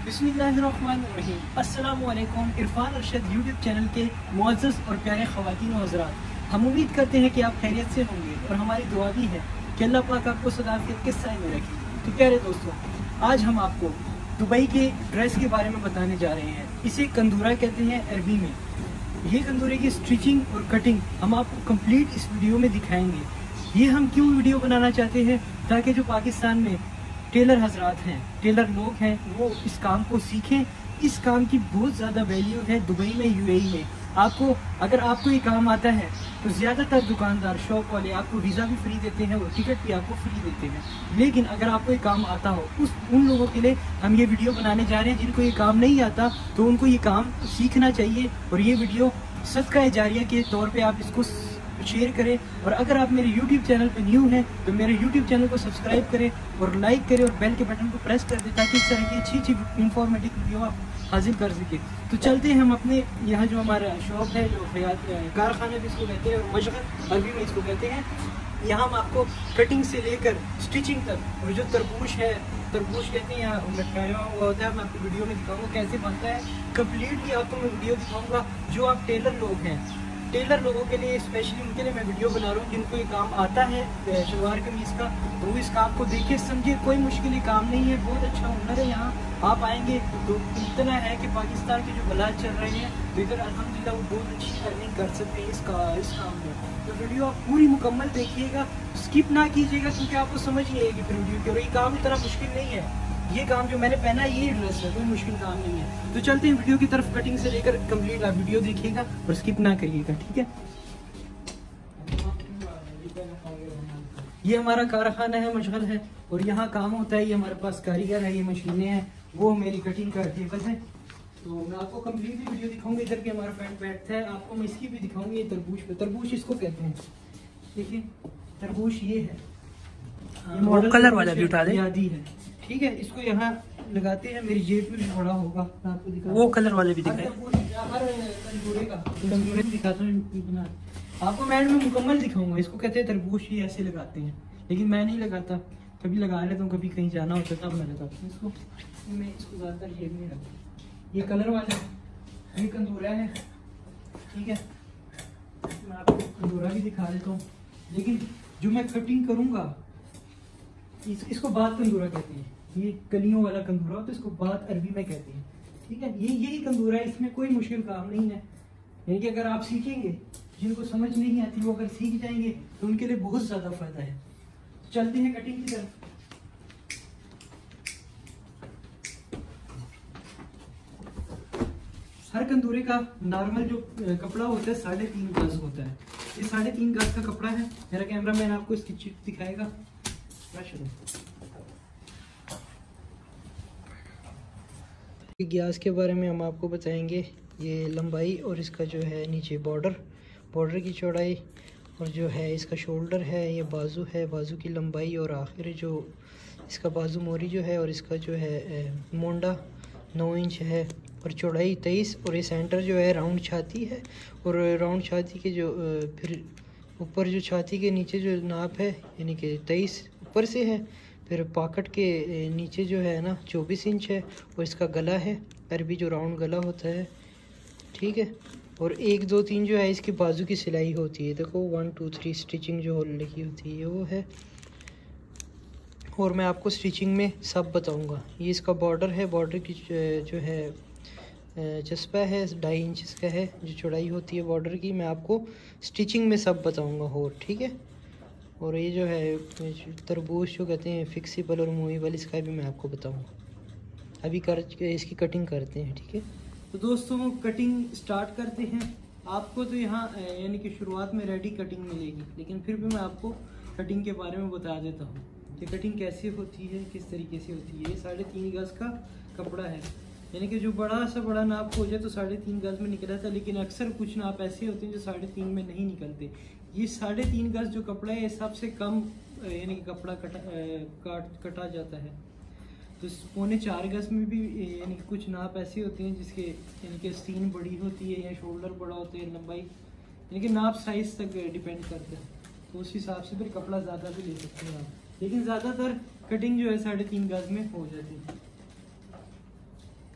बिस्मिल्लाहिर्रहमानिर्रहीम। अस्सलामुअलैकुम। Irfan Arshad YouTube channel के मुअज़्ज़ज़ और प्यारे ख़वातीन व हज़रात, हम उम्मीद करते हैं कि आप खैरियत से होंगे और हमारी दुआ भी है कि अल्लाह पाक आपको सलामत के साए में रखे। तो प्यारे दोस्तों, आज हम आपको दुबई के ड्रेस के बारे में बताने जा रहे हैं। इसे कंदूरा कहते हैं अरबी में। ये कंदूरे की स्टिचिंग और कटिंग हम आपको कंप्लीट इस वीडियो में दिखाएंगे। ये हम क्यों वीडियो बनाना चाहते हैं, ताकि जो पाकिस्तान में टेलर हजरात हैं, टेलर लोग हैं, वो इस काम को सीखें। इस काम की बहुत ज़्यादा वैल्यू है दुबई में, यूएई में। आपको अगर आपको ये काम आता है तो ज़्यादातर दुकानदार, शॉप वाले आपको वीज़ा भी फ्री देते हैं और टिकट भी आपको फ्री देते हैं। लेकिन अगर आपको ये काम आता हो, उन लोगों के लिए हम ये वीडियो बनाने जा रहे हैं जिनको ये काम नहीं आता, तो उनको ये काम सीखना चाहिए। और ये वीडियो सदका जारिया के तौर पे आप इसको शेयर करें। और अगर आप मेरे YouTube चैनल पे न्यू हैं तो मेरे YouTube चैनल को सब्सक्राइब करें और लाइक करें और बेल के बटन को प्रेस कर दें, ताकि इस तरह की अच्छी अच्छी इंफॉर्मेटिव वीडियो आप हासिल कर सकें। तो चलते हैं हम अपने यहाँ जो हमारा शॉप है, जो कारखाना भी इसको कहते हैं और मशगल अरबी में इसको कहते हैं, यहाँ हम आपको कटिंग से लेकर स्टिचिंग तक, और जो तरबूज है, तरबूज कहते हैं यहाँ लटकाया हुआ होता है, मैं आपको वीडियो में दिखाऊंगा कैसे बनता है। कम्प्लीटली आपको मैं वीडियो दिखाऊंगा। जो आप टेलर लोग हैं, टेलर लोगों के लिए स्पेशली उनके लिए मैं वीडियो बना रहा हूँ जिनको ये काम आता है शलवार कमीज़ का, तो इस काम को देखिए, समझिए। कोई मुश्किल काम नहीं है, बहुत अच्छा हुनर है। यहाँ आप आएंगे तो इतना है कि पाकिस्तान के जो हालात चल रहे हैं, तो इधर अल्हम्दुलिल्लाह वो बहुत अच्छी अर्निंग कर सकते हैं इस काम में। तो वीडियो आप पूरी मुकम्मल देखिएगा, स्किप ना कीजिएगा, क्योंकि आपको समझ नहीं आएगी फिर वीडियो की। और ये काम इतना मुश्किल नहीं है, ये काम जो मैंने पहना है ये ड्रेस है, कोई मुश्किल काम नहीं है। तो चलते हैं वीडियो की तरफ। कटिंग से लेकर कंप्लीट आप वीडियो देखिएगा और स्किप ना करिएगा, ठीक है। ये हमारा कारखाना है, मशगल है, और यहाँ काम होता है। ये हमारे पास कारीगर है, ये मशीनें हैं, वो मेरी कटिंग का टेबल है। तो मैं आपको कंप्लीटली वीडियो दिखाऊंगी। इधर के हमारा फ्रंट बैठता है, आपको मैं इसकी भी दिखाऊंगी। ये तरबूज पे, तरबूज इसको कहते हैं, देखिए तरबूज ये है, ये मॉडल कलर वाला भी उठा दे, है, ठीक है। इसको यहाँ लगाते हैं, मेरी जेब में भी पड़ा होगा, मैं आपको दिखा, वो कलर वाले भी दिखाए, दिखाता हूँ आपको। मैं मुकम्मल दिखाऊंगा। इसको कहते हैं तरबूज, ये ऐसे लगाते हैं, लेकिन मैं नहीं लगाता, कभी लगा लेता हूँ, कभी कहीं जाना होता है तब मैं लगाता हूँ इसको। मैं इसको ज़्यादातर जेब में रखता। ये कलर वाला, ये कंदूरा है, ठीक है। मैं आपको कंदूरा भी दिखा देता हूँ, लेकिन जो मैं कटिंग करूँगा इसको बात कंदूरा कहते हैं। ये कलियों वाला कंदूरा होता है, इसको बात अरबी में कहते हैं, ठीक है। यही कंदूरा है, इसमें कोई मुश्किल काम नहीं है। यानी कि अगर आप सीखेंगे, जिनको समझ नहीं आती वो अगर सीख जाएंगे तो उनके लिए बहुत ज़्यादा फायदा है। तो चलते हैं कटिंग की तरफ। हर कंदूरे का नॉर्मल जो कपड़ा होता है 3.5 गज होता है। ये 3.5 गज का कपड़ा है। मेरा कैमरा मैन आपको इसकी चिप दिखाएगा। ग्यास के बारे में हम आपको बताएंगे। ये लंबाई और इसका जो है नीचे बॉर्डर की चौड़ाई, और जो है इसका शोल्डर है, ये बाजू है, बाजू की लंबाई, और आखिर जो इसका बाजू मोरी जो है, और इसका जो है मोंडा 9 इंच है, और चौड़ाई 23, और ये सेंटर जो है राउंड छाती है। और राउंड छाती के जो फिर ऊपर जो छाती के नीचे जो नाप है, यानी कि 23 ऊपर से है, फिर पॉकेट के नीचे जो है ना 24 इंच है, और इसका गला है अरबी जो राउंड गला होता है, ठीक है। और 1 2 3 जो है इसकी बाजू की सिलाई होती है, देखो 1 2 3 स्टिचिंग जो लिखी होती है वो है। और मैं आपको स्टिचिंग में सब बताऊंगा। ये इसका बॉर्डर है, बॉर्डर की जो है चस्पा है 2.5 इंच का है, जो चौड़ाई होती है बॉर्डर की। मैं आपको स्टिचिंग में सब बताऊंगा, हो ठीक है। और ये जो है तरबूज जो कहते हैं फिक्सिबल और मूवेबल, इसका भी मैं आपको बताऊंगा। अभी इसकी कटिंग करते हैं, ठीक है। तो दोस्तों कटिंग स्टार्ट करते हैं। आपको तो यहाँ यानी कि शुरुआत में रेडी कटिंग मिलेगी, लेकिन फिर भी मैं आपको कटिंग के बारे में बता देता हूँ कि कटिंग कैसे होती है, किस तरीके से होती है। ये 3.5 गज का कपड़ा है, यानी कि जो बड़ा नाप हो जाए तो 3.5 गज में निकला था, लेकिन अक्सर कुछ नाप ऐसे होते हैं जो 3.5 में नहीं निकलते। ये 3.5 गज जो कपड़ा है, ये सबसे कम यानी कि कपड़ा कटा जाता है। तो 3.25 गज में भी यानी कि कुछ नाप ऐसे होते हैं जिसके यानी कि सीन बड़ी होती है या शोल्डर बड़ा होता है, लंबाई यानी कि नाप साइज तक डिपेंड करता है। तो उस हिसाब से फिर कपड़ा ज़्यादा भी ले सकते हैं आप, लेकिन ज़्यादातर कटिंग जो है 3.5 गज में हो जाती है।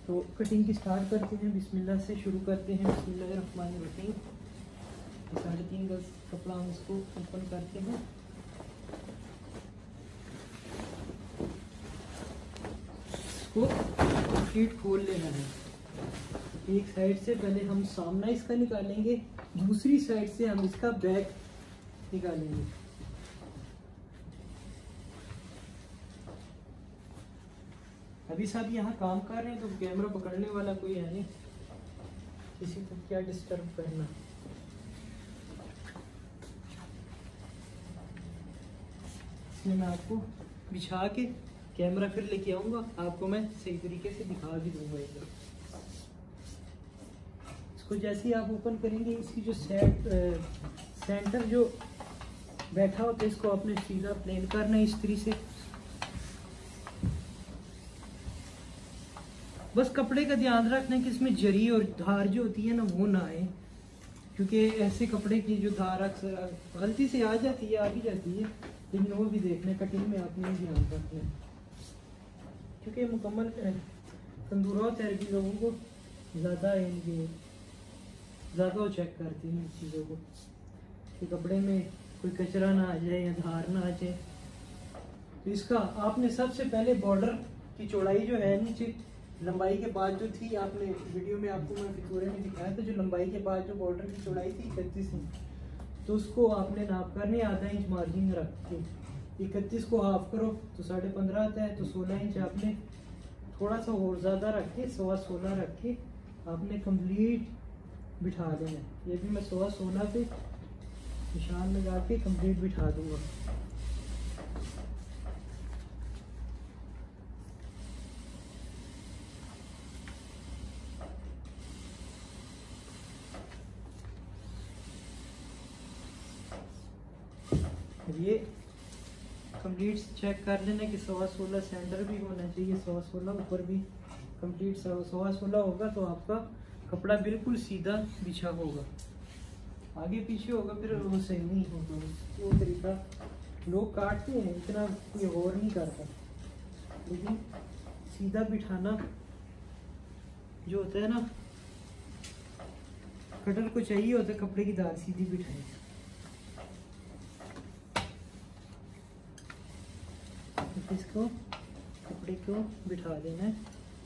तो कटिंग की स्टार्ट करते हैं, बिस्मिल्लाह से शुरू करते हैं। बिस्मिल्लाहिर्रहमानिर्रहीम। 3.5 गज कपड़ा हम इसको ओपन करते हैं। इसको कंप्लीट खोल लेना है। एक साइड से पहले हम सामना इसका निकालेंगे, दूसरी साइड से हम इसका बैक निकालेंगे। अभी साहब यहाँ काम कर रहे हैं तो कैमरा पकड़ने वाला कोई है नहीं, किसी को क्या डिस्टर्ब करना। इसमें मैं आपको बिछा के कैमरा फिर लेके आऊँगा, आपको मैं सही तरीके से दिखा भी दूँगा इधर। इसको जैसे ही आप ओपन करेंगे, इसकी जो सेंटर जो बैठा होता है इसको आपने सीधा प्लेन करना है इस तरीके से। बस कपड़े का ध्यान रखना है कि इसमें जरी और धार जो होती है ना वो ना आए, क्योंकि ऐसे कपड़े की जो धार अक्सर गलती से आ जाती है, आ भी जाती है, लेकिन वो भी देखना कटिंग में आपने ध्यान रखना है, क्योंकि मुकम्मल तंदूरा थेरेपी लोगों को ज़्यादा वो चेक करती हैं इन चीज़ों को कि कपड़े में कोई कचरा ना आ जाए या धार ना आ जाए। तो इसका आपने सबसे पहले बॉर्डर की चौड़ाई जो है नीचे लंबाई के बाद जो थी, आपने वीडियो में आपको मैं फितूरे में दिखाया था, जो लंबाई के बाद जो बॉर्डर की चौड़ाई थी 31 इंच, तो उसको आपने नाप करने आधा इंच मार्जिन रख के 31 को हाफ करो तो 15.5 आता है, तो 16 इंच आपने थोड़ा सा और ज़्यादा रख के 16.25 रख के आपने कंप्लीट बिठा देना है। ये भी मैं 16.25 पे निशान लगा के कंप्लीट बिठा दूंगा। ये कंप्लीट चेक कर लेना कि 16.25 सेंटर भी होना चाहिए, 16.25 ऊपर भी कंप्लीट 16.25 होगा तो आपका कपड़ा बिल्कुल सीधा बिछा होगा। आगे पीछे होगा फिर वो सही नहीं होगा। वो तरीका लोग काटते हैं, इतना कोई गौर नहीं करता, लेकिन सीधा बिठाना जो होता है ना, कटर को चाहिए होता है कपड़े की धार सीधी बिठाए। इसको कपड़े को बिठा देना है।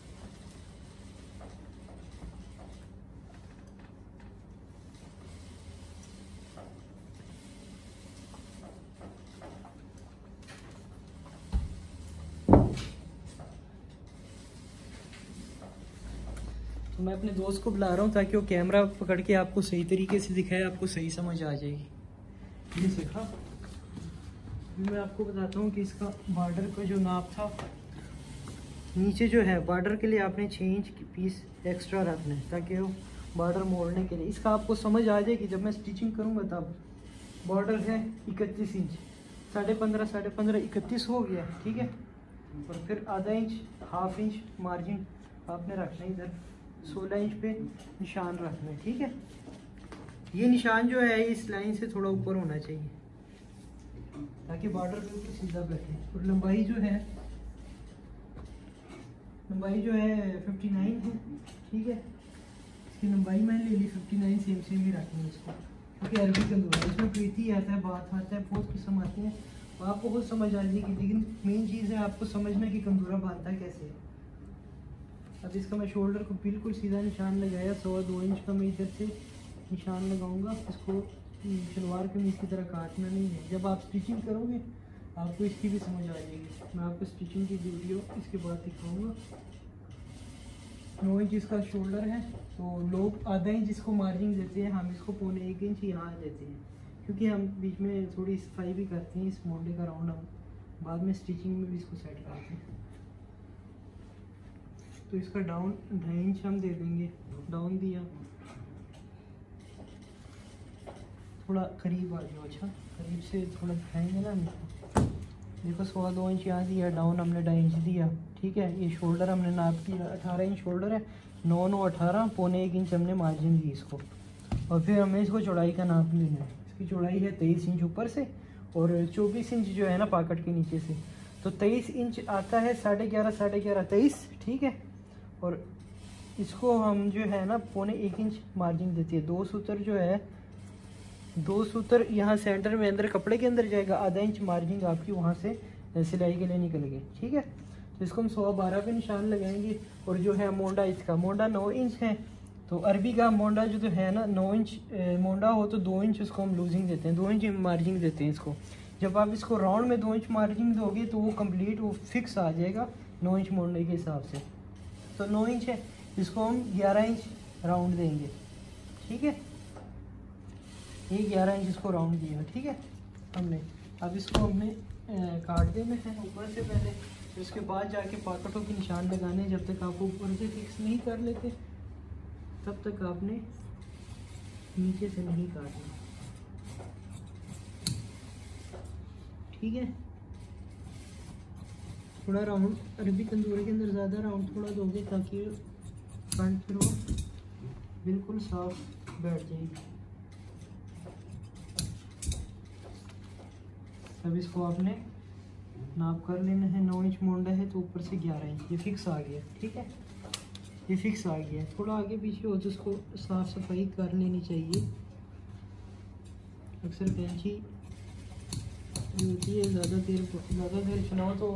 तो मैं अपने दोस्त को बुला रहा हूँ ताकि वो कैमरा पकड़ के आपको सही तरीके से दिखाए, आपको सही समझ आ जाएगी। ये सीखा मैं आपको बताता हूँ कि इसका बॉर्डर का जो नाप था, नीचे जो है बॉर्डर के लिए आपने 6 इंच की पीस एक्स्ट्रा रखना है ताकि वो बॉर्डर मोड़ने के लिए इसका आपको समझ आ जाए कि जब मैं स्टिचिंग करूँगा तब बॉर्डर है 31 इंच, 15.5 31 हो गया, ठीक है। और फिर आधा इंच हाफ इंच मार्जिन आपने रखना है, इधर 16 इंच पे निशान रखना है, ठीक है। ये निशान जो है इस लाइन से थोड़ा ऊपर होना चाहिए ताकि बॉर्डर बिल्कुल सीधा बैठे। और लंबाई जो है 59 है, ठीक है। इसकी लंबाई मैंने ले ली 59, सेम ही रखनी है इसको, क्योंकि अरबी तंदूरा इसमें प्रीति आता है, बात आता है, बहुत किस्म आते हैं, तो आपको बहुत समझ आ जाएगी। लेकिन मेन चीज़ है आपको समझना कि तंदूरा बांधता कैसे है। अब इसका मैं शोल्डर को बिल्कुल सीधा निशान लगाया, 2.25 इंच का मैं इधर से निशान लगाऊंगा। इसको शलवार कमीज की तरह काटना नहीं है। जब आप स्टिचिंग करोगे आपको इसकी भी समझ आ जाएगी। मैं आपको स्टिचिंग की वीडियो इसके बाद दिखाऊंगा। 9 इंच इसका शोल्डर है, तो लोग आधा इंच इसको मार्जिन देते हैं, हम इसको 1.25 इंच यहाँ देते हैं, क्योंकि हम बीच में थोड़ी सफाई भी करते हैं। इस मोंडे का राउंड हम बाद में स्टिचिंग में भी इसको सेट करते हैं। तो इसका डाउन 2.5 इंच हम दे देंगे, डाउन दिया, थोड़ा करीब आ जाओ, अच्छा करीब से थोड़ा दिखाएंगे ना हम। देखो 2.25 इंच यहाँ दिया, डाउन हमने 2.5 इंच दिया, ठीक है। ये शोल्डर हमने नाप दिया, 18 इंच शोल्डर है, 9 9 18 1.25 इंच हमने मार्जिन दी इसको। और फिर हमें इसको चौड़ाई का नाप लेना है। इसकी चौड़ाई है 23 इंच ऊपर से और 24 इंच जो है ना पॉकेट के नीचे से, तो 23 इंच आता है, 11.5 23, ठीक है। और इसको हम जो है ना 1.25 इंच मार्जिन देती है। 2 सूत्र जो है, 2 सूत्र यहाँ सेंटर में अंदर कपड़े के अंदर जाएगा, आधा इंच मार्जिन आपकी वहाँ से सिलाई के लिए निकल गई। ठीक है, तो इसको हम 12.25 पे निशान लगाएंगे। और जो है मोंडा, इसका मोंडा 9 इंच है। तो अरबी का मोंडा जो है ना 9 इंच मोंडा हो तो 2 इंच उसको हम लूजिंग देते हैं, 2 इंच मार्जिंग देते हैं इसको। जब आप इसको राउंड में 2 इंच मार्जिंग दोगे तो वो कंप्लीट वो फिक्स आ जाएगा 9 इंच मोंडे के हिसाब से। तो 9 इंच है, इसको हम 11 इंच राउंड देंगे। ठीक है, ये 11 इंच इसको राउंड दिया। ठीक है हमने, अब इसको हमने काट देना है ऊपर से पहले, फिर उसके बाद जाके पॉकेटों के निशान लगाने। जब तक आप ऊपर से फिक्स नहीं कर लेते तब तक आपने नीचे से नहीं काटना। ठीक है, थोड़ा राउंड अरबी तंदूरी के अंदर ज़्यादा राउंड थोड़ा दोगे ताकि फ्रंट रो बिल्कुल साफ बैठ जाएगी। अब इसको आपने नाप कर लेना है। 9 इंच मोंडा है तो ऊपर से 11 इंच, ये फिक्स आ गया। ठीक है, ये फिक्स आ गया। थोड़ा आगे पीछे हो तो उसको साफ सफाई कर लेनी चाहिए। अक्सर कैंची होती है ज़्यादा देर चलाओ तो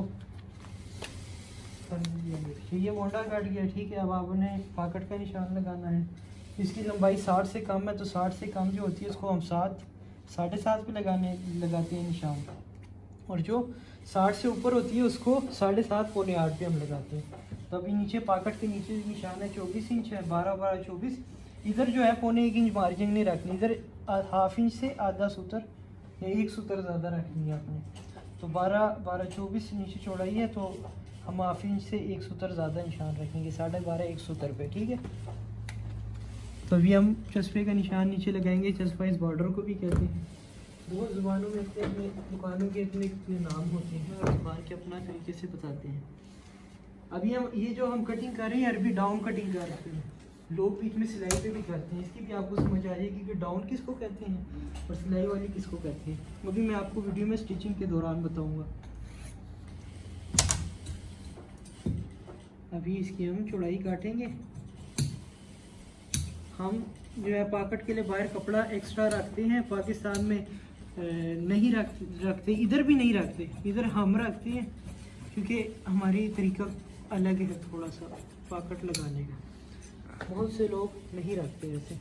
ये मोंडा कट गया। ठीक है, अब आपने पॉकेट का निशान लगाना है। इसकी लंबाई 60 से कम है तो 60 से कम जो होती है उसको हम 7, 7.5 पे लगाते हैं निशान। और जो 60 से ऊपर होती है उसको 7.5 पौने 8 पे हम लगाते हैं। तो अभी नीचे पॉकेट के नीचे निशान है 24 इंच है, 12 24। इधर जो है 1.25 इंच मार्जिन नहीं रखनी, इधर हाफ इंच से आधा सूत्र या 1 सूत्र ज़्यादा रखनी है आपने। तो 12 24 नीचे चौड़ाई है तो हम हाफ इंच से 1 सूत्र ज़्यादा निशान रखेंगे, 12.5 1 सूत्र पे। ठीक है, तो अभी हम चस्पे का निशान नीचे लगाएंगे। चस्पा इस बॉर्डर को भी कहते हैं। बहुत ज़ुबानों में अपने अपने दुकानों के अपने अपने नाम होते हैं और दुकान के अपना तरीके से बताते हैं। अभी हम ये जो हम कटिंग कर रहे हैं अरबी डाउन कटिंग कर रहे हैं। लोग बीच में सिलाई पे भी करते हैं, इसकी भी आपको समझ आ जाएगी कि डाउन किसको कहते हैं और सिलाई वाली किसको कहते हैं। अभी मैं आपको वीडियो में स्टिचिंग के दौरान बताऊँगा। अभी इसकी हम चौड़ाई काटेंगे। हम जो है पॉकेट के लिए बाहर कपड़ा एक्स्ट्रा रखते हैं, पाकिस्तान में नहीं रखते, इधर भी नहीं रखते, इधर हम रखते हैं क्योंकि हमारी तरीका अलग है थोड़ा सा पॉकेट लगाने का। बहुत से लोग नहीं रखते वैसे।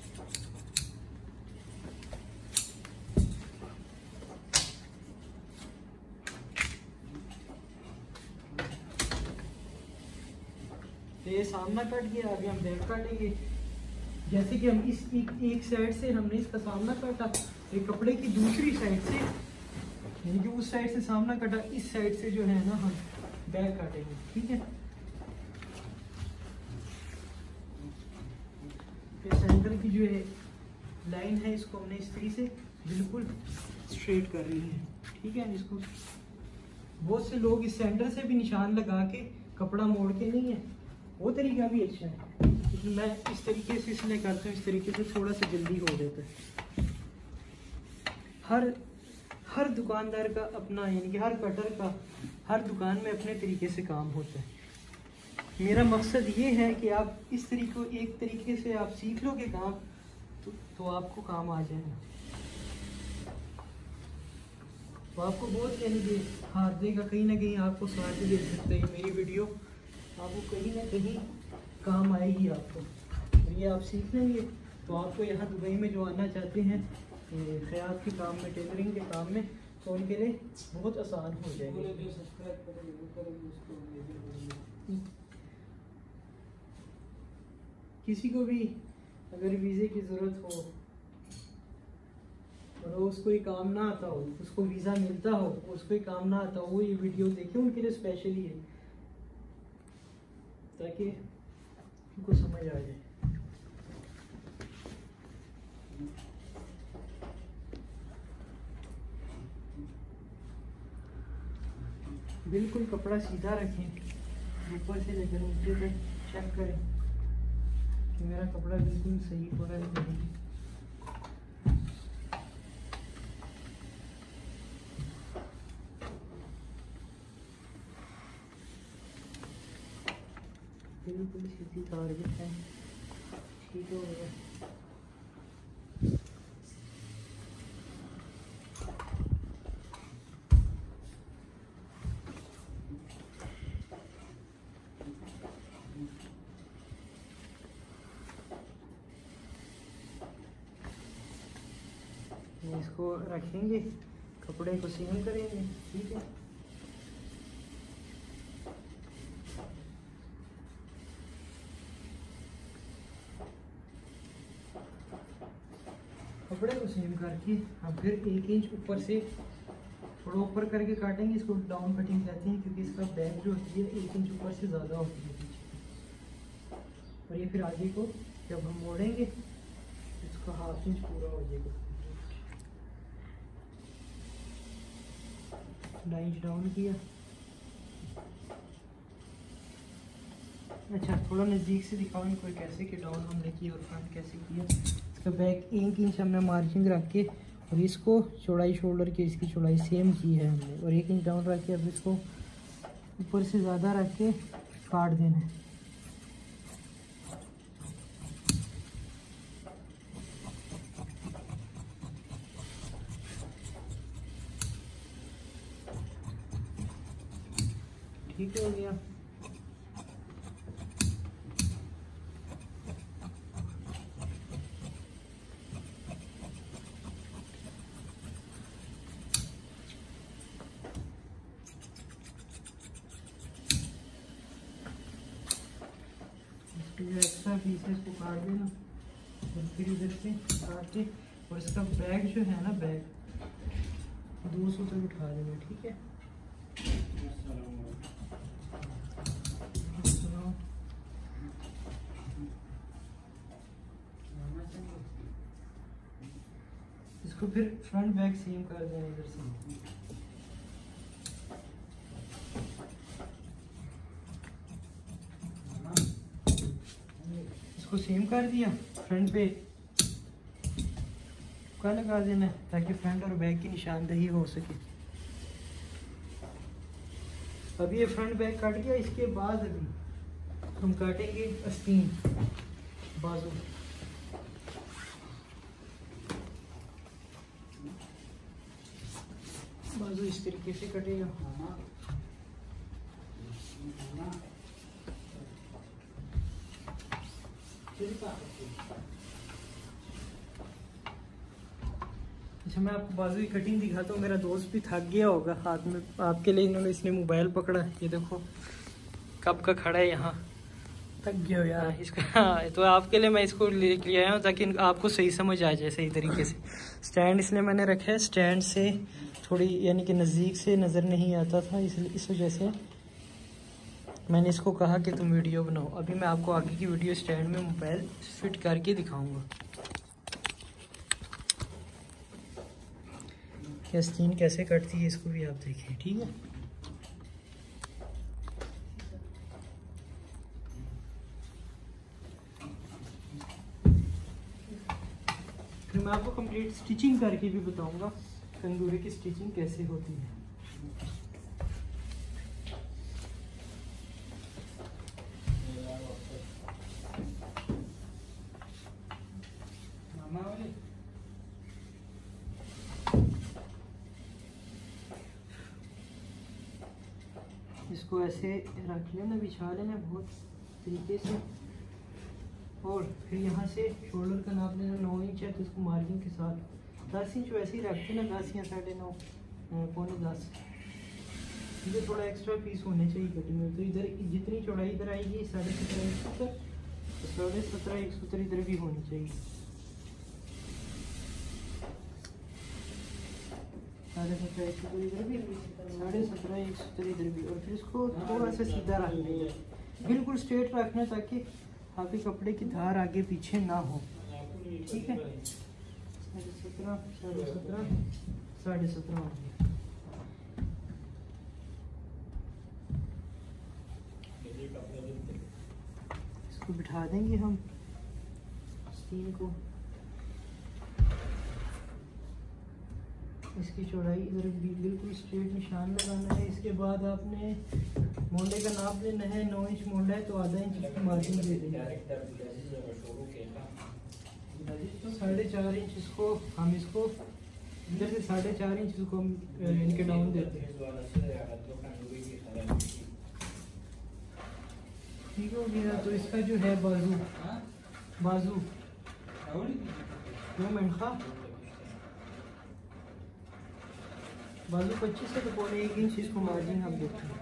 तो ये सामना कट गया, अभी हम बैक काटेंगे। जैसे कि हम इस एक साइड से हमने इसका सामना काटा, एक कपड़े की दूसरी साइड से यानी कि उस साइड से सामना काटा, इस साइड से जो है ना हम बैक काटेंगे। ठीक है, फिर सेंटर की जो है लाइन है इसको हमने इस तरीके से बिल्कुल स्ट्रेट कर रही है। ठीक है, इसको बहुत से लोग इस सेंटर से भी निशान लगा के कपड़ा मोड़ के नहीं है, वो तरीका भी अच्छा है, लेकिन मैं इस तरीके से इसलिए करता हूँ, इस तरीके से थोड़ा सा जल्दी हो जाता है। हर दुकानदार का अपना यानी कि हर कटर का हर दुकान में अपने तरीके से काम होता है। मेरा मकसद ये है कि आप इस एक तरीके से आप सीख लोगे काम तो आपको काम आ जाएगा, तो आपको बहुत यानी कि हार देगा, कहीं ना कहीं आपको साथ दे सकते हैं। मेरी वीडियो आपको कहीं ना कहीं काम आएगी आपको, और ये आप सीख लेंगे तो आपको यहाँ दुबई में जो आना चाहते हैं ख़यात के काम में, टेलरिंग के काम में, तो उनके लिए बहुत आसान हो जाएगा। किसी को भी अगर वीज़े की ज़रूरत हो और उसको ये काम ना आता हो, उसको वीज़ा मिलता हो, उसको ये काम ना आता हो, वो ये वीडियो देखे, उनके लिए स्पेशली है ताकि उनको समझ आ जाए। बिल्कुल कपड़ा सीधा रखें, ऊपर से लेकर नीचे तक चेक करें कि मेरा कपड़ा बिल्कुल सही हो रहा है कि नहीं। बिल्कुल सीधी टारगेट है, ठीक हो गया। इसको रखेंगे, कपड़े को सीम करेंगे, ठीक है। कपड़े को सीम करके हम फिर 1 इंच ऊपर से थोड़ा ऊपर करके काटेंगे। इसको डाउन कटिंग कहते हैं क्योंकि इसका बैक जो होती है 1 इंच ऊपर से ज़्यादा होती है पीछे। और ये फिर आगे को जब हम मोड़ेंगे इसका 1/2 इंच पूरा हो जाएगा। 1/2 इंच डाउन किया। अच्छा, थोड़ा नज़दीक से दिखाओ इनको कैसे कि डाउन हमने किया और फ्रंट कैसे किया। इसका बैक 1 इंच हमने मार्जिंग रख के और इसको चौड़ाई शोल्डर की इसकी चौड़ाई सेम की है हमने, और 1 इंच डाउन रख के अब इसको ऊपर से ज़्यादा रख के काट देना है। ठीक हो गया। जो एक्स्ट्रा पीसेस को काट देना और फिर इधर से काट के, और इसका बैग जो है ना, बैग 200 तक उठा देना, ठीक है। इसको फिर फ्रंट बैक सेम कर देना इधर से। इसको सेम कर दिया, फ्रंट पे का लगा देना ताकि फ्रंट और बैक की निशानदेही हो सके। अभी ये फ्रंट बैक काट गया। इसके बाद अभी हम काटेंगे आस्तीन, बाजू। बाजू इस तरीके से कटेगा। अच्छा, मैं आपको बाजू की कटिंग दिखाता हूँ। मेरा दोस्त भी थक गया होगा, हाथ में आपके लिए इसने मोबाइल पकड़ा। ये देखो कब का खड़ा है यहाँ, थक गया हो यार इसका। हाँ, तो आपके लिए मैं इसको ले आया हूँ ताकि आपको सही समझ आ जाए सही तरीके से। स्टैंड इसलिए मैंने रखा है, स्टैंड से थोड़ी यानी कि नज़दीक से नज़र नहीं आता था, इसलिए इस वजह से मैंने इसको कहा कि तुम वीडियो बनाओ। अभी मैं आपको आगे की वीडियो स्टैंड में मोबाइल फिट करके दिखाऊंगा कि आस्तीन कैसे कटती है, इसको भी आप देखें, ठीक है। फिर मैं आपको कंप्लीट स्टिचिंग करके भी बताऊंगा तंदूरी की स्टिचिंग कैसे होती है। इसको ऐसे रख लेना, बिछा लेना बहुत तरीके से, और फिर यहाँ से शोल्डर का नाप लेना 9 इंच है, तो इसको मार्जिन के साथ 10 इंच वैसे ही रख देना, 10 या 9.5 पौने 10। इधर थोड़ा एक्स्ट्रा पीस होने चाहिए कटिंग में, तो इधर जितनी चौड़ाई इधर आएगी 17.5 इंच तक, तो 17.5 इंच इधर भी होनी चाहिए। 17.5 इंच इधर भी, 17.5 इंच इधर भी, और फिर इसको थोड़ा सा सीधा रखना है, बिल्कुल स्ट्रेट रखना ताकि आपके कपड़े की धार आगे पीछे ना हो, ठीक है। 17.5 17.5 हो गया। इसको बिठा देंगे हम आस्तीन को। इसकी चौड़ाई इधर भी बिल्कुल स्ट्रेट निशान लगाना है। इसके बाद आपने मोंडे का नाप लेना है। 9 इंच मोंडा है तो आधा इंच की मार्जिन दे देंगे। 4.5 इंच इसको हम इसको इधर से 4.5 इंच इसको इनके डाउन देते हैं। ठीक हो गया। तो इसका जो है बाजू 2 मिनट का बाजू 25 से तो 1.25 इंच इसको मार्जिन हम देते हैं।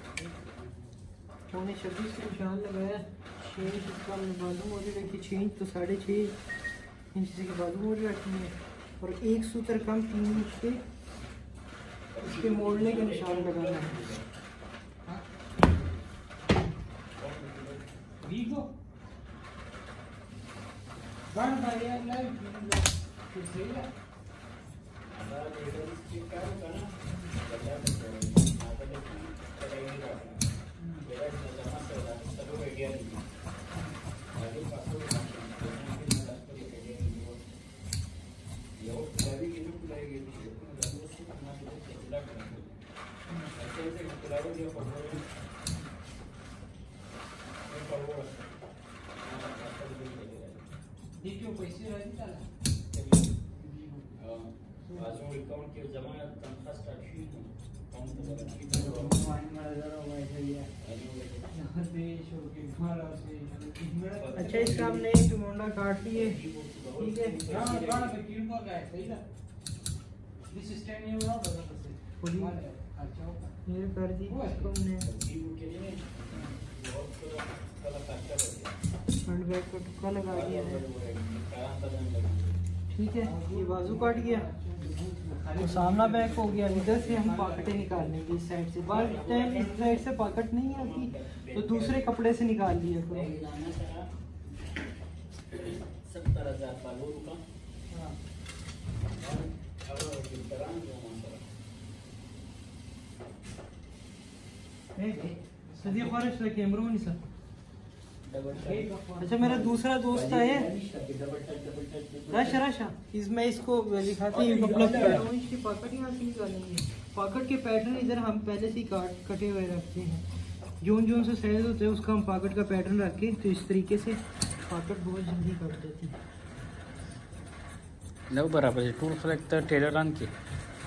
26 से निशान लगाया। 6 इंच इसका हमने बाजू मोड़ी रखी। 6 इंच तो 6.5 इंच की बाजू मोड़ी रखी है और 1 सूत्र कम 3 इंच के इसके मोड़ने का निशान लगाना है। अच्छा, इसका हमने एक मोंडा काट लिए। ठीक है, ये कर दी इसको हमने। फ्रंट बैक का टुक्का लगा दिया है। ठीक है, ये बाजू काट गया तो सामना बैक हो गया। इधर से हम पॉकेटें निकाल लेंगे इस साइड से। बार टाइम इस साइड से पॉकेट नहीं आती तो दूसरे कपड़े से निकाल लिया करो। कैमरा नहीं सर। अच्छा, मेरा दूसरा दोस्त है राशा, इसमें इसको दिखाती हूँ। पॉकेट यहाँ से निकालेंगे। पॉकेट के पैटर्न इधर हम पहले से ही कटे हुए रखते हैं। जोन से साइज होते हैं उसका हम पॉकेट का पैटर्न रख के तो इस तरीके से पॉकेट बहुत जल्दी कट देती है। बराबर टूल फ्लैग टेलर आन के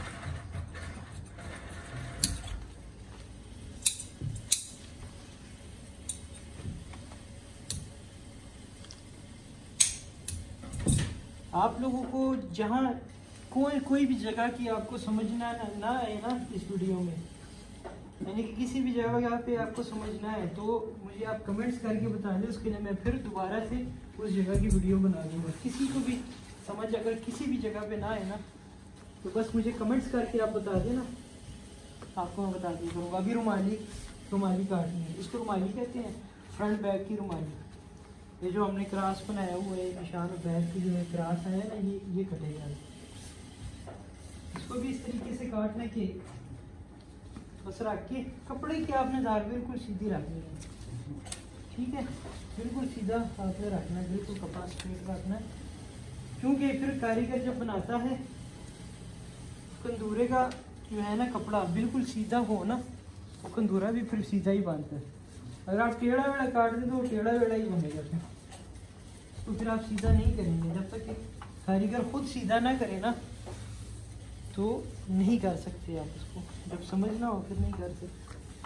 आप लोगों को जहाँ कोई भी जगह की आपको समझना ना आए ना इस वीडियो में, यानी कि किसी भी जगह पे आपको समझना है तो मुझे आप कमेंट्स करके बता दें। उसके लिए मैं फिर दोबारा से उस जगह की वीडियो बना दूँगा। किसी को भी समझ अगर किसी भी जगह पे ना आए ना तो बस मुझे कमेंट्स करके आप बता देना, आपको मैं बता दिया करूँगा। अभी रुमाली काटनी है। इसको रुमाली कहते हैं, फ्रंट बैक की रुमाली। ये जो हमने क्रास बनाया हुआ है निशान बैक की जो है क्रास आया ना, ये कटेगा। इसको भी इस तरीके से काटने के बस रख के कपड़े की आपने धार बिल्कुल सीधी रखनी है। ठीक है, बिल्कुल सीधा आपने रखना है, बिल्कुल कपड़ा स्ट्रेट रखना है। क्योंकि फिर कारीगर जब बनाता है कंदूरे का जो है ना कपड़ा बिल्कुल सीधा हो ना, तो कंदूरा भी फिर सीधा ही बनता है। अगर आप टेढ़ा वेढ़ा काट दें तो वो टेढ़ा वेढ़ा ही बनेगा तो फिर आप सीधा नहीं करेंगे। जब तक कि कारीगर खुद सीधा ना करे ना तो नहीं कर सकते आप उसको। जब समझना हो फिर नहीं कर सकते।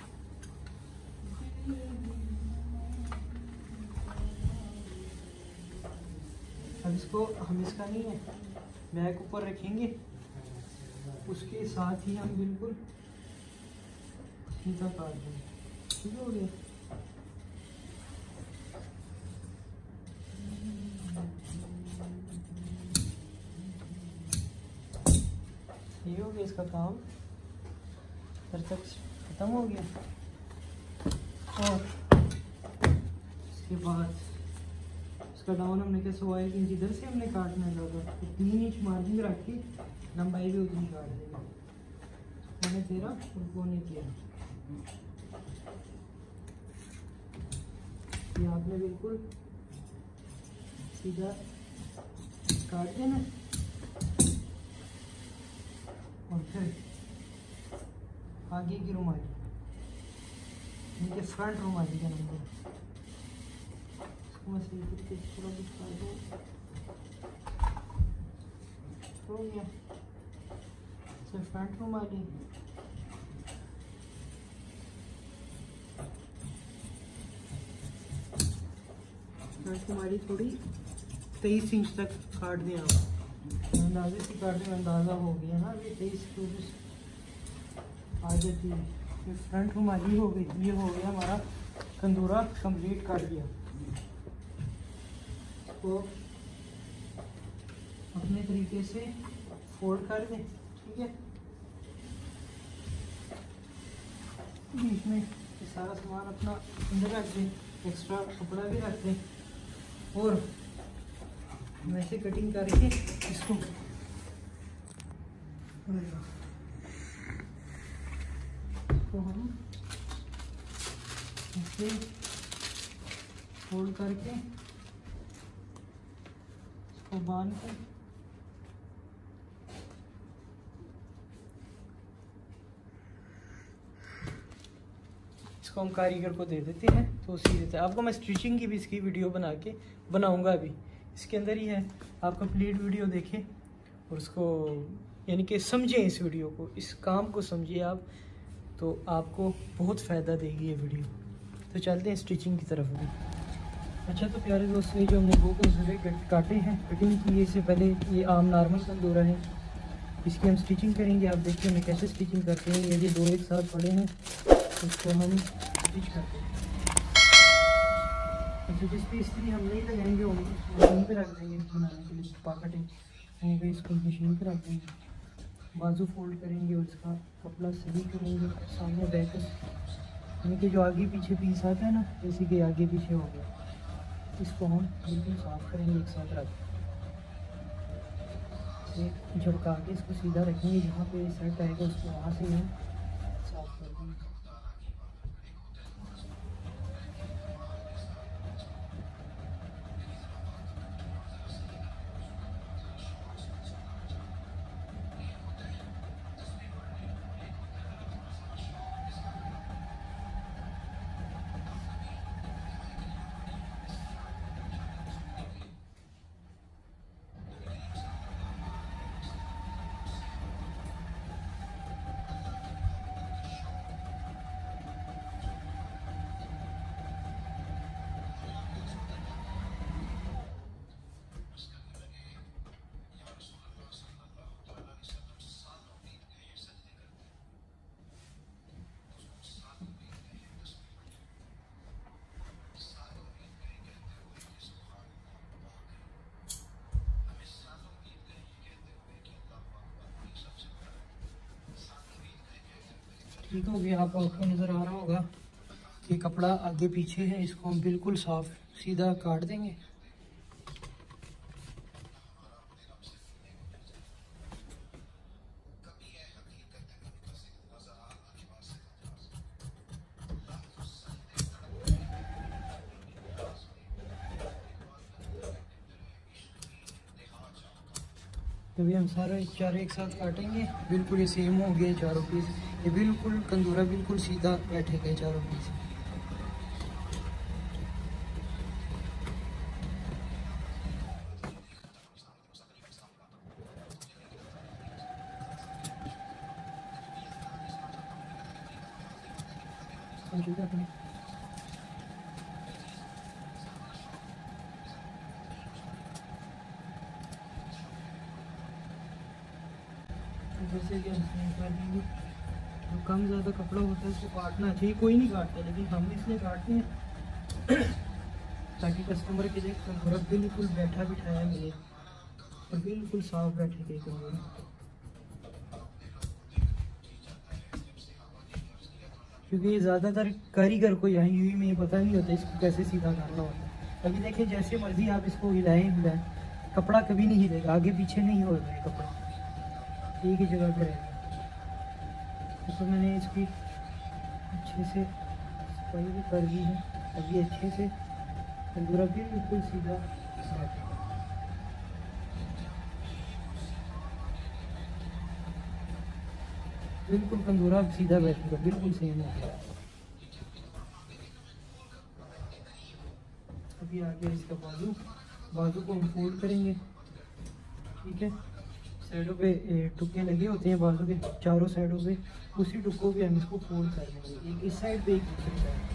अब इसको हम इसका नहीं है बैक ऊपर रखेंगे, उसके साथ ही हम बिल्कुल सीधा काट देंगे। ठीक हो गया। ये हो गया इसका काम, इधर तक खत्म हो गया। और इसके बाद इसका डाउन हमने कैसे हुआ है कि इधर से हमने काटना है लगा तो 3 इंच मार्जिन रख के लंबाई भी उतनी काट देगा। मैंने 13 और 13 ये आपने बिल्कुल सीधा काट देना। और फिर आगे की रुमाली, इनके फ्रंट रुमाली का नंबर। इसको मैं सही तरीके से थोड़ा दिखा दूँ। हो गया फ्रंट रुमाली। फ्रंट रुमाली थोड़ी 23 इंच तक काट दें आप, अंदाजे से काट दें, अंदाज़ा हो गया ना, ये 23-24 आ जाती है। ये फ्रंट रुमाली हो गई, ये हो गया हमारा कंदूरा कंप्लीट काट दिया। इसको अपने तरीके से फोल्ड कर दें, ठीक है। बीच में ये सारा सामान अपना अंदर रख दें, एक्स्ट्रा कपड़ा भी रख दें और वैसे कटिंग करके इसको हम ऐसे फोल्ड करके इसको बांध कर इसको हम कारीगर को दे देते हैं तो सी देता है। आपको मैं स्टिचिंग की भी इसकी वीडियो बनाऊंगा अभी, इसके अंदर ही है। आप कंप्लीट वीडियो देखें और उसको यानी कि समझें, इस वीडियो को, इस काम को समझिए आप, तो आपको बहुत फ़ायदा देगी ये वीडियो। तो चलते हैं स्टिचिंग की तरफ भी। अच्छा तो प्यारे दोस्तों, ये जो हमने वो कंदूरे काटे हैं, कटिंग की, इससे पहले ये आम नॉर्मल कंदूरा है, इसकी हम स्टिचिंग करेंगे। आप देखिए मैं कैसे स्टिचिंग करते हैं। ये दो एक साथ पड़े हैं, इसको हम स्टिच करते हैं। अच्छा जिस पे इस्त्री हम नहीं लगाएंगे मशीन पे रख देंगे बनाने के लिए, पॉकेटिंग होंगे, इसको मशीन पे रख देंगे, बाजू फोल्ड करेंगे और इसका कपड़ा सही करेंगे, सामने बैक यानी कि जो आगे पीछे पीस आता है ना, जैसे कि आगे पीछे हो गया, इसको हम बिल्कुल साफ करेंगे, एक साथ रख झटका के इसको सीधा रखेंगे, जहाँ पे सेट आएगा उसको वहाँ से हम साफ कर देंगे। ठीक हो गया। आपको नज़र आ रहा होगा कि कपड़ा आगे पीछे है, इसको हम बिल्कुल साफ सीधा काट देंगे। अभी हम सारे चारों एक साथ काटेंगे, बिल्कुल ये सेम हो गए चारों पीस। ये बिल्कुल कंदूरा बिल्कुल सीधा बैठे गए चारों पीस। जैसे कि हम कर देंगे, तो कम ज़्यादा कपड़ा होता है उसको काटना चाहिए, कोई नहीं काटता, लेकिन हम इसलिए काटते हैं ताकि कस्टमर के लिए कंदूरा बिल्कुल बैठा बिठाया मिले और बिल्कुल साफ बैठे गए कंदूरा। क्योंकि ये ज़्यादातर कारीगर को यहाँ यूं में पता नहीं होता इसको कैसे सीधा करना होता है। अभी देखिए जैसे मर्जी आप इसको हिलाएं, कपड़ा कभी नहीं हिलेगा, आगे पीछे नहीं होगा ये कपड़ा, एक ही जगह पर रहेगा। तो मैंने इसकी अच्छे से सफाई भी कर दी है, अभी अच्छे से कंदूरा भी बिल्कुल सीधा बैठेगा। बिल्कुल कंदूरा सीधा बैठेगा, बिल्कुल सेम हो गया। अभी आ गया इसका बाजू, बाजू को हम फोल्ड करेंगे, ठीक है। साइडों पे टुक्के लगे होते हैं बाजू के चारों साइडों पे, उसी टुक्कों पे हम इसको फोल्ड कर देंगे, एक इस साइड पे एक दूसरी साइड।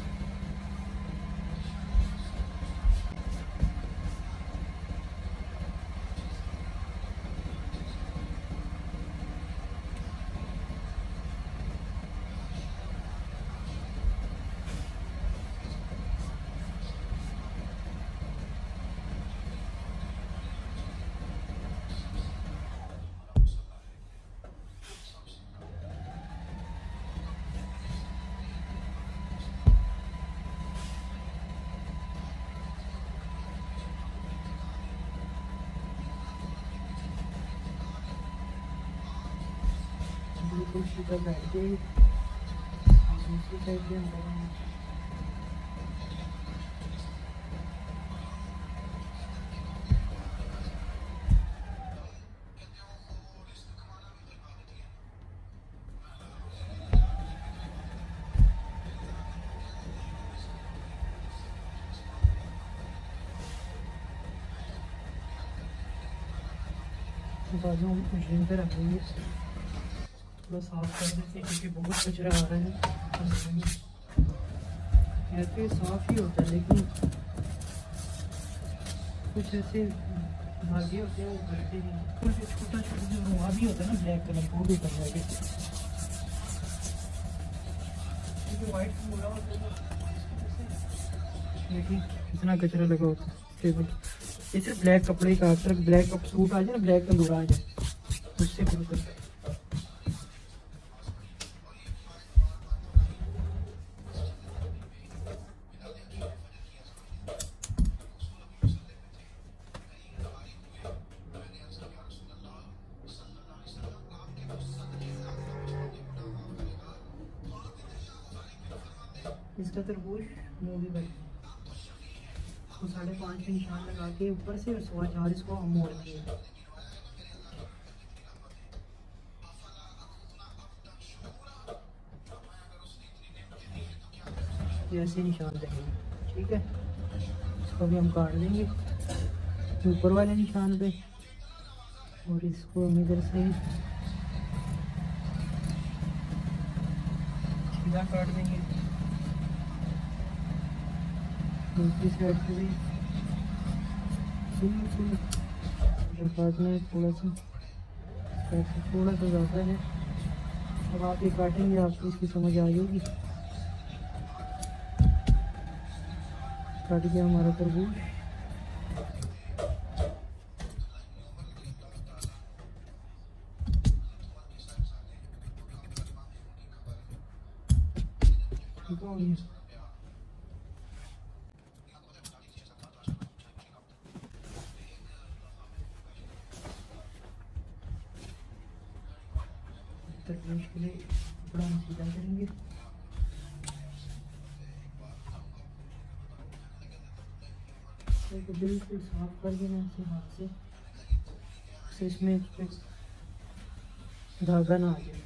बिल्कुल सीधा बैठ के दूसरी साइड पे हम करेंगे। बाजू हम मशीन पे रख देंगे, थोड़ा साफ कर देते हैं क्योंकि बहुत कचरा आ रहा है। तो ये साफ ही होता है, लेकिन कुछ ऐसे धागे होते हैं वो करते नहीं। कुछ छोटा छोटा जो रुआ भी होता है ना ब्लैक कलर का, वो भी कर जाएगा क्योंकि वाइट पूरा होता है। देखिए कितना कचरा लगा होता है टेबल। ये सिर्फ ब्लैक कपड़े का, सिर्फ ब्लैक का सूट आ जाए ना, ब्लैक कंदूरा आ जाए, उससे बिल्कुल। इसका तरबूज मूवी बनी तो 5.5 के निशान लगा के ऊपर से 4.25 इसको हम मोड़ दिए। ऐसे निशान देंगे, ठीक है। इसको भी हम काट देंगे ऊपर वाले निशान पे, और इसको हम इधर से सीधा काट देंगे। दूसरी साइड पे भी काटना है, थोड़ा सा ज़्यादा है। अब आप ये काटेंगे आपको इसकी समझ आ जाएगी। काट गया हमारा तरबूज। ठीक हो गया। तरबूज के लिए कपड़ा हम सीधा करेंगे। तो बिल्कुल साफ कर देना ऐसे हाथ से इसमें धागा ना आ जाए।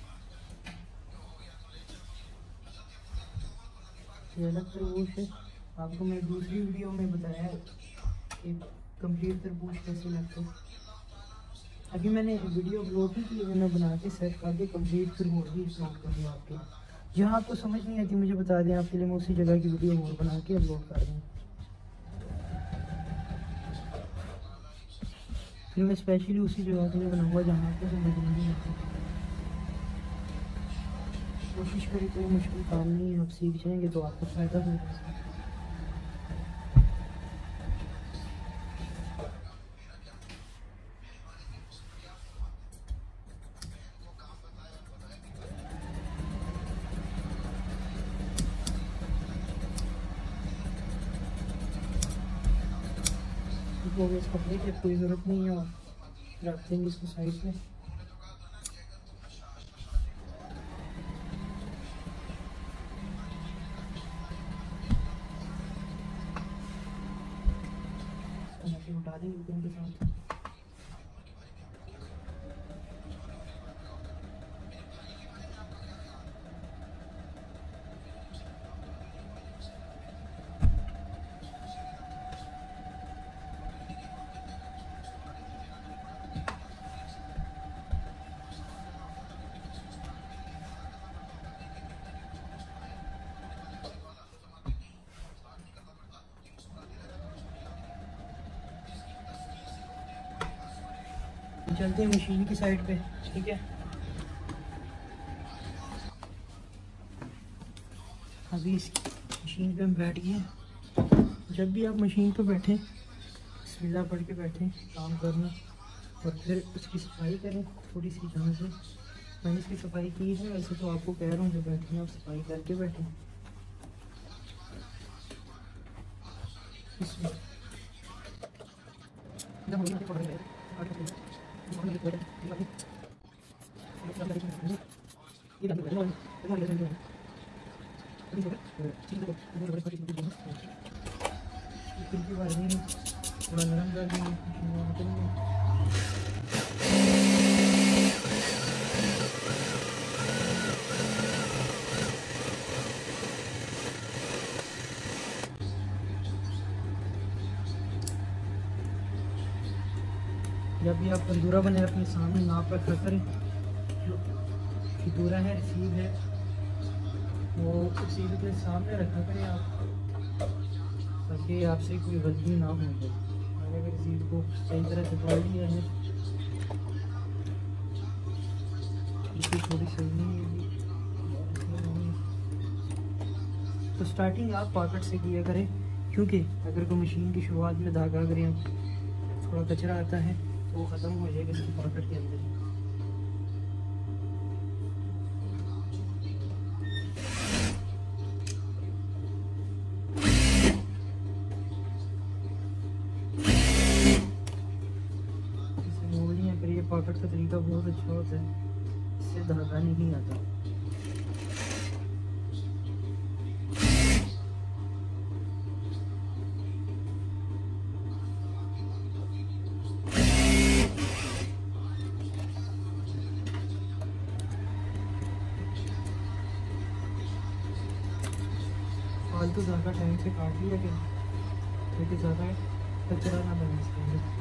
ये अलग तरबूज है, आपको मैं दूसरी वीडियो में बताया है कि कंप्लीट तरबूज कैसे लगते हैं। अभी मैंने वीडियो अपलोड की थी, मैं बना के सेट करके कंप्लीट फिर और भी अपलोड कर दिया आपके। जहाँ आपको समझ नहीं आती मुझे बता दें, आपके लिए मैं उसी जगह की वीडियो और बना के अपलोड कर दूँ। फिर मैं स्पेशली उसी जगह के लिए बनाऊँगा जहाँ आपको समझ नहीं आती। कोशिश करें, कोई मुश्किल काम नहीं है, आप सीख जाएंगे तो आपको फ़ायदा होगा। इस कपड़े की कोई ज़रूरत नहीं है, रख देंगे इसको साइड में। उठा देंगे उनके साथ। चलते हैं मशीन की साइड पे, ठीक है। अभी इस मशीन पे हम बैठ गए। जब भी आप मशीन पे बैठें बिस्मिल्लाह पढ़ के बैठें, काम करना और फिर उसकी सफाई करें थोड़ी सी। जहाँ से मैंने इसकी सफाई की है, वैसे तो आपको कह रहा हूँ जब बैठे आप सफाई करके बैठें। थोड़ा नरम कर देंगे। जब भी आप तंदूरा बने अपने सामने नाप रखा करें, जो तंदूरा है रिसीव है वो रिसीव के सामने रखा करें आप, ताकि आपसे कोई गलती ना हो जाए। मैंने अगर रिसीव को सही तरह से पकड़ लिया है, इसकी थोड़ी सही नहीं है तो स्टार्टिंग आप पॉकेट से किया करें, क्योंकि अगर कोई मशीन की शुरुआत में धागा अगर यहाँ थोड़ा कचरा आता है तो वो ख़त्म हो जाएगा इसकी पॉकेट के अंदर। पॉकेट का तरीका बहुत अच्छा होता है, इससे धागा नहीं आता। फालतू धागा टाइम से काट लिया क्या, क्योंकि ज़्यादा कचरा ना बने इसके अंदर।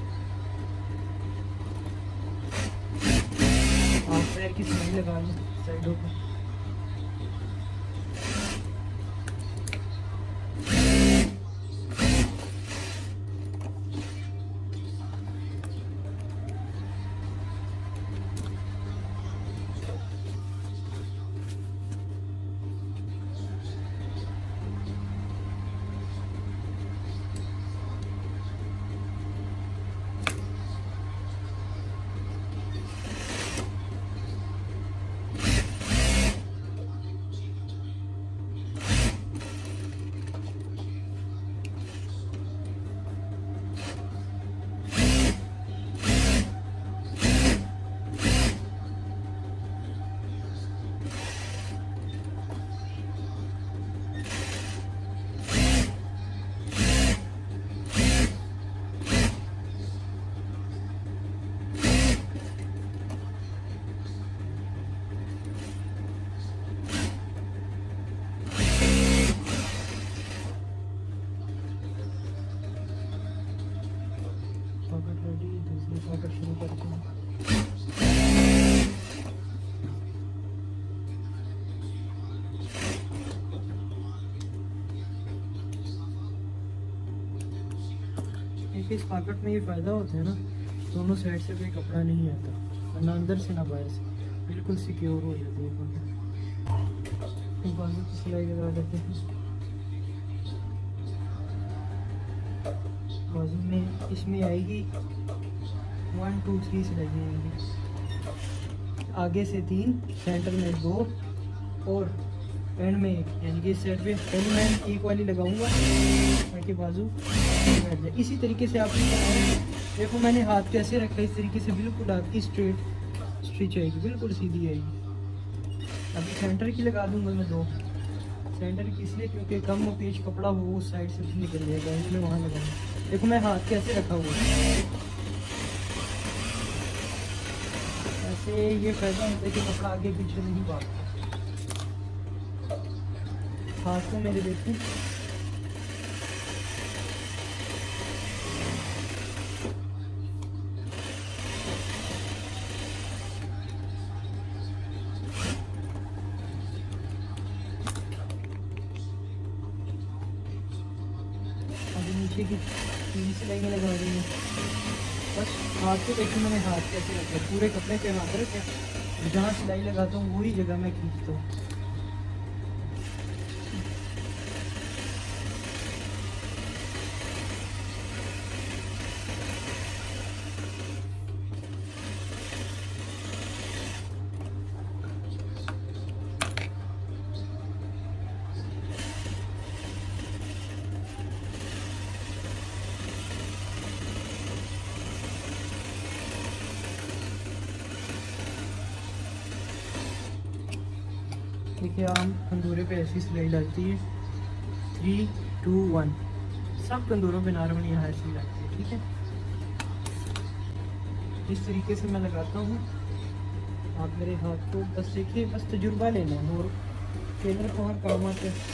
आप पैर की सिलाई लगा लें साइडों पर। पॉकेट रेडी, दूसरी पॉकेट शुरू करते हैं। इस पॉकेट में ये फ़ायदा होता है ना, दोनों साइड से कोई कपड़ा नहीं आता, ना अंदर से ना बाहर से, बिल्कुल सिक्योर हो जाती है पॉकेट। बाजू की सिलाई लगा देते हैं। बाजू में इसमें आएगी 1 2 3 सिलाई आएगी, आगे से 3, सेंटर में 2 और एंड में 1, यानी कि इस साइड पे पहले मैं एक वाली लगाऊंगा ताकि बाजू बैठ जाए। इसी तरीके से आप देखो मैंने हाथ कैसे रखा, इस तरीके से बिल्कुल आपकी स्ट्रेट स्टिच आएगी, बिल्कुल सीधी आएगी। अभी सेंटर की लगा दूंगा मैं 2, सेंटर की इसलिए क्योंकि कम पेज कपड़ा हो उस साइड से भी निकल जाएगा, इसलिए वहाँ लगाऊंगा। देखो मैं हाथ कैसे रखा हुआ है, ऐसे ये फ़ायदा होता है कि कपड़ा आगे पीछे नहीं भागता। हाथ को मेरे देखो नीचे की 3 सिलाई लगा देंगे बस हाथ को देखिए मैंने हाथ कैसे रखे, पूरे कपड़े पे हाथ रखे, जहाँ सिलाई लगाता हूँ वही जगह मैं खींचता हूँ। देखिए आम तंदूरे पे ऐसी सिलाई लगती है, 3, 2, 1, सब तंदूरों पे नॉर्मली यहाँ ऐसी लगती है। ठीक है, इस तरीके से मैं लगाता हूँ। आप मेरे हाथ को बस देखिए, बस तजुर्बा लेना है और टेलर को हर काम आते हैं।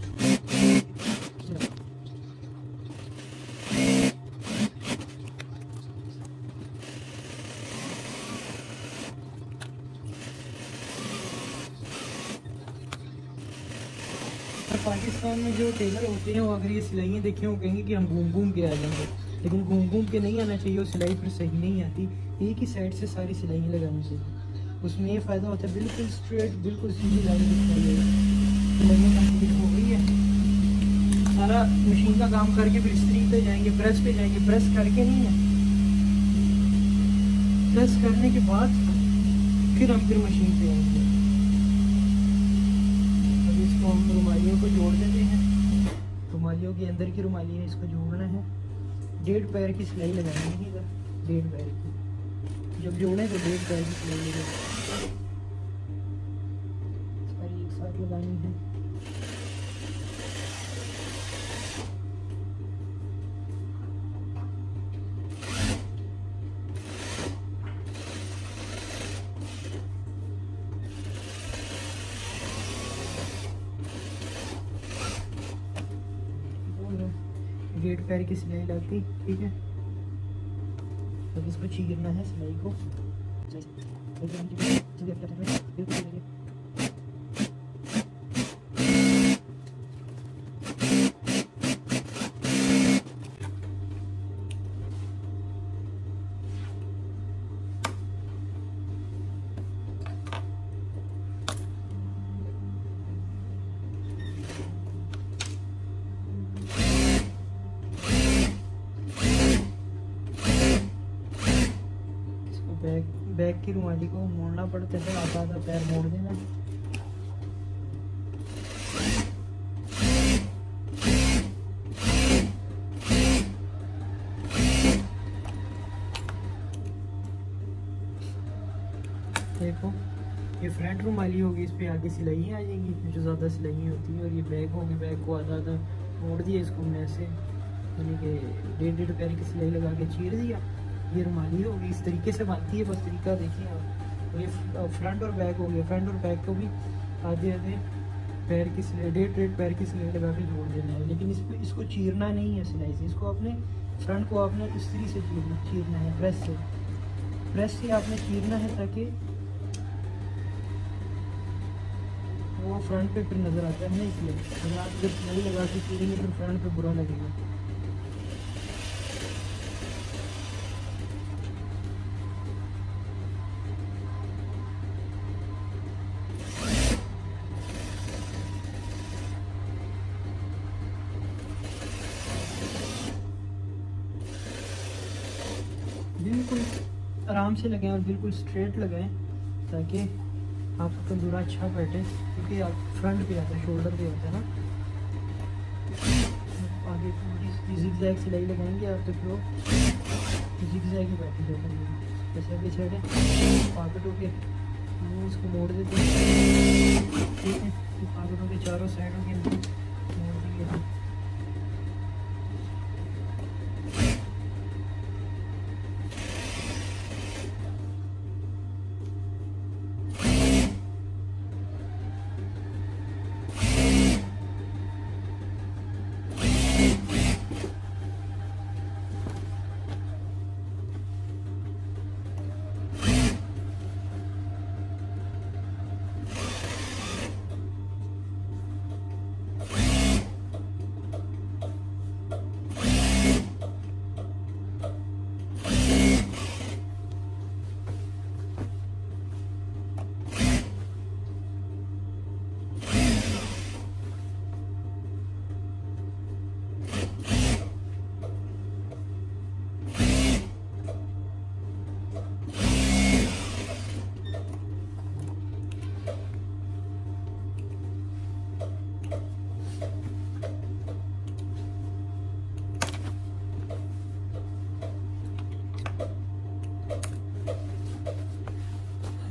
पाकिस्तान में जो टेलर होते हैं वो अगर ये सिलाइयाँ देखें वो कहेंगे कि हम घूम घूम के आ जाएंगे, लेकिन घूम घूम के नहीं आना चाहिए, वो सिलाई फिर सही नहीं आती। एक ही साइड से सारी सिलाइयाँ लगानी चाहिए, उसमें ये फ़ायदा होता है बिल्कुल स्ट्रेट, बिल्कुल सीधी लाइन दिखाई। सिलाइयाँ कंप्लीट हो गई है, सारा मशीन का काम करके फिर स्त्री पे जाएंगे, प्रेस पे जाएंगे। प्रेस करके नहीं है, प्रेस करने के बाद फिर हम फिर मशीन पे आएंगे। इसको हम रुमालियों को जोड़ देते हैं, रुमालियों के अंदर की रुमाली है, इसको जोड़ना है। 1.5 पैर की सिलाई लगानी है इधर, 1.5 पैर की। जब जोड़ें तो 1.5 पैर की सिलाई लगानी, सारी एक साथ लगानी है। डेढ़ पैर की सिलाई लगती, ठीक है। अब इसको चीरना है सिलाई को। बैक की रुमाली को मोड़ना पड़ता है, आधा पैर मोड़ देना। देखो ये फ्रंट रुमाली होगी, इस पे आगे सिलाइयाँ आ जाएंगी जो ज़्यादा सिलाइयाँ होती है, और ये बैक होगी, बैक को आधा मोड़ दिया, इसको हमने ऐसे यानी कि 1.5 पैर की सिलाई लगा के चीर दिया। ये रुमाली होगी, इस तरीके से बनती है, बस तरीका देखिए आप। ये फ्रंट और बैक हो गया, फ्रंट और बैक को भी आधे पैर की सिलाई, 1.5 पैर की सिलाई लगा के जोड़ देना है। लेकिन इसको चीरना नहीं है सिलाई से, इसको अपने फ्रंट को आपने इस तरीके से चीरना है, प्रेस से आपने चीरना है, ताकि वो फ्रंट पे फिर नज़र आता है ना। इसलिए अगर आप जब सिलाई लगा के चीरेंगे फिर फ्रंट पे बुरा लगेगा। बिल्कुल आराम से लगाएं और बिल्कुल स्ट्रेट लगाएं, ताकि आपका तंदूरा अच्छा बैठे, क्योंकि आप फ्रंट पे आता है, शोल्डर पे होता है ना। आगे पूरी जिगजैग सिलाई लगाएंगे आप, तो फिर वो जिगजैग ही बैठेगा तंदूरा। जैसे आगे साइड है पॉकेटों के, उसको मोड़ देते हैं, ठीक है। पॉकेटों के चारों साइडों के मोड़ देंगे।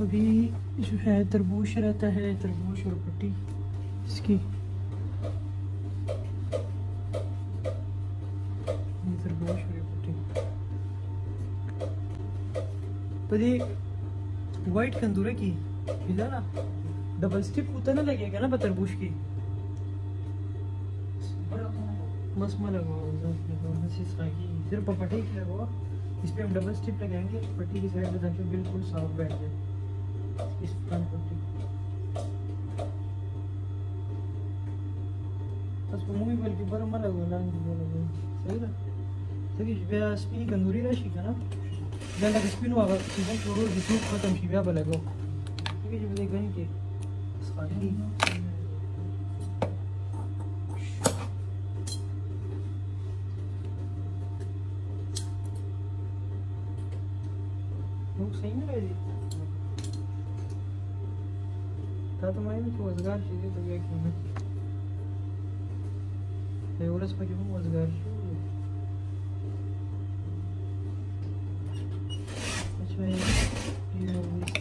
अभी जो है तरबूज रहता है, तरबूज और पट्टी इसकी, तरबूज और पट्टी पर वाइट कंदूरे की हिला ना डबल स्टिप उतना लगेगा ना तरबूज की मसमा लगाओ सिर्फ पट्टी की लगाओ। इस पे हम डबल स्टिप लगाएंगे पट्टी की साइड में ताकि बिल्कुल साफ बैठ जाए इस फ्रंट पट्टी। बस मुंह बल्कि बर मत लगो ना सही ना सही बिया स्पिन कंदूरी राशि का ना जल्द स्पिन वाला सीजन छोड़ो जिसमें खत्म शिबिया बलगो ठीक है। जब देखें कि सारी सही में रही था तुम्हारी में तो रोजगार चीजें तो क्या की मैं एवढंच पाहिजे मग रोजगार अच्छा ये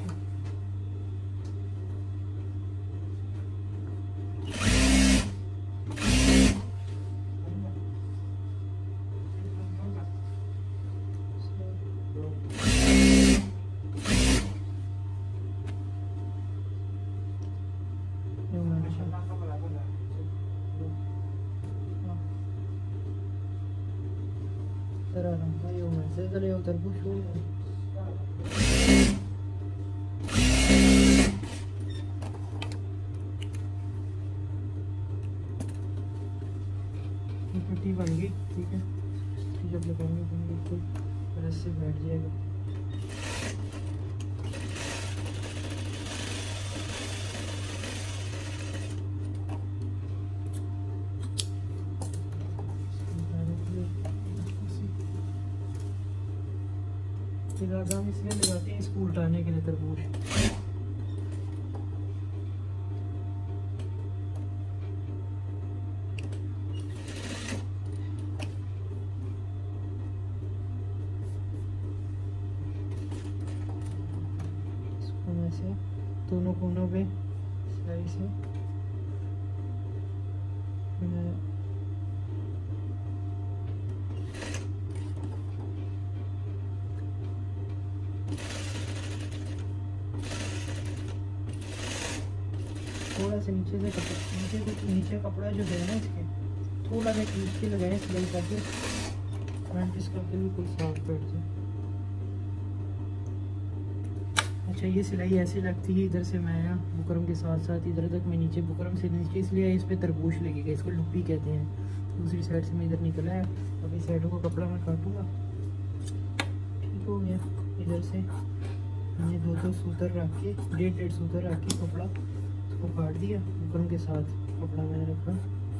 तरबूज पट्टी बन गई ठीक है। जब लगाएंगे तो बिल्कुल रस से बैठ जाएगा। लगाम इसलिए लगाते हैं इसको उल्टाने के लिए तरबूज। इसको ऐसे दोनों कोनों पे सही से थोड़ा सा नीचे कपड़ा जो है ना इसके थोड़ा सा खींच के लगाए सिलाई करके फ्रंट इसका बिल्कुल साफ बैठ जाए। अच्छा ये सिलाई ऐसे लगती है इधर से मैं बुकरम के साथ साथ इधर तक मैं नीचे बुकरम से नीचे इसलिए इस पर तरबूज लगेगा, इसको लुप्पी कहते हैं। दूसरी साइड से मैं इधर निकला है, अभी साइडों का कपड़ा मैं काटूँगा। ठीक हो गया। इधर से मैंने दो सूतर रख के डेढ़ सूतर रख के कपड़ा को काट दिया, बुकरम के साथ कपड़ा मैंने रखा।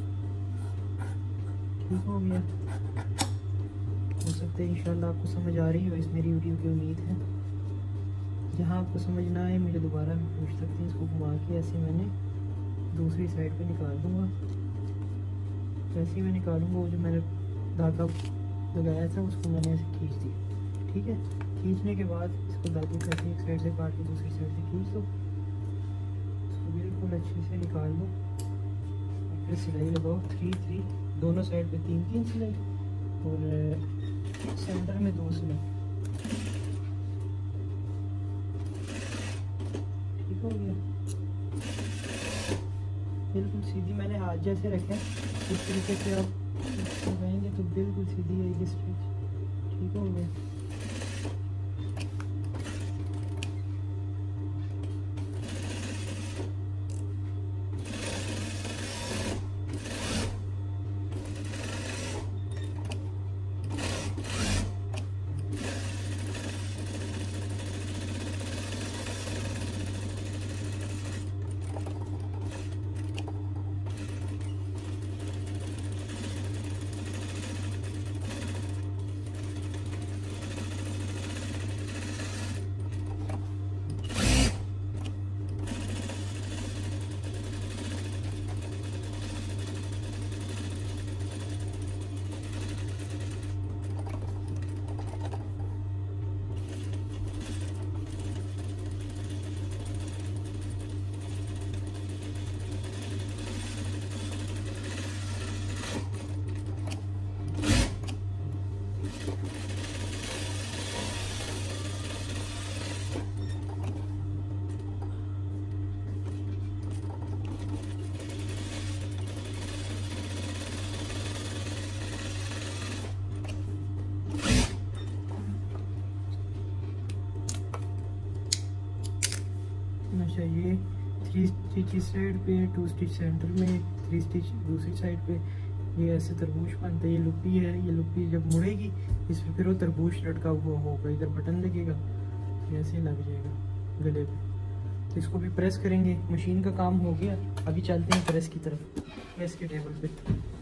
ठीक हो गया। हो सकता है इंशाल्लाह आपको समझ आ रही हो इस मेरी वीडियो की उम्मीद है। जहाँ आपको समझ ना आए मुझे दोबारा भी पूछ सकते हैं। इसको घुमा के ऐसे मैंने दूसरी साइड पे निकाल दूँगा। जैसे ही मैं निकालूँगा वो जो मैंने धागा लगाया था उसको मैंने ऐसे खींच दिया। ठीक है। खींचने के बाद इसको धागे को ऐसे एक साइड से काट के दूसरी साइड से खींच दो, बिल्कुल अच्छे से निकाल लो। फिर सिलाई लगाओ 3-3 दोनों साइड पे 3-3 सिलाई और सेंटर में 2 सिलाई। ठीक हो गया। बिल्कुल सीधी मैंने हाथ जैसे रखे, इस तरीके से आप लगाएंगे तो बिल्कुल सीधी आएगी स्टिच। ठीक हो गया। 3 स्टिच इस साइड पे, 2 स्टिच सेंटर में, 3 स्टिच दूसरी साइड पे। ये ऐसे तरबूज बनता है। ये लुप्पी है, ये लुप्पी जब मुड़ेगी इसमें फिर वो तरबूज लटका हुआ होगा, इधर बटन लगेगा, ऐसे लग जाएगा गले पे। तो इसको भी प्रेस करेंगे। मशीन का काम हो गया, अभी चलते हैं प्रेस की तरफ, प्रेस के टेबल पे।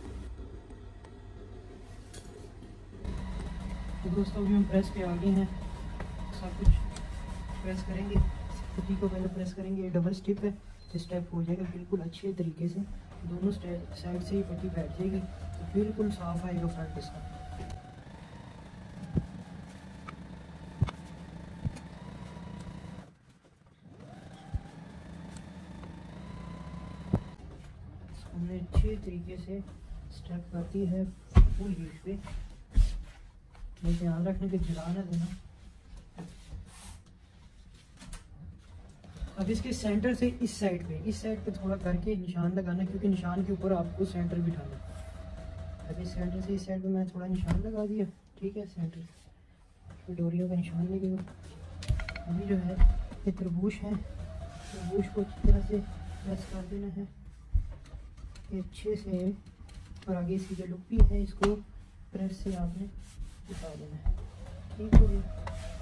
तो दोस्तों अभी हम प्रेस पे आ गए हैं, सब कुछ प्रेस करेंगे। पट्टी को पहले प्रेस करेंगे, डबल स्टिप है, स्टेप हो जाएगा बिल्कुल अच्छे तरीके से। दोनों साइड से ही पट्टी बैठ जाएगी तो बिल्कुल साफ आएगा फ्रंट इसका। हमने अच्छे तरीके से स्टेप करती है फुल हीट पे। ध्यान रखने के जला ना देना। अब इसके सेंटर से इस साइड पे थोड़ा करके निशान लगाना, क्योंकि निशान के ऊपर आपको सेंटर बिठाना है। अभी सेंटर से इस साइड पे मैंने थोड़ा निशान लगा दिया, ठीक है। सेंटर पे डोरियों का निशान लगेगा। अभी जो है ये तरबूज है, तरबूज को अच्छी तरह से प्रेस कर देना है ये अच्छे से। और आगे इसकी जो लुप्पी है इसको प्रेस से आपने उतार देना है, ठीक हो गया।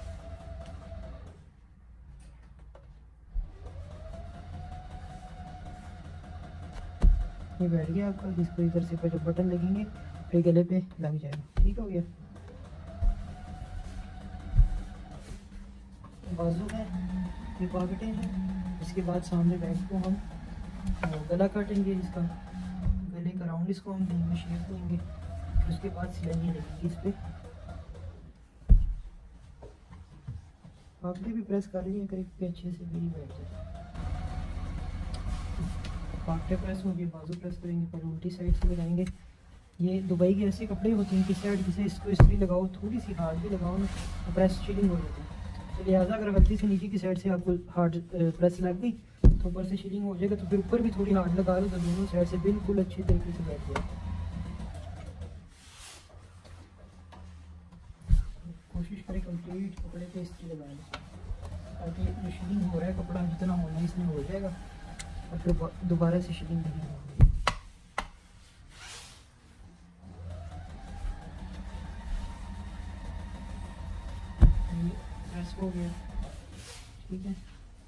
ये बैठ गया आपका। इसको इधर से जब बटन लगेंगे फिर गले पे लग जाएगा, ठीक हो गया। बाजू है, ये पॉकेटें हैं। इसके बाद सामने बैक को हम गला काटेंगे इसका, गले का राउंड इसको हम देंगे, शेप देंगे। उसके बाद सिलाई लगेगी इस पर। पॉकेटें भी प्रेस कर लिए करीब अच्छे से भी बैठ जाए। पॉकेटें प्रेस होगी, बाजू प्रेस करेंगे, पर उल्टी साइड से लगाएंगे। ये दुबई के ऐसे कपड़े होते हैं कि साइड से इसको इस्त्री लगाओ, थोड़ी सी हार्ड भी लगाओ ना तो प्रेस शिलिंग हो जाती है। तो लिहाजा अगर गलती से नीचे की साइड से आपको हार्ड प्रेस लग गई तो ऊपर से शिलिंग हो जाएगा। तो फिर ऊपर भी थोड़ी हार्ड लगा लो तो दोनों साइड से बिल्कुल अच्छे तरीके से बैठ जाए। कोशिश करें कंप्लीट कपड़े पे इस्त्री लगा लें, ताकि जो शिलिंग हो रहा है कपड़ा जितना होना है इसमें हो जाएगा और फिर दोबारा से शिलिंग नहीं होगी। प्रेस हो गया, ठीक है।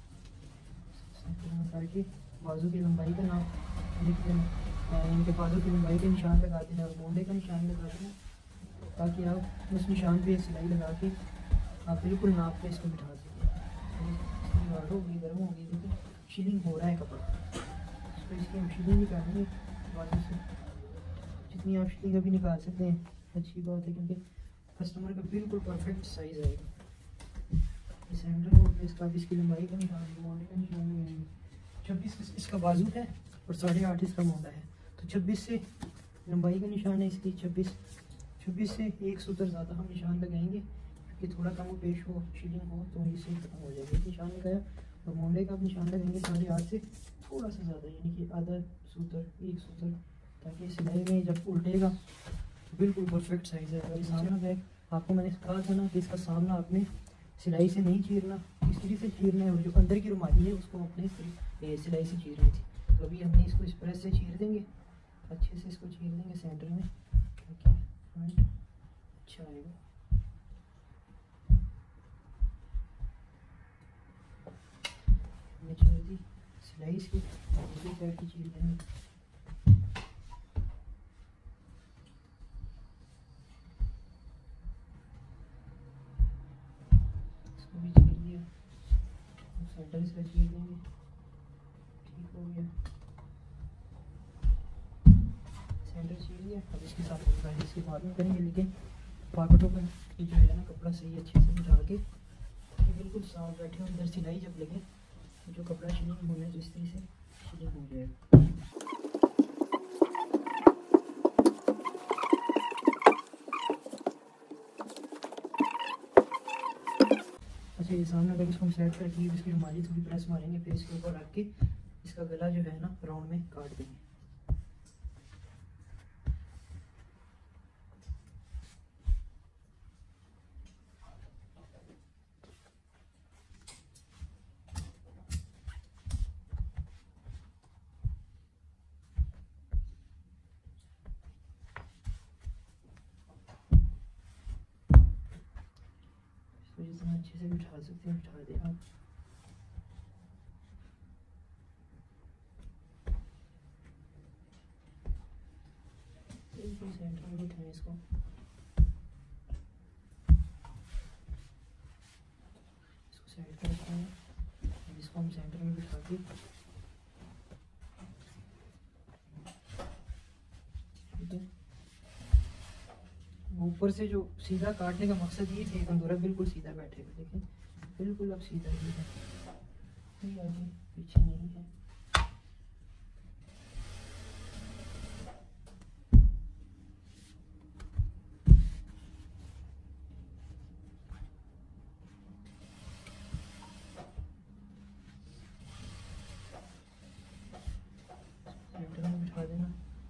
करके बाजू की लंबाई का नाप लिख देना, इनके बाजू की लंबाई का निशान लगा देना और गोंडे का निशान लगा देना, ताकि आप उस निशान पे सिलाई लगा के आप बिल्कुल नाप के इसको बिठा सकें। गाढ़ होगी, गर्म होगी, देखिए शिलिंग हो रहा है कपड़ा। तो इसकी हम शिलिंग निकालेंगे बाजू से, जितनी आप शिलिंग अभी निकाल सकते हैं अच्छी बात है, क्योंकि कस्टमर का बिल्कुल परफेक्ट साइज़ आएगा। सेंटर हो गया इसका, इसकी लंबाई का निशान, मोंडे का निशान लगाएंगे। 26 इसका बाजू है और 8.5 इसका मोंडा है। तो 26 से लंबाई का निशान है इसकी, 26 से एक सूत्र ज़्यादा हम निशान लगाएंगे, क्योंकि थोड़ा कम पेश हो, शिलिंग हो तो इससे खत्म हो जाएगा। निशान लगाया और मोंडे का निशान लगाएंगे 8.5 से थोड़ा सा ज़्यादा, यानी कि आधा सूत्र, एक सूत्र, ताकि सिलाई में जब उल्टेगा तो बिल्कुल परफेक्ट साइज़ है। और सामना बैग आपको मैंने कहा था ना कि इसका सामना आपने सिलाई से नहीं चीरना, इस्त्री से चीरना है। और जो अंदर की रुमाली है उसको अपने सिलाई से चीरनी थी। तो अभी हमने इसको इस प्रेस से चीर देंगे, अच्छे से इसको चीर देंगे सेंटर में, ताकि फ्रंट अच्छा आएगा। हमने चीर दी सिलाई से, दूसरी साइड की चीर देंगे। सेंटर इसका चीर देंगे, ठीक हो गया। सेंटर चीर दिया। अब इसके साथ प्राइस इसके बाद में करेंगे, लेकिन पॉकेटों पर जो है ना कपड़ा सही अच्छे से बिठा के बिल्कुल साफ बैठे। अंदर सिलाई जब लगे तो जो कपड़ा शिलिंग होना है तो इस तरह से शिलिंग हो जाएगा। अच्छा, ये सामने अगर इसको हम सेट करके इसकी रुमाली थोड़ी प्रेस मारेंगे, फिर इसके ऊपर रख के इसका गला जो है ना राउंड में काट देंगे। अच्छे से बिठा सकते हैं, बिठा दें आप। बिल्कुल सेंटर में बिठाएं इसको। साइड पर रखते हैं, इसको हम सेंटर में बिठा के ठीक है। ऊपर से जो सीधा काटने का मकसद ये है तंदूरा बिल्कुल सीधा बैठेगा, देखें बिल्कुल अब सीधा ही है, कोई आगे पीछे नहीं है। सेंटर में बिठा देना।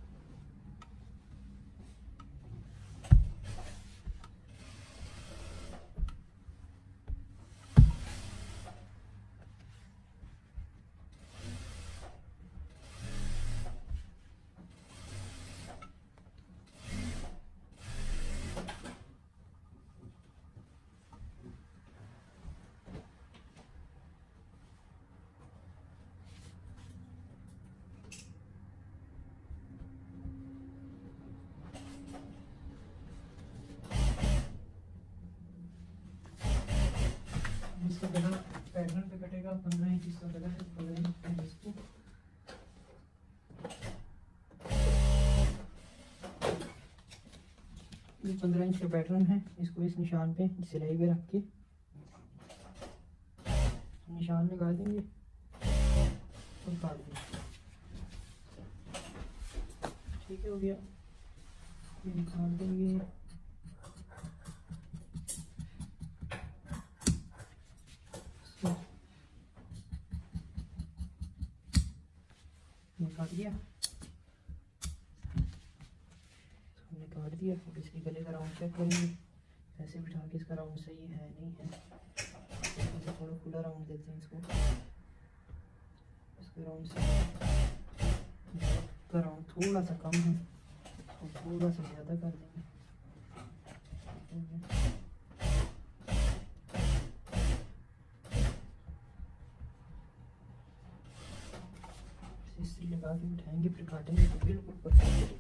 इसका गला पैटर्न पे कटेगा, 15 इंच इसका गला है, 15 इंच इसको। ये 15 इंच का पैटर्न है, इसको इस निशान पे सिलाई पे रख के निशान लगा देंगे और काट देंगे। ठीक है, हो गया। ये निकाल देंगे। काट दिया, हमने काट दिया। अब इसके गले का राउंड चेक करेंगे, ऐसे बिठा के इसका राउंड सही है नहीं है। ऐसे थोड़ा खुला राउंड देते हैं इसको, इसका राउंड का राउंड थोड़ा सा कम है और थोड़ा सा ज़्यादा कर देंगे। इसी लगा के बिठाएंगे, फिर काटेंगे तो बिल्कुल परफेक्ट।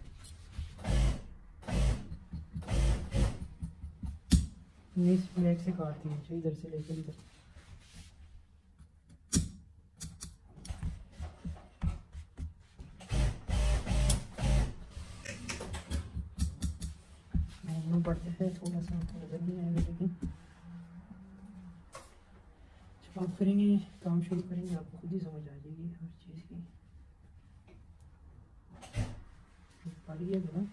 इस ब्लैक से काटती है, इधर से लेकर इधर। मालूम पड़ता है थोड़ा सा, तो नजर नहीं आएगा, लेकिन जब आप करेंगे, काम शुरू करेंगे, आपको खुद ही समझ आ जाएगी हर चीज़ की। पड़ गया ना,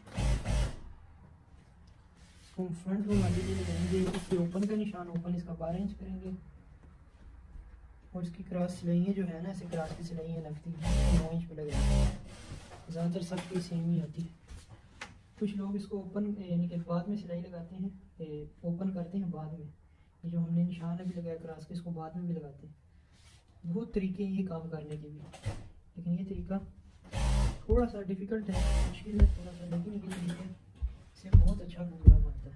इसको हम फ्रंट में वाली भी लगाएंगे। इसके ओपन का निशान, ओपन इसका 12 इंच करेंगे और इसकी क्रॉस सिलाइयाँ जो है ना, ऐसे क्रॉस की सिलाइयाँ लगती हैं 9 इंच पे लगाएंगे। ज़्यादातर सबकी सेम ही आती है। कुछ लोग इसको ओपन यानी कि बाद में सिलाई लगाते हैं, ओपन करते हैं बाद में। ये जो हमने निशान अभी लगाया क्रॉस के, इसको बाद में भी लगाते हैं। बहुत तरीके हैं ये काम करने के भी, लेकिन ये तरीका थोड़ा सा डिफ़िकल्ट है, मुश्किल है थोड़ा सा, लेकिन ये तरीके से बहुत अच्छा घूंघरा बनता है।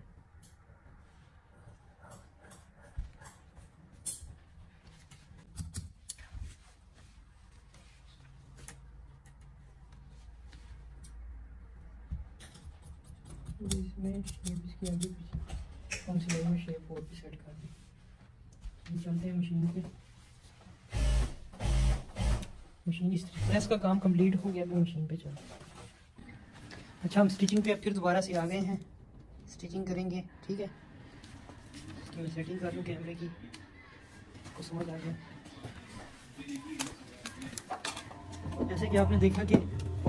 इसमें शेप इसकी आगे पीछे कौन सी सिलाई में शेप और भी सेट कर दें। चलते हैं मशीन पे। मशीन इस प्रेस का काम कंप्लीट हो गया, तो मशीन पे चलते हैं। अच्छा, हम स्टिचिंग पे अब फिर दोबारा से आ गए हैं, स्टिचिंग करेंगे। ठीक है, इसकी मैं सेटिंग कर लूँ कैमरे की, आपको समझ आ गया। जैसे कि आपने देखा कि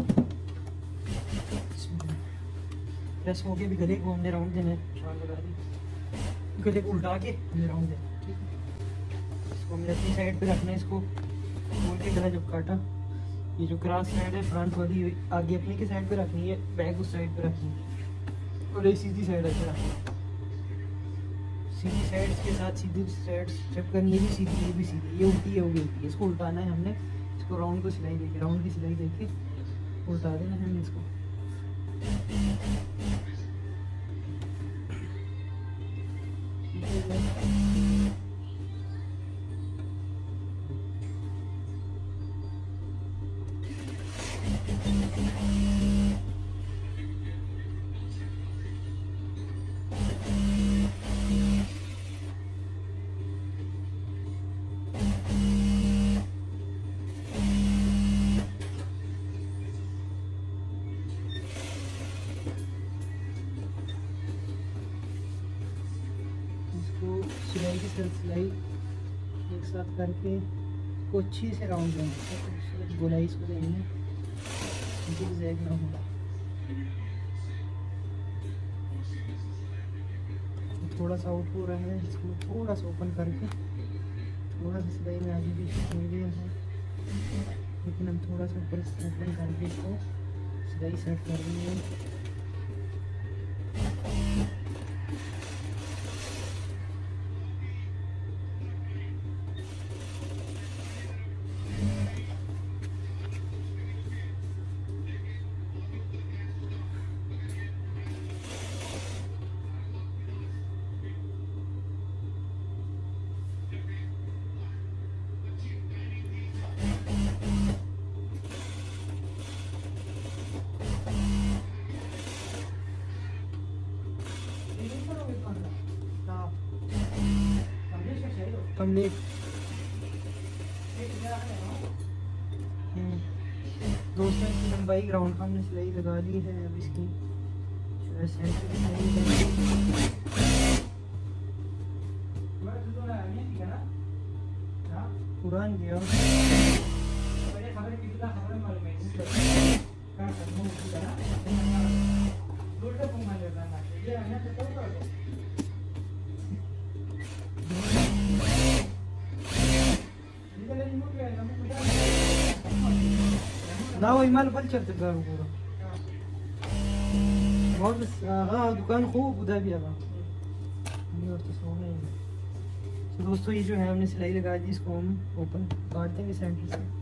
प्रेस हो के भी गले को हमने राउंड देना है, निशान लगा दी, गले को उल्टा के हमने राउंड देना है। ठीक है, इसको हमने अपनी साइड पे रखना है। इसको खोल के गला जब काटा, ये जो क्रॉस साइड है फ्रंट वाली आगे अपनी की साइड पे रखनी है, बैक उस साइड पे रखनी है और ये सीधी साइड ऐसे रखनी है। सीधी साइड के साथ सीधी साइड स्टेप करनी है, ये भी सीधी, ये भी सीधी, ये उल्टी है वो भी उल्टी है। इसको उल्टाना है हमने, इसको राउंड को सिलाई देके, राउंड की सिलाई देके उल्टा देना है हमने इसको। सिलाई के साथ सिलाई एक साथ करके को अच्छी से राउंड देंगे, गोलाई इसको देंगे, ज़िगज़ैग ना होगा। थोड़ा सा आउट हो रहा है, इसको थोड़ा सा ओपन करके थोड़ा सा सिलाई में आगे पीछे हो गया है, लेकिन हम थोड़ा सा ऊपर ओपन करके इसको सिलाई सेट कर देंगे। कंप्लीट। दोस्तों इसकी लंबाई ग्राउंड हमने सिलाई लगा ली है। अब इसकी पुरान गया ना वही माल बल चलते पूरा बहुत दुकान खूब उधर भी आगा। तो दोस्तों ये जो है हमने सिलाई लगा दी, इसको हम ओपन काट देंगे सेंटर से।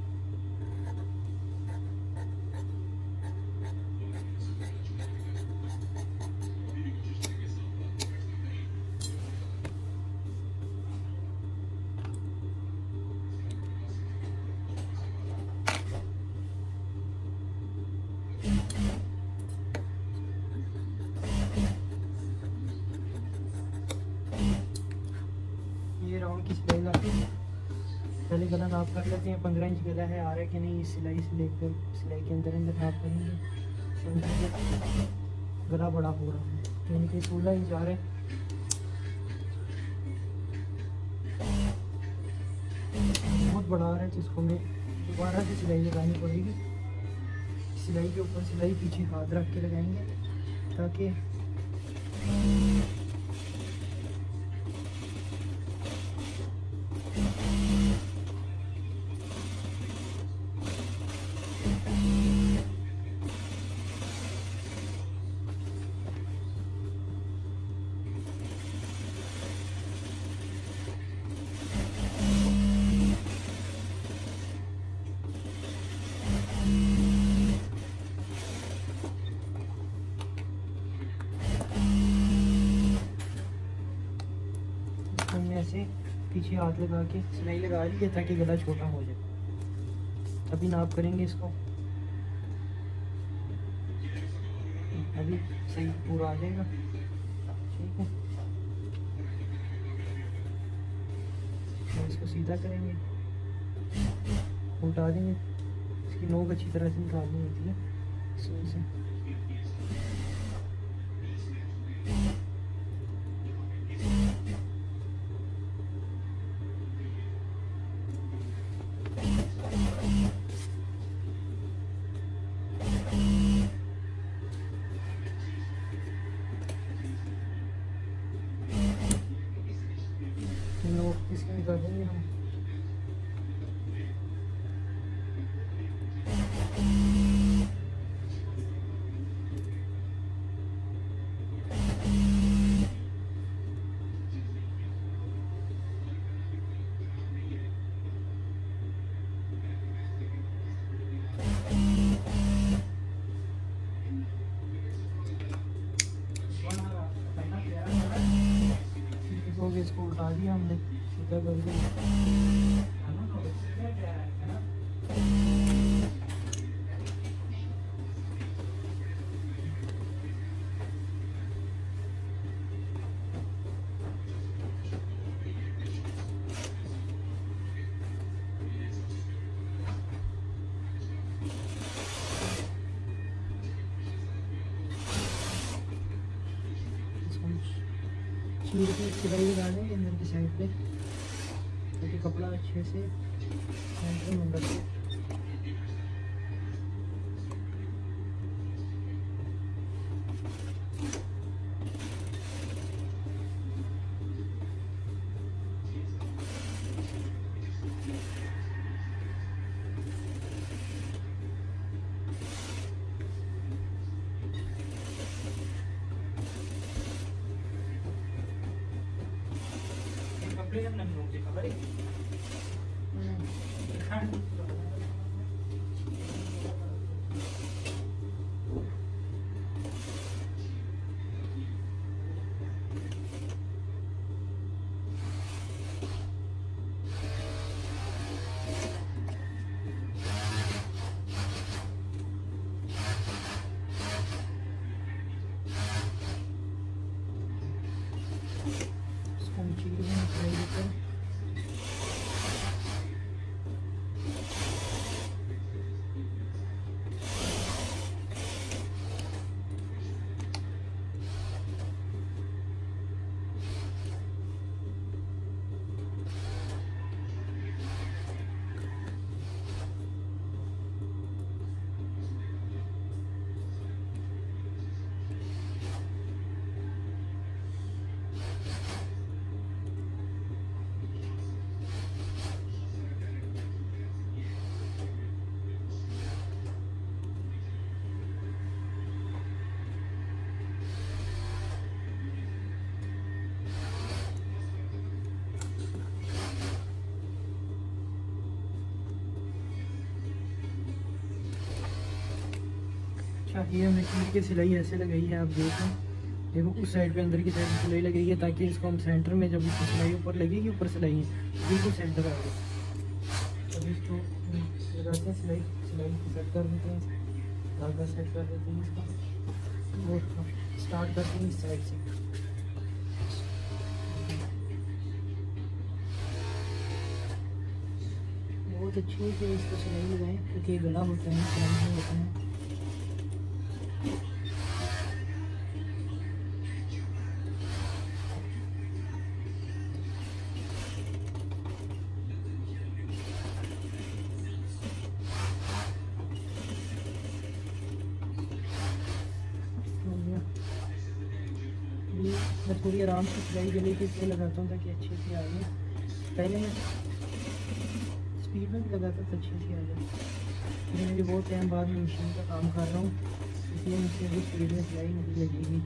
ये राउंड की सिलाई लाके पहले गला नाप कर लेते हैं, 15 इंच गला है, आ रहा है कि नहीं। इस सिलाई से लेकर सिलाई के अंदर अंदर नाप करेंगे। गला बड़ा हो रहा है, यानी कि 16 इंच आ रहा है। बहुत बड़ा आ रहा है, जिसको हमें दोबारा से सिलाई लगानी पड़ेगी। सिलाई के ऊपर सिलाई पीछे हाथ रख के लगाएंगे ताकि हमने ऐसे पीछे हाथ लगा के सिलाई लगा ली है ताकि गला छोटा हो जाए। अभी नाप करेंगे इसको, अभी सही पूरा आ जाएगा। ठीक है, तो इसको सीधा करेंगे, उल्टा देंगे, इसकी नोक अच्छी तरह से निकालनी होती है सुई से। नोक इसकी निकाल देंगे हम। इसको उठा दिया हमने, सीधा कर दिया। शुरू से सिलाई लगा दें अंदर की साइड पे ताकि कपड़ा अच्छे से सेंटर में बैठे। कपड़े हम नहीं होंगे खबर है। अच्छा, ये हमने कीट की सिलाई ऐसे लगाई है, आप देखें। देखो उस साइड पे अंदर की साइड सिलाई लगाई है ताकि इसको हम सेंटर में, जब इसको सिलाई ऊपर लगेगी, ऊपर सिलाई है बिल्कुल सेंटर आ गई। अभी इसको लगाते हैं सिलाई सेट कर देते हैं, धागा सेट कर देते हैं इसका और स्टार्ट करते हैं इस साइड से। बहुत अच्छी से इसको सिलाई लगाएं क्योंकि गला होता है, सिलाई होता है। मैं थोड़ी आराम से सिलाई गले के इसलिए लगाता हूँ ताकि अच्छे से आ जाए। पहले मैं स्पीड में भी लगाता था, अच्छे से आ जाए। मुझे बहुत टाइम बाद मैं मशीन का काम कर रहा हूँ, इसलिए मुझसे भी स्पीड में सिलाई नहीं लगेगी।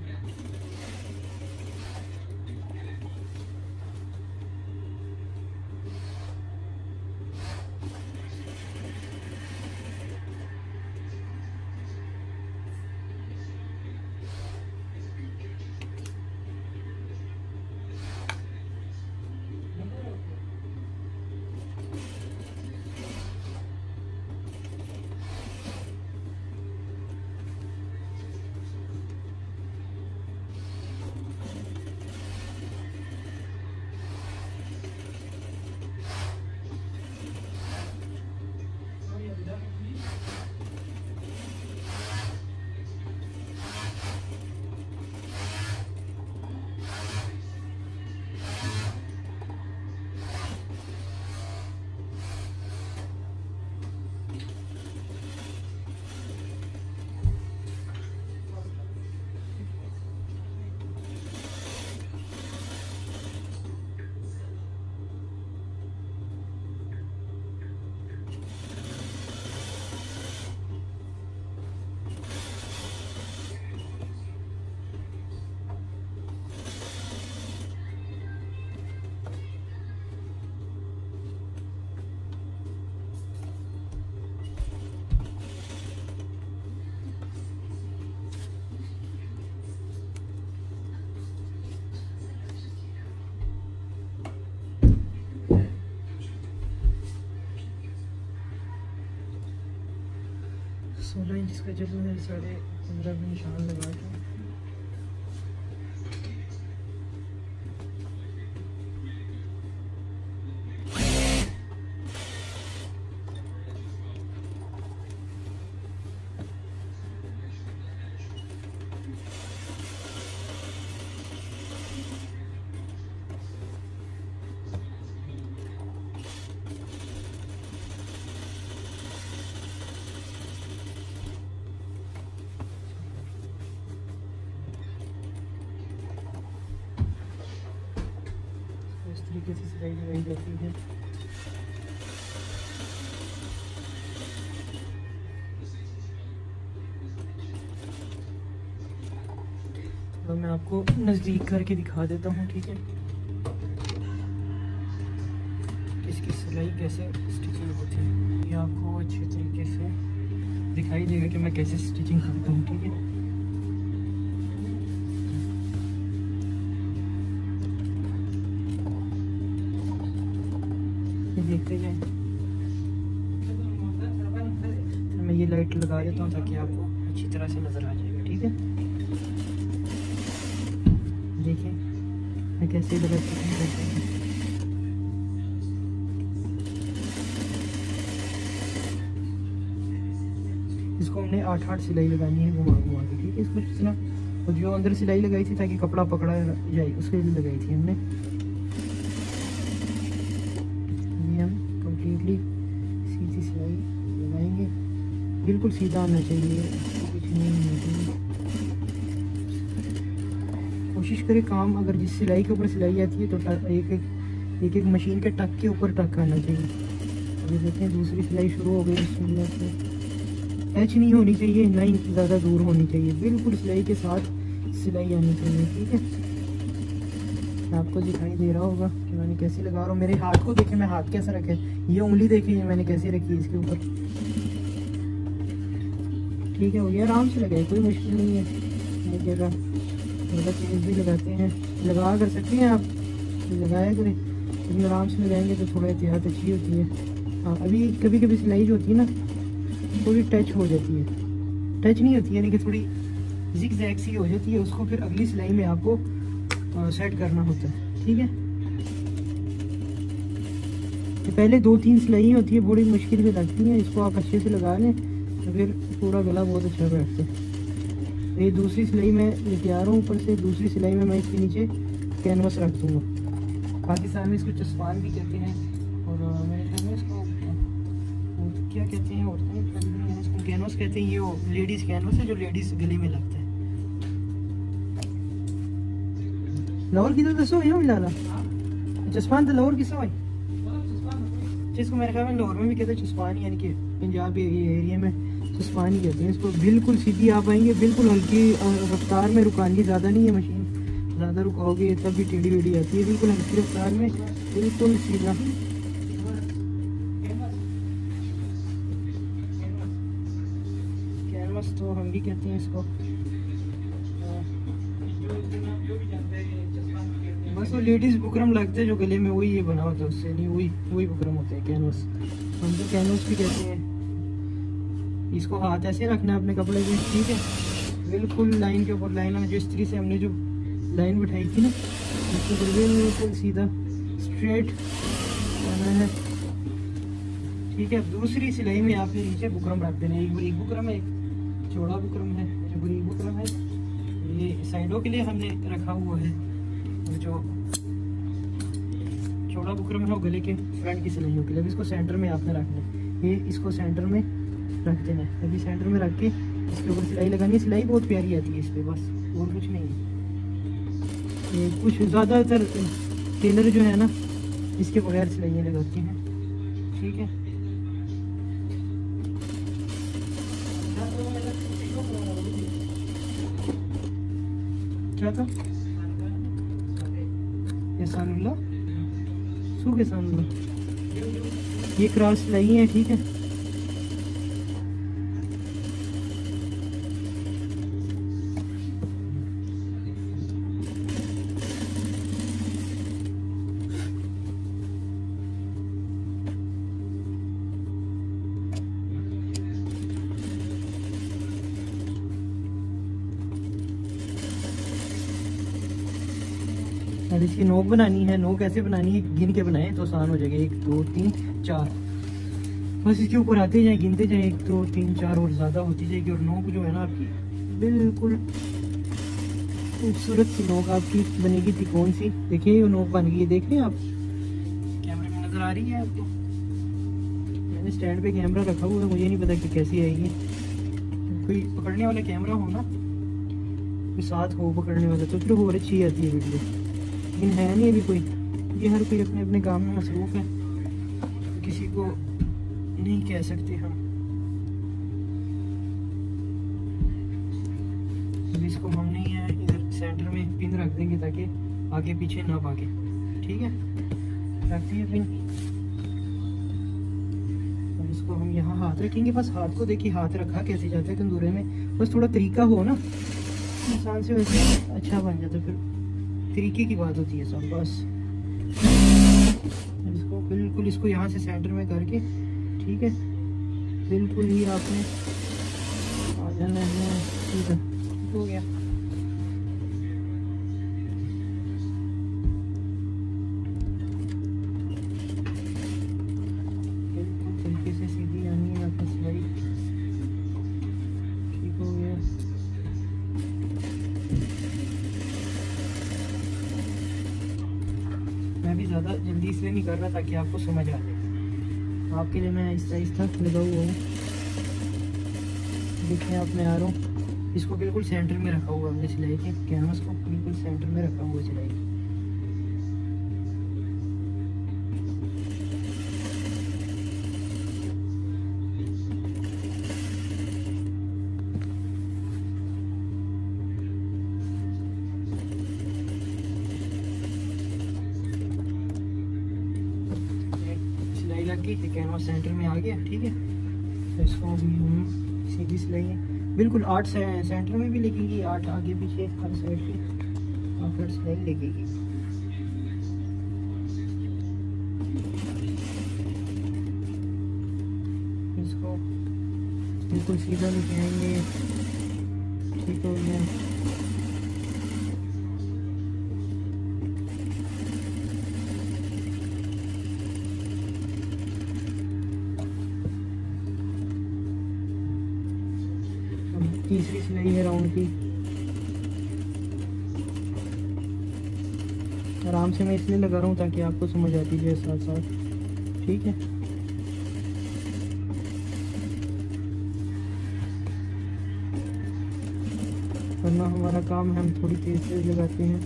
इसका जब मैंने 15.5 में निशान लगा था। तरीके से सिलाई लगाई जाती है। तो मैं आपको नज़दीक करके दिखा देता हूँ, ठीक है, इसकी सिलाई कैसे स्टिचिंग होती है। ये आपको अच्छे तरीके से दिखाई देगा कि मैं कैसे स्टिचिंग करता हूँ, ठीक है। देखते जाएं। मैं ये लाइट लगा देता हूँ ताकि आपको अच्छी तरह से नज़र आ जाएगा, ठीक है। देखिए मैं कैसे लगा सकता हूँ। इसको हमने 8-8 सिलाई लगानी है घुमा घुमा के, ठीक है। इसको जितना और जो अंदर सिलाई लगाई थी ताकि कपड़ा पकड़ा जाए उसके लिए लगाई थी हमने। ये हम कम्प्लीटली सीधी सिलाई लगाएंगे, बिल्कुल सीधा आना चाहिए, कुछ नहीं होना चाहिए। कोशिश करें काम अगर जिस सिलाई के ऊपर सिलाई आती है तो एक मशीन के टक के ऊपर टक आना चाहिए। अभी देखते हैं दूसरी सिलाई शुरू हो गई। बिस्मिल्लाह से टच नहीं होनी चाहिए, ना ही ज़्यादा दूर होनी चाहिए, बिल्कुल सिलाई के साथ सिलाई आनी चाहिए, ठीक है। आपको दिखाई दे रहा होगा कि मैंने कैसे लगा रहा हूँ। मेरे हाथ को देखें, मैं हाथ कैसा रखे, ये उंगली देखिए मैंने कैसे रखी है इसके ऊपर, ठीक है। ये आराम से लगाए, कोई मुश्किल नहीं है। ये जगह थोड़ा तेज भी लगाते हैं, लगा कर सकते हैं आप, लगाया करें, लेकिन आराम से लगाएंगे तो थोड़ा एहतियात अच्छी होती है। हाँ, अभी कभी कभी सिलाई जो होती है ना थोड़ी टच हो जाती है, टच नहीं होती है यानी कि थोड़ी ज़िग-ज़ैग सी हो जाती है, उसको फिर अगली सिलाई में आपको सेट करना होता है, ठीक है। तो पहले 2-3 सिलाई होती है, बड़ी मुश्किल में लगती है, इसको आप अच्छे से लगा लें तो फिर पूरा गला बहुत अच्छा बैठता है। ये दूसरी सिलाई में लेके आ रहा हूँ ऊपर से, दूसरी सिलाई में मैं इसके नीचे कैनवस रख दूँगा। पाकिस्तान में इसको चस्पान भी कहते हैं और मेरे घर में इसको क्या कहते हैं, औरतें इसको कैनवस कहते हैं। ये लेडीज़ कैनवस है जो लेडीज़ गले में लगता है। लाहौर की तो दसो है मिला चस्पान, तो लाहौर किसा है जिसको मेरे ख्याल में लाहौर में भी कहते हैं चस्पान, यानी कि पंजाब एरिया में चस्पान ही कहते हैं इसको। बिल्कुल सीधी आप आएंगे, बिल्कुल हल्की रफ्तार में रुकानी, ज़्यादा नहीं है मशीन, ज़्यादा रुकाओगे तब भी टेढ़ी वेढ़ी आती है। बिल्कुल हल्की रफ्तार में, बिल्कुल सीधा। कैनवस तो हम भी कहते हैं इसको, बस वो लेडीज़ बुकरम लगते हैं जो गले में, वही ये बना होता है, उससे नहीं वही बुकरम होते हैं कैनवस। हम तो कैनवस भी कहते हैं। इसको हाथ ऐसे रखना है अपने कपड़े पे, ठीक है, बिल्कुल लाइन के ऊपर लाइन है। जिस तरीके से हमने जो लाइन बिठाई थी ना उसके ऊपर बिल्कुल सीधा स्ट्रेट जाना है, ठीक है। दूसरी सिलाई में आपने नीचे बुकरम रख देना है। एक बरीक बुकरम है, एक चौड़ा बुकरम है। जो बरीक बुकरम है ये साइडों के लिए हमने रखा हुआ है, और जो चौड़ा बुकरम है वो गले के फ्रंट की सिलाइयों के लिए। अभी इसको सेंटर में आपने रखना है, ये इसको सेंटर में रख देना है। अभी सेंटर में रख के इसके ऊपर सिलाई लगानी है। सिलाई बहुत प्यारी आती है इस पर, बस और कुछ नहीं है। ये कुछ ज़्यादातर टेलर जो है ना इसके बगैर सिलाइयाँ लगाती हैं, ठीक है। क्या था ये सानुल्ला सूखे सानुल्ला, ये क्रॉस सिलाई है, ठीक है। और इसकी नोक बनानी है। नोक ऐसे बनानी है, गिन के बनाए तो आसान हो जाएगा। 1 2 3 4, बस इसके ऊपर आते जाए, गिनते जाए, 1 2 3 4 और ज़्यादा होती जाएगी। और नोक जो है ना आपकी बिल्कुल खूबसूरत सी नोक आपकी बनेगी, त्रिकोण सी। देखिए ये नोक बन गई है, देख रहे हैं आप, कैमरे में नज़र आ रही है आपको। मैंने स्टैंड पे कैमरा रखा हुआ है, मुझे नहीं पता कि कैसी आएगी। कोई पकड़ने वाला कैमरा हो ना, कोई साथ हो पकड़ने वाला, तो फिर और अच्छी आती है वीडियो, लेकिन है नहीं अभी कोई। ये हर कोई अपने अपने काम में मसरूफ़ है, किसी को नहीं कह सकते हम। अब इसको हम नहीं है इधर सेंटर में पिन रख देंगे ताकि आगे पीछे ना भागे। ठीक है, रख दिए पिन। अब इसको हम यहाँ हाथ रखेंगे, बस हाथ को देखिए हाथ रखा कैसे जाता है तंदूरे में, बस थोड़ा तरीका हो ना इंसान से वैसे अच्छा बन जाता है, फिर तरीके की बात होती है सब। बस इसको बिल्कुल इसको यहाँ से सेंटर में करके, ठीक है, बिल्कुल ही आपने आ जाना है। ठीक है, हो गया। बिल्कुल तरीके से सीधी आनी है आपकी सिलाई। ठीक हो गया। मैं भी ज़्यादा जल्दी इसलिए नहीं कर रहा ताकि आपको समझ आ जाए। आपके लिए मैं आहिस्ता आहिस्ता लगा हुआ हूँ, देखिए आप मैं आ रहा हूँ। इसको बिल्कुल सेंटर में रखा हुआ हमने सिलाई के कैनवस को बिल्कुल सेंटर में रखा हुआ सिलाई। सिलाई लग गई, कैनवस सेंटर में आ गया। ठीक है, तो इसको भी हम सीधी सिलाई है बिल्कुल 8 सेंटर में भी लगेगी, 8 आगे पीछे हर साइड पे और फिर सिलाई लगेगी। इसको बिल्कुल सीधा लेके आएंगे। ठीक हो गया। तीसरी सिलाई है राउंड की। आराम से मैं इसलिए लगा रहा हूँ ताकि आपको समझ आती जाए साथ साथ। ठीक है, वरना हमारा काम है हम थोड़ी तेज तेज लगाते हैं।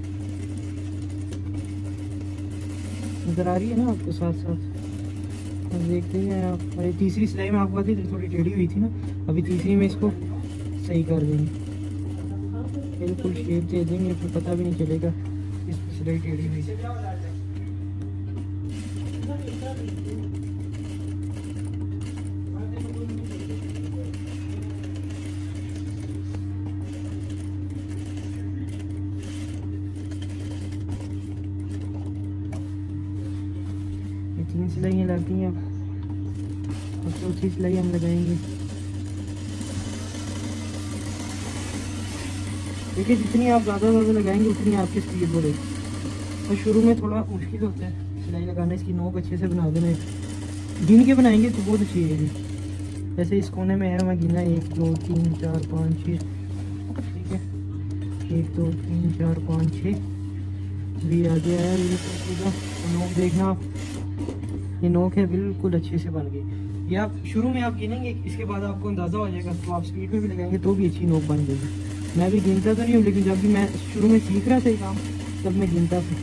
नजर आ रही है ना आपको साथ साथ, अब देखते हैं आप। अरे तीसरी सिलाई में आपको आती थी थोड़ी टेढ़ी हुई थी ना, अभी तीसरी में इसको सही कर देंगे, बिल्कुल शेप दे देंगे, फिर पता भी नहीं चलेगा इस सिलाई टेढ़ी हुई है। ये 3 सिलाइयाँ लगती हैं, अब चौथी सिलाई हम लगाएंगे। देखिए जितनी आप ज़्यादा लगाएंगे उतनी आपकी स्पीड बढ़ेगी। और शुरू में थोड़ा मुश्किल होता है सिलाई लगाना, इसकी नोक अच्छे से बना देना। गिन के बनाएंगे तो बहुत अच्छी है। जैसे इस कोने में है, मैं गिना 1 2 3 4 5 6। ठीक है, 1 2 3 4 5 6 भी आ गया है बिल्कुल। नोक देखना आप, ये नोक है बिल्कुल अच्छे से बन गई। ये आप शुरू में आप गिनेंगे, इसके बाद आपको अंदाज़ा हो जाएगा, तो आप स्पीड में भी लगाएंगे तो भी अच्छी नोक बन जाएगी। मैं भी गिनता तो नहीं हूँ, लेकिन जब भी मैं शुरू में सीख रहा था ये काम तब मैं गिनता था।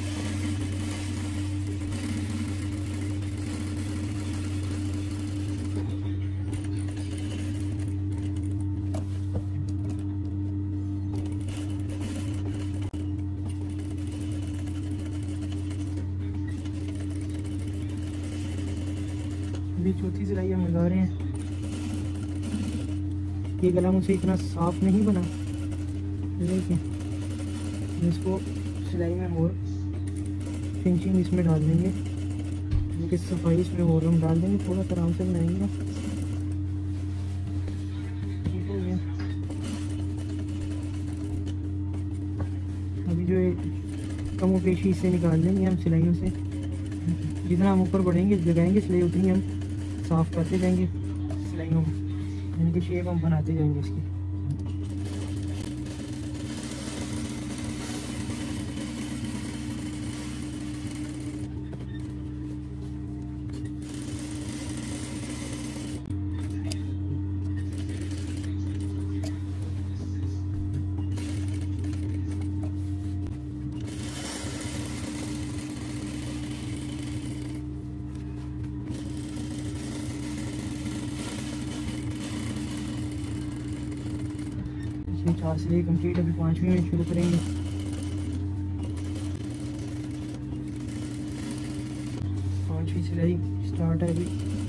अभी चौथी सिलाई हम लगा रहे हैं। ये गला मुझसे इतना साफ नहीं बना, देखिए इसको सिलाई में और फिनिशिंग इसमें डाल देंगे, क्योंकि सफाई इसमें और हम डाल देंगे, थोड़ा सा आराम से बनाएंगे। ठीक हो गया। अभी जो कम पेशी इससे निकाल देंगे हम सिलाइयों से। जितना हम ऊपर बढ़ेंगे लगाएंगे सिलाई, उतनी हम साफ करते जाएंगे सिलाइयों में, इनकी शेप हम बनाते जाएंगे इसकी। 4 सिलाई कंप्लीट, अभी 5वीं में शुरू करेंगे। पांचवी सिलाई स्टार्ट है अभी।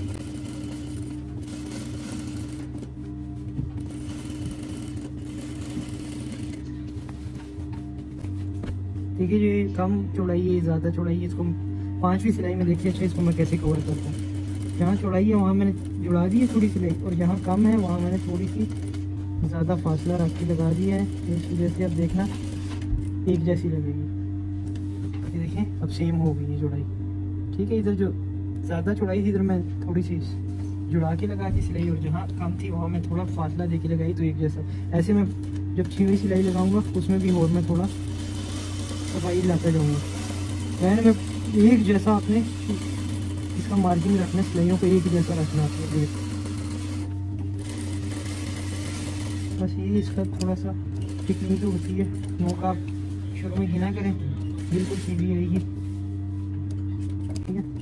देखिए जो ये कम चौड़ाई है, ज़्यादा चौड़ाई है, इसको 5वीं सिलाई में देखिए अच्छा इसको मैं कैसे कवर करता हूँ। जहाँ चौड़ाई है वहाँ मैंने जुड़ा दी है थोड़ी सिलाई, और जहाँ कम है वहाँ मैंने थोड़ी सी ज़्यादा फासला रख के लगा दिया है। इस वजह से अब देखना एक जैसी लगेगी। ये देखें अब सेम हो गई है चौड़ाई। ठीक है, इधर जो ज़्यादा चौड़ाई थी इधर मैं थोड़ी सी जुड़ा के लगा दी सिलाई, और जहाँ कम थी वहाँ मैं थोड़ा फासला दे के लगाई, तो एक जैसा। ऐसे मैं जब 6वीं सिलाई लगाऊंगा उसमें भी और मैं थोड़ा सफाई लाता जाऊँगा। मैं एक जैसा अपने इसका मार्जिन रखना, सिलाइयों को एक जैसा रखना अपने। बस ये इसका थोड़ा सा टेक्निक होती है, नोक आप शुरू में गिना करें, बिल्कुल सीधी आएगी। ठीक है,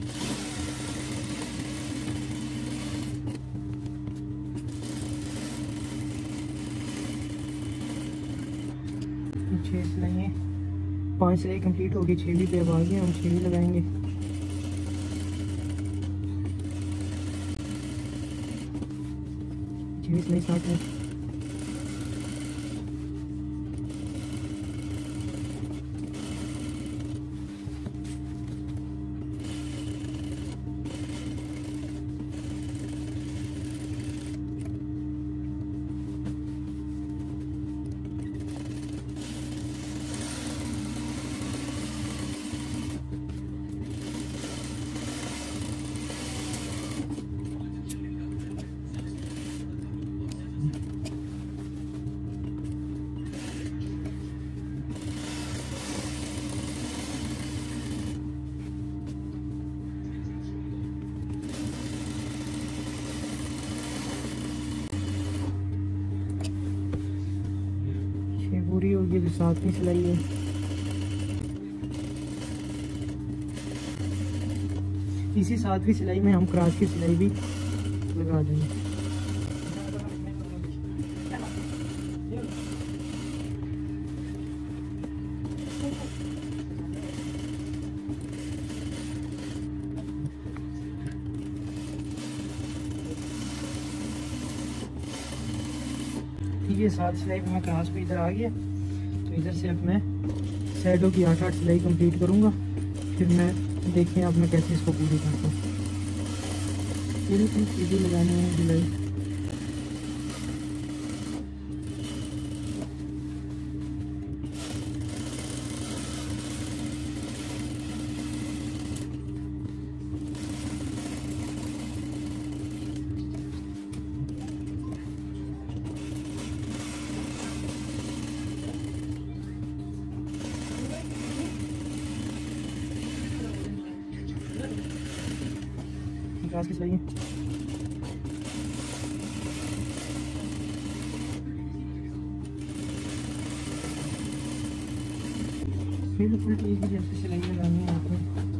छः सिलाई, 5 सिलाई कंप्लीट होगी, 6वीं पे अब आ गए, हम 6वीं लगाएंगे। सिलाई स्टार्ट है। पूरी होगी, अभी 7वीं सिलाई है। इसी 7वीं सिलाई में हम क्रॉस की सिलाई भी लगा देंगे। ठीक है, 7 सिलाई पे मैं क्रॉस पे इधर आ गया, तो इधर से अब मैं साइडों की 8-8 सिलाई कंप्लीट करूँगा। फिर मैं देखें अब मैं कैसे इसको पूरी करता हूँ। बिल्कुल सीधी लगानी है सिलाई। क्रॉस की सिलाई है। बिल्कुल ठीक है, जैसे सिलाई लगानी है आपको।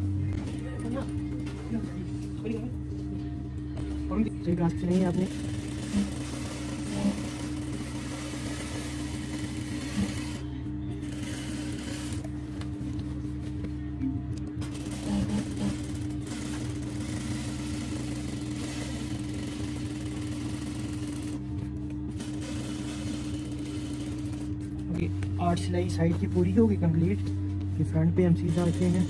क्रॉस की सिलाई है आपने। ओके, 8 सिलाई साइड की पूरी होगी कंप्लीट। फिर फ्रंट पे हम सीधा आते हैं।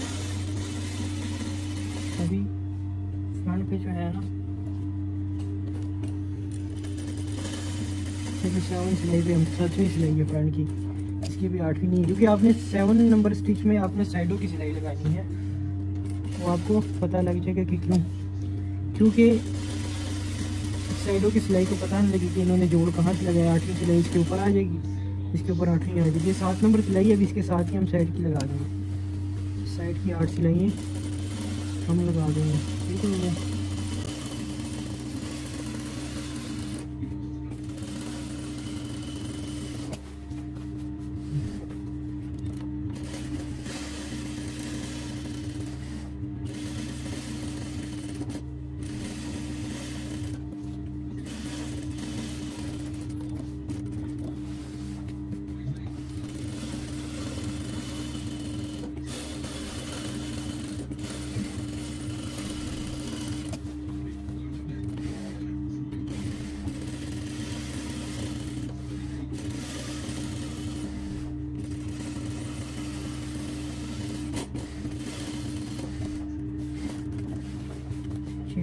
अभी फ्रंट पे जो है ना 7 सिलाई पे हम 7वीं सिलाई है फ्रंट की, इसकी भी 8वीं नहीं है, क्योंकि आपने 7 नंबर स्टिच में आपने साइडों की सिलाई लगानी है। वो आपको पता लग जाएगा कि क्योंकि साइडों की सिलाई को पता नहीं लगी कि इन्होंने जोड़ कहाँ से लगाया। 8वीं सिलाई इसके ऊपर आ जाएगी, इसके ऊपर 8वीं आ जाएगी। 7 नंबर सिलाई है, अभी इसके साथ ही हम साइड की लगा देंगे। साइड की 8 सिलाई हम लगा देंगे। ठीक है,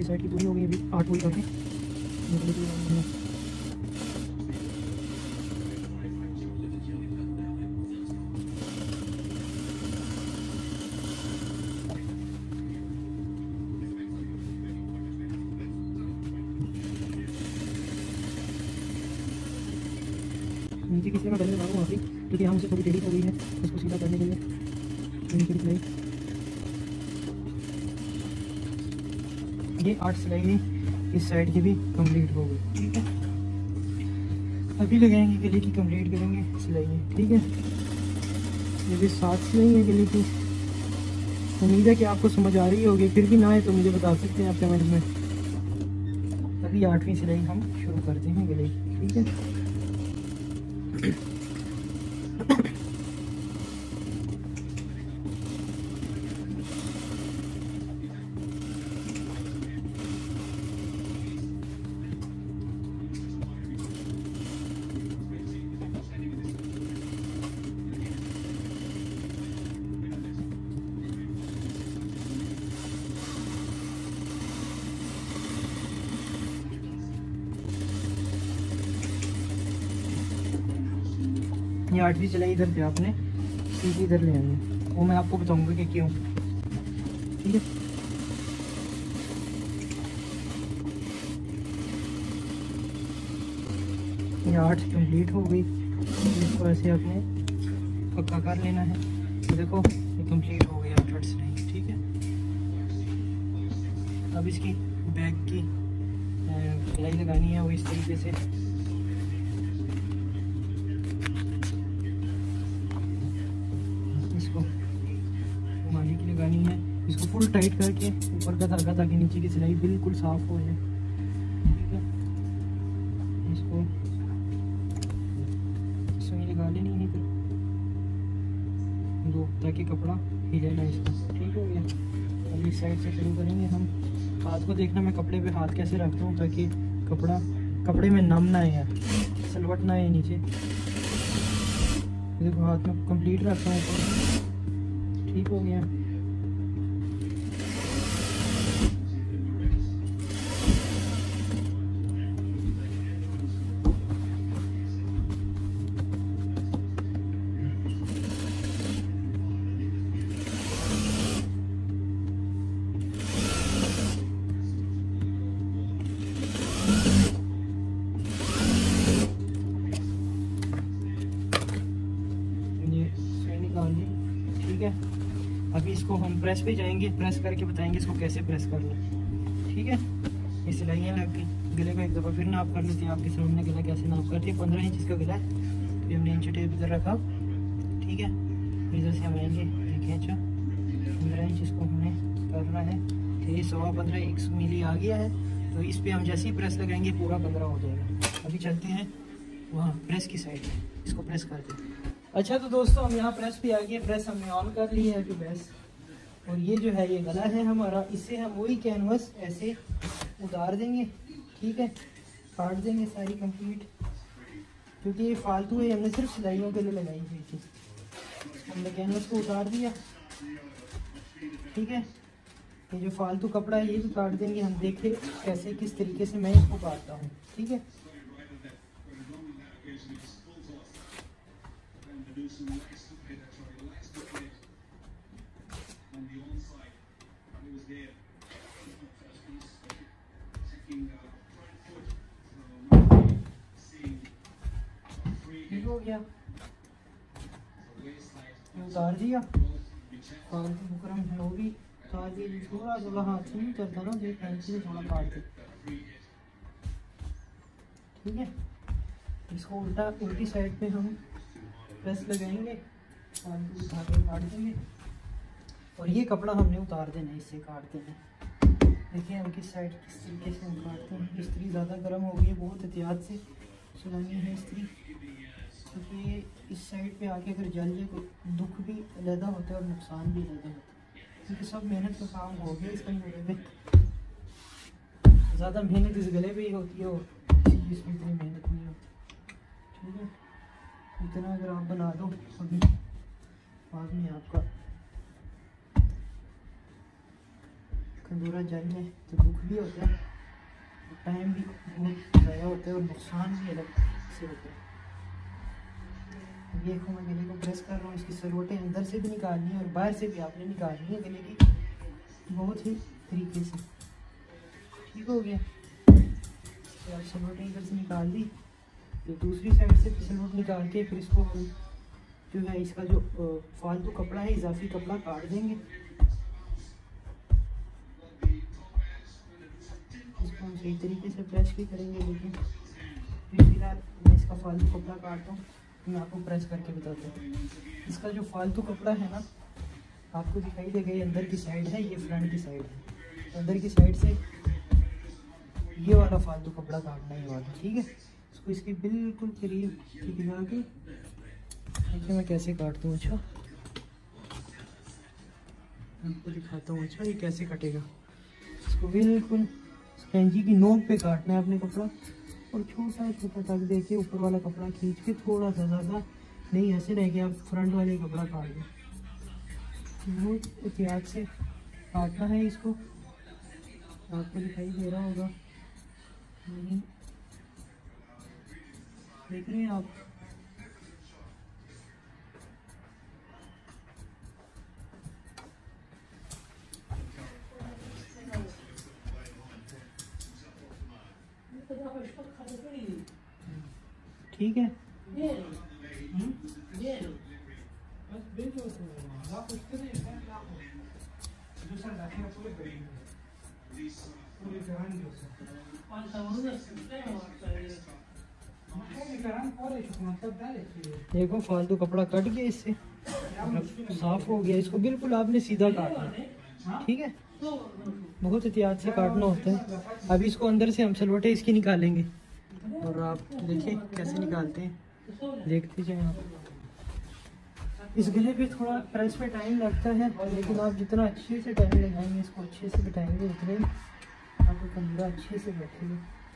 ये साइड की पूरी हो गई, अभी 8 पूरी करके नीचे किसी में करने लगा वहाँ पे, क्योंकि यहाँ से थोड़ी टेढ़ी हो गई है, इसको सीधा करने के लिए नीचे की सिलाई। ये 8 सिलाई इस साइड की भी कंप्लीट हो गई, ठीक है। अभी लगाएंगे गले की, कंप्लीट करेंगे सिलाई, ठीक है। ये भी 7 सिलाई है गले की। उम्मीद है कि आपको समझ आ रही होगी, फिर भी ना है तो मुझे बता सकते हैं आप कमेंट में। अभी 8वीं सिलाई हम शुरू करते हैं गले की, ठीक है। ये 8वीं सिलाई इधर पे आपने सीधी इधर ले आनी है, वो मैं आपको बताऊंगा कि क्यों, ठीक है। ये 8 कंप्लीट हो गई, इसको ऐसे आपने पक्का कर लेना है। तो देखो ये कंप्लीट हो गया 8 सिलाई, ठीक है। अब इसकी बैक की सिलाई लगानी है वो इस तरीके से, घुमाने की लगानी है। इसको फुल टाइट करके ऊपर का धागा, ताकि नीचे की सिलाई बिल्कुल साफ हो जाए, ठीक है। इसको सुई लगा लेनी है फिर दो, ताकि कपड़ा हिले ना इसका, ठीक हो गया। अभी इस साइड से शुरू करेंगे हम। हाथ को देखना मैं कपड़े पे हाथ कैसे रखता हूँ, ताकि कपड़े में नम ना है, सलवट ना है नीचे। देखो हाथ में कंप्लीट रखता हूँ ऊपर, ठीक हो गया। ये सुई निकाल ली, ठीक है। अभी इसको हम प्रेस पे जाएंगे, प्रेस करके बताएंगे इसको कैसे प्रेस करना, ठीक है। ये सिलाइयाँ लग गई, गले को एक दफ़ा फिर नाप कर लेते हैं आपके सामने। गला कैसे नाप करते हैं, 15 इंच इसका गला है, तो हमने इंच टेप इधर रखा, ठीक है। फिर इधर से हम आएंगे, खींचा 15 इंच इसको हमने करना है, तो ये 15.25 1 मिली आ गया है। तो इस पर हम जैसे ही प्रेस लगाएंगे पूरा 15 हो जाएगा। अभी चलते हैं वहाँ प्रेस की साइड, इसको प्रेस करते हैं। अच्छा तो दोस्तों हम यहाँ प्रेस पे आ गए, प्रेस हमने ऑन कर ली है अभी प्रेस। और ये जो है ये गला है हमारा, इससे हम वही कैनवस ऐसे उतार देंगे, ठीक है। काट देंगे सारी कंप्लीट, क्योंकि ये फालतू है, हमने सिर्फ सिलाइयों के लिए लगाई हुई थी। हमने कैनवस को उतार दिया, ठीक है। ये जो फालतू कपड़ा है ये भी काट देंगे हम, देखें कैसे किस तरीके से मैं इसको काटता हूँ, ठीक है। ठीक हो गया, उतार दिया, फालतू बुकरम है वो भी उतार दिया। थोड़ा थोड़ा हाथ से नहीं करता ना, देख से थोड़ा काट दे, ठीक है। इसको उल्टी साइड पे हम प्रेस लगाएंगे, फालतू उठा के काट देंगे। और ये कपड़ा हमने उतार देना, इससे काट देना। देखिए हम किस साइड किस तरीके से हम काटते हैं। इस्त्री ज़्यादा गर्म हो गई है, बहुत एहतियात से चलानी है इस्त्री, क्योंकि इस साइड पे आके अगर जल जाए तो दुख भी अलहदा होता है और नुकसान भी अलहदा होता है। क्योंकि सब मेहनत का काम हो गया इसका गले में, ज़्यादा मेहनत इस गले पे ही होती है और इसमें इतनी मेहनत नहीं होती, ठीक है। इतना अगर आप बना दो अभी बाद में आपका पूरा जल है तो दुख भी होता है, टाइम भी बहुत ज़्यादा होता है और नुकसान भी अलग से होता है। ये देखो मैं गले को प्रेस कर रहा हूँ, इसकी सलवटें अंदर से भी निकालनी है और बाहर से भी आपने निकालनी है गले की बहुत ही तरीके से। ठीक हो गया, तो आप सलवटें इधर से निकाल दी, तो दूसरी साइड से सलवट निकाल के फिर इसको हम जो है इसका जो फालतू कपड़ा है, इजाफी कपड़ा काट देंगे। इसको हम सही तरीके से प्रेस भी करेंगे, लेकिन फिलहाल मैं इसका फालतू कपड़ा काटता हूँ, मैं आपको प्रेस करके बताता हूँ। इसका जो फालतू कपड़ा है ना, आपको दिखाई देगा, ये अंदर की साइड है, ये फ्रंट की साइड है। अंदर की साइड से ये वाला फालतू कपड़ा काटना ही वाला, ठीक है। इसको इसके बिल्कुल करीब दिखा के देखिए मैं कैसे काटता हूँ। अच्छा आपको दिखाता हूँ, अच्छा ये कैसे कटेगा। इसको बिल्कुल कैंची की नोक पे काटना है अपने कपड़ा, और छोटा छोटा तक देके ऊपर वाला कपड़ा खींच के थोड़ा सा ज़्यादा नहीं, ऐसे रह गया आप फ्रंट वाले कपड़ा काट दें। बहुत एहतियात से काटना है इसको, आपको दिखाई दे रहा होगा नहीं, देख रहे हैं आप। ठीक है, देखो फालतू कपड़ा कट गया, इससे साफ हो गया। इसको बिल्कुल आपने सीधा काटना है, ठीक है, बहुत एहतियात से काटना होता है। अभी इसको अंदर से हम सलवटें इसकी निकालेंगे, और आप देखें कैसे निकालते हैं, देखते जाएं आप। इस गले पे थोड़ा प्रेस पे टाइम लगता है, लेकिन आप जितना अच्छे से टाइम लगाएंगे, इसको अच्छे से बिठाएंगे, उतने आपको कमरा अच्छे से बैठेगा।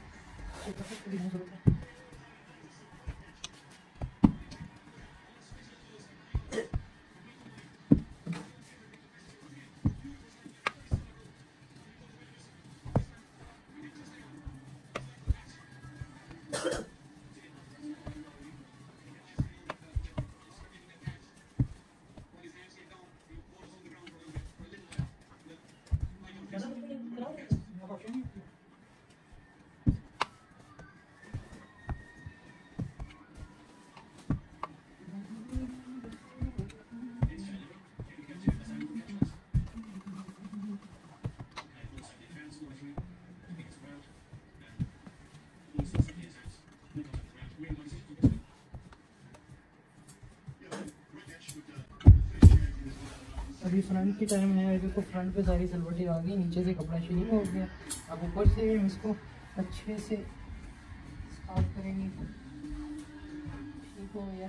अभी फ्रंट की टाइम है, अभी को फ्रंट पे सारी सलवटें आ गई, नीचे से कपड़ा शुरू हो गया। अब ऊपर से हम इसको अच्छे से साफ करेंगे। ठीक हो गया।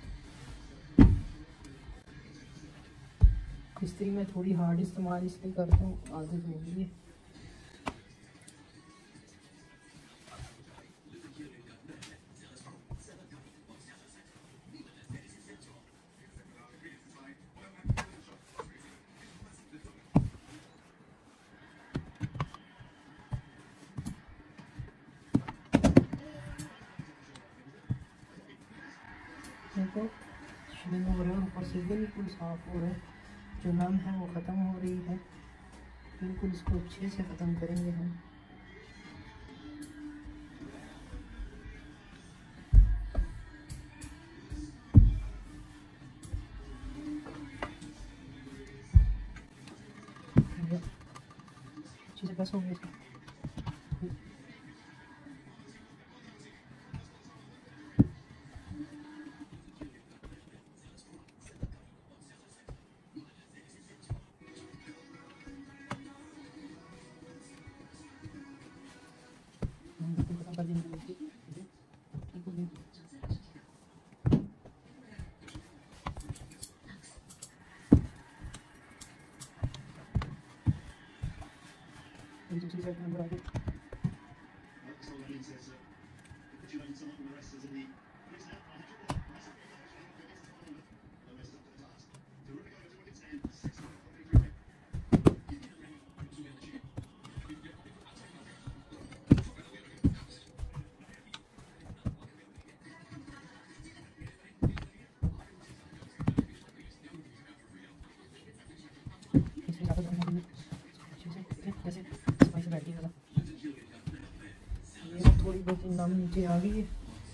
इस्त्री में थोड़ी हार्ड इस्तेमाल इसलिए करता हूँ, आदत हो गई है। देखो शुरू हो रहा है, ऊपर से बिल्कुल साफ हो रहा है, जो नम है वो ख़त्म हो रही है। बिल्कुल इसको अच्छे से ख़त्म करेंगे हम। अच्छे से बस हो गया। दूसरी साइड नंबर आगे दो तीन नाम नीचे आ गई है।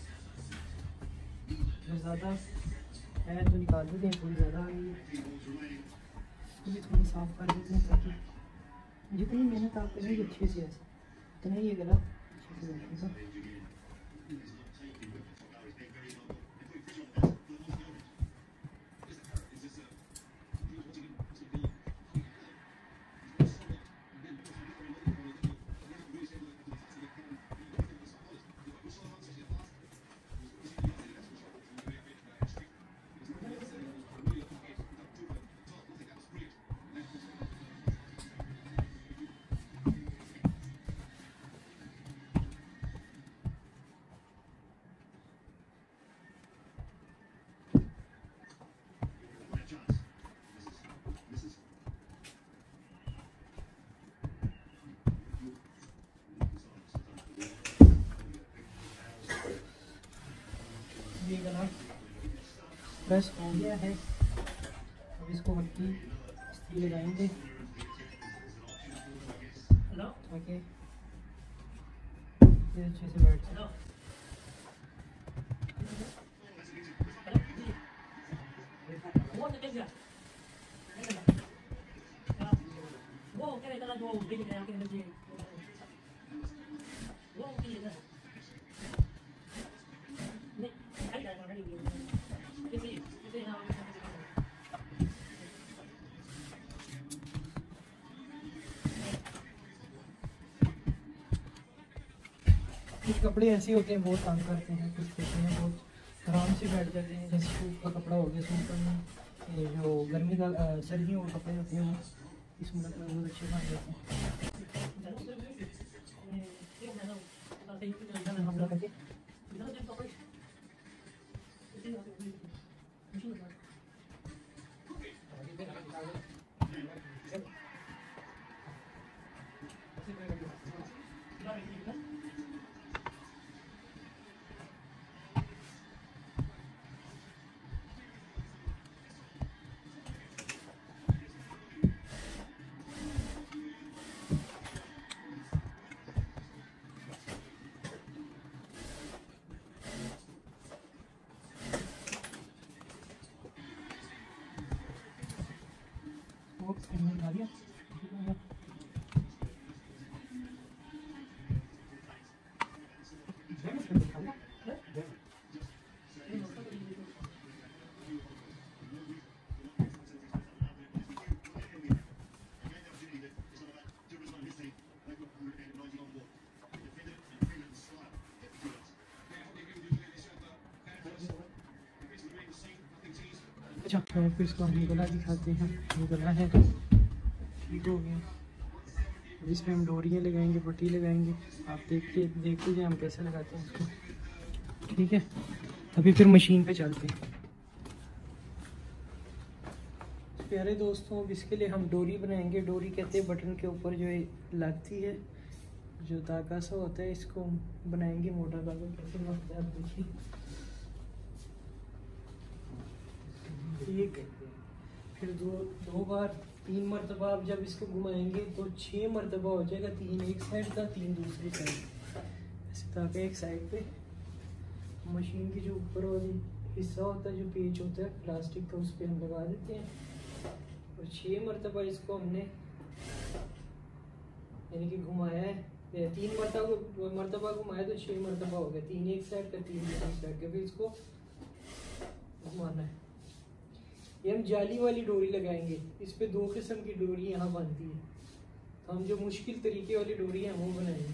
ज़्यादा है तो निकाल देते हैं, थोड़ी ज़्यादा आ गई है तो भी थोड़ी साफ़ कर देते हैं ताकि जितनी मेहनत आप करेंगे अच्छे से ऐसा उतना ही ये गला अच्छे से बैठेगा। ये गला प्रेस हो गया है, अब इसको हल्की इस्त्री लगाएंगे ताकि ये अच्छे से बैठ जाए। कुछ कपड़े ऐसे होते हैं बहुत तंग करते हैं, कुछ होते हैं बहुत आराम से बैठ जाते हैं, जैसे सूट का कपड़ा हो गया। सूट का ये जो गर्मी का सर्दियों के कपड़े होते हैं वो इसमें बहुत अच्छे बन जाते हैं। अच्छा तो फिर इसको हम गला दिखाते हैं। ये गला है ठीक हो गया, इस पर हम डोरियाँ लगाएंगे, पट्टी लगाएंगे। आप देखते जाए हम कैसे लगाते हैं इसको, ठीक है। अभी फिर मशीन पे चलते हैं। प्यारे दोस्तों, अब इसके लिए हम डोरी बनाएंगे। डोरी कहते हैं बटन के ऊपर जो लगती है, जो धागा सा होता है, इसको बनाएंगे मोटा धागा। कैसे बनता है आप देखिए, एक फिर दो बार 3 मरतबा आप जब इसको घुमाएंगे तो 6 मरतबा हो जाएगा। 3 एक साइड का, 3 दूसरी साइड, ऐसे ताकि एक साइड पे मशीन की जो ऊपर वाली हिस्सा होता है, जो पेच होता है प्लास्टिक का, उस पर हम लगा देते हैं। और 6 मरतबा इसको हमने यानी कि घुमाया है। 3 मरतबा घुमाया तो 6 मरतबा हो गया। 3 एक साइड का, 3 दूसरी साइड का, फिर इसको घुमाना है। ये हम जाली वाली डोरी लगाएंगे। इस पे 2 किस्म की डोरी यहाँ बनती है, तो हम जो मुश्किल तरीके वाली डोरी है वो बनाएंगे।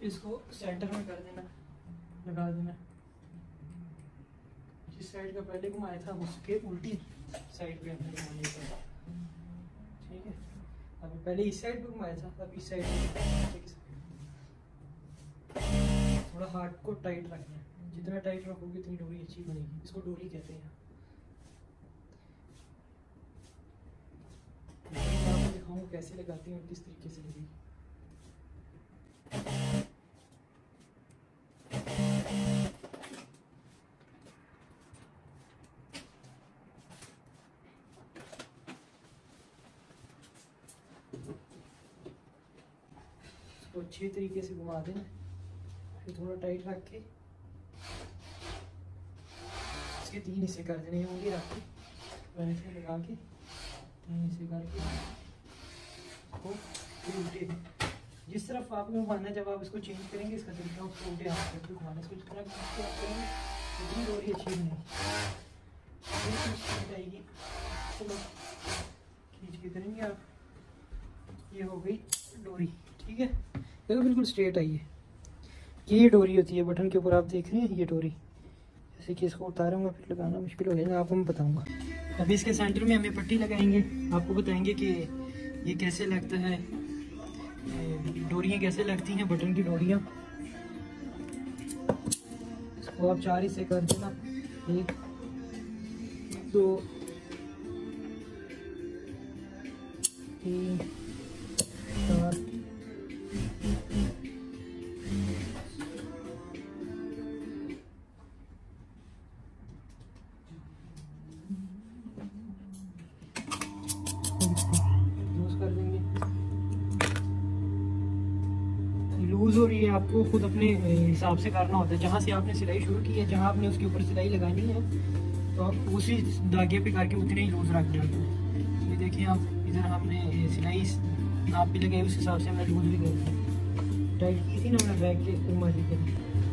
इसको सेंटर में कर देना, लगा देना। जिस साइड का पहले घुमाया था उसके उल्टी साइड पे हमने घुमाने का, ठीक है। अभी पहले इस साइड पे घुमाया था, अब इस साइड पे। थोड़ा हार्ट को टाइट रखना है, जितना टाइट रखोगे उतनी डोरी अच्छी बनेगी। इसको डोरी कहते हैं। मैं आपको दिखाऊंगा कैसे लगाती हूँ, किस तरीके से लगेगी। इसको अच्छे तरीके से घुमा देना, फिर थोड़ा टाइट रख के इसके 3 हिस्से कर देने, उंगली रख के वैसे लगा के 3 हिस्से करके इसको फिर उल्टे जिस तरफ आपने घुमाना है। जब आप इसको चेंज करेंगे इसका तरीका, उसको उल्टे हाथ करके घुमाना, इसको जिस तरह करेंगे उतनी डोरी अच्छी बनेगी, आएगी। चलो खींच के करेंगे आप, ये हो गई डोरी, ठीक है। देखो बिल्कुल स्ट्रेट आई है। ये डोरी होती है बटन के ऊपर, आप देख रहे हैं ये डोरी। जैसे कि इसको उतारूंगा फिर लगाना मुश्किल हो जाएगा, आपको मैं बताऊंगा। अभी इसके सेंटर में हमें पट्टी लगाएंगे, आपको बताएंगे कि ये कैसे लगता है, डोरियाँ कैसे लगती हैं, बटन की डोरियाँ। इसको आप 4 हिस्से कर देना, 1 2 3 4 लूज हो रही है, आपको खुद अपने हिसाब से करना होता है। जहाँ से आपने सिलाई शुरू की है, जहाँ आपने उसके ऊपर सिलाई लगानी है, तो आप उसी धागे पे करके उतने ही लूज रखना है। ये देखिए आप, इधर हमने सिलाई नाप भी लगाई, उस हिसाब से हमने लूज भी कर टाइट की थी ना हमने बैक के उमारी के।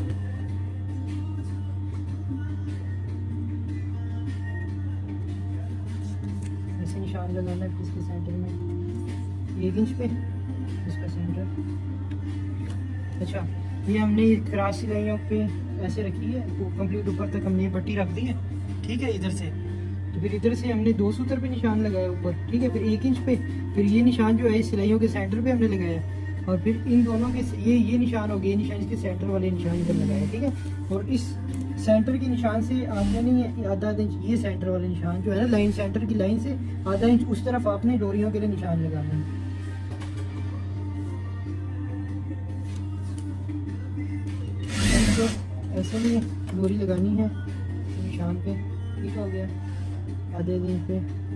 ऐसे निशान लगाना है इसके सेंटर में 1 इंच पे, इसका सेंटर। अच्छा, ये हमने क्रॉस सिलाइयों पे ऐसे रखी है, तो कंप्लीट ऊपर तक हमने ये पट्टी रख दी है, ठीक है। इधर से तो फिर इधर से हमने 2 सूत्र पे निशान लगाया ऊपर, ठीक है। फिर 1 इंच पे, फिर ये निशान जो है इस सिलाइयों के सेंटर पे हमने लगाया, और फिर इन दोनों के ये निशान हो गए, निशान इसके सेंटर वाले निशान इधर लगाया, ठीक है। और इस सेंटर के निशान से आधा नहीं है, आधा इंच ये सेंटर वाले निशान जो है ना, लाइन सेंटर की लाइन से आधा इंच उस तरफ आपने डोरियों के लिए निशान लगाना है। ऐसे में डोरी लगानी है निशान पे, ठीक हो गया। आधे दिन पे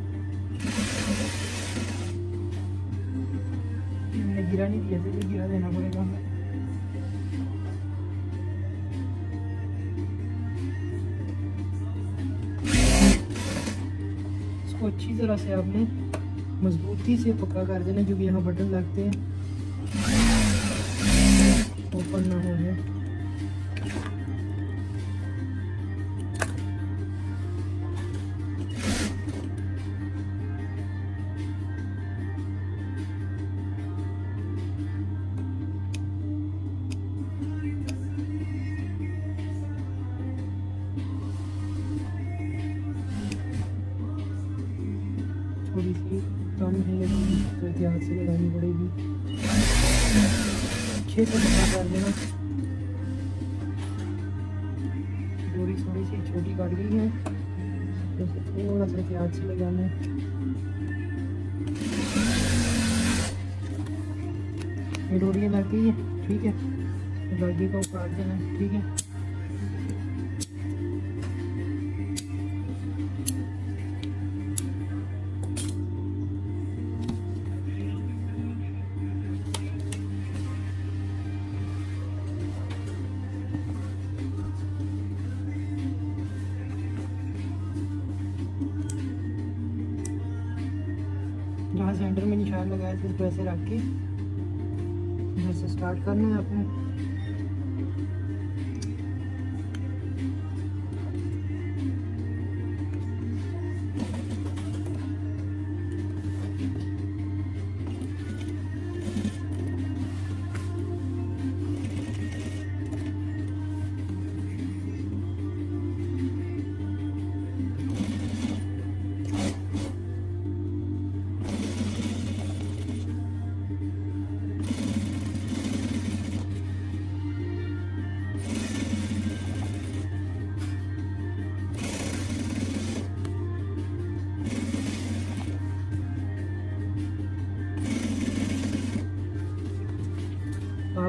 हमने गिरा नहीं दिया, फिर गिरा देना पड़ेगा हमें। इसको अच्छी तरह से आपने मजबूती से पक्का कर देना, क्योंकि यहाँ बटन लगते हैं, ओपन ना हो जाए। थोड़ी सी कम है लेकिन तो एहतियात से लगानी पड़ेगी, अच्छे से पक्का कर देना। डोरी थोड़ी सी छोटी काट गई है, तो थोड़ा सा एहतियात से लगाना है। ये डोरियाँ लग गई है, ठीक है। धागे को काट देना, ठीक है। जहाँ सेंटर में निशान लगाया था उसको ऐसे रख के इधर से स्टार्ट करना है आपने।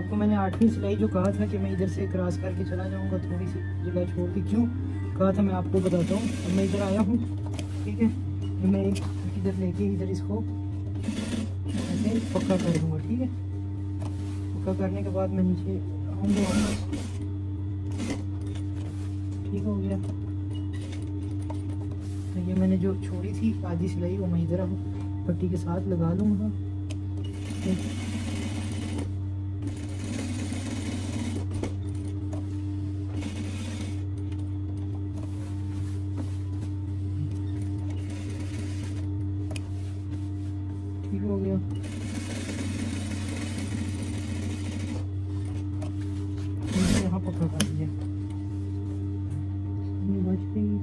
आपको मैंने 8वीं सिलाई जो कहा था कि मैं इधर से क्रॉस करके चला जाऊंगा, थोड़ी सी जगह छोड़ के, क्यों कहा था मैं आपको बताता हूँ। अब मैं इधर आया हूँ, ठीक है, तो मैं इधर लेके इधर इसको ऐसे पक्का कर दूँगा, ठीक है। पक्का करने के बाद मैं नीचे आऊँगा वापस, ठीक हो गया। तो ये मैंने जो छोड़ी थी आधी सिलाई वो मैं इधर अब पट्टी के साथ लगा लूँगा। ठीक हो गया। यहाँ पक्का कर दिया, बच गई।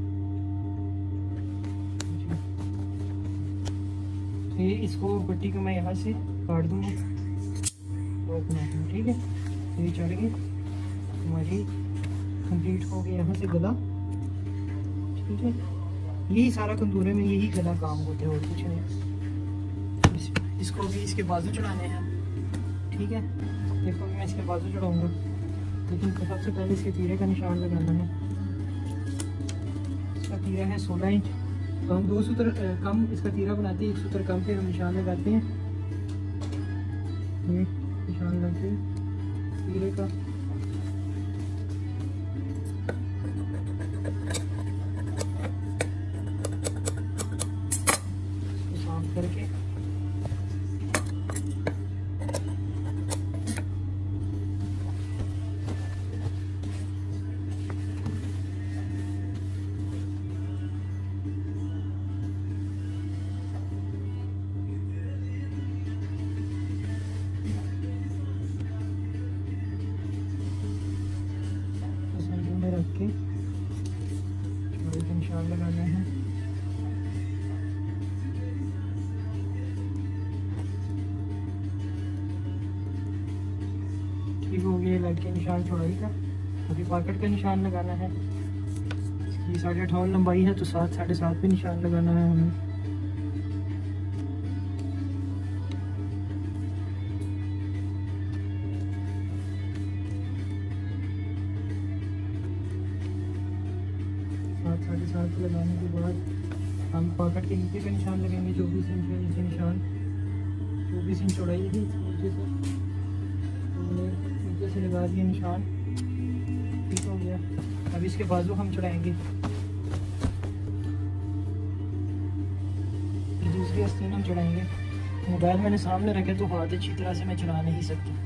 ये इसको पट्टी को मैं यहाँ से काट दूँगा और बना दूँगा, ठीक है। ये चढ़ गई हमारी, कंप्लीट हो गया यहाँ से गला, ठीक है। यही सारा कंदूरे में यही गला काम होते हैं और कुछ नहीं। इसको भी इसके बाजू चढ़ाने हैं, ठीक है। देखो मैं इसके बाजू चढ़ाऊँगा, लेकिन सबसे पहले इसके तीरे का निशान लगाना है। इसका तीरा है 16 इंच, तो हम 2 सूत्र कम इसका तीरा बनाते हैं, 1 सूत्र कम पे हम निशान लगाते हैं। ये निशान लगाते हैं तीरे का, इसको साफ करके रख के निशान लगाना है। ठीक हो गया, लग के निशान चौड़ाई का। अभी पॉकेट का निशान लगाना है। इसकी 58.5 लंबाई है, तो 7 साढ़े 7 पे निशान लगाना है हमें। साढ़े 7 लगाने के बाद हम पॉकेट के नीचे का निशान लगाएंगे। 24 इंच के नीचे निशान, 24 इंच चौड़ाई है नीचे से, तो मैंने नीचे से लगा दिया निशान। ठीक हो गया। अब इसके बाजू हम चढ़ाएंगे। दूसरी आस्तीन हम चढ़ाएंगे। मोबाइल मैंने सामने रखे तो हाथ अच्छी तरह से मैं चला नहीं सकती।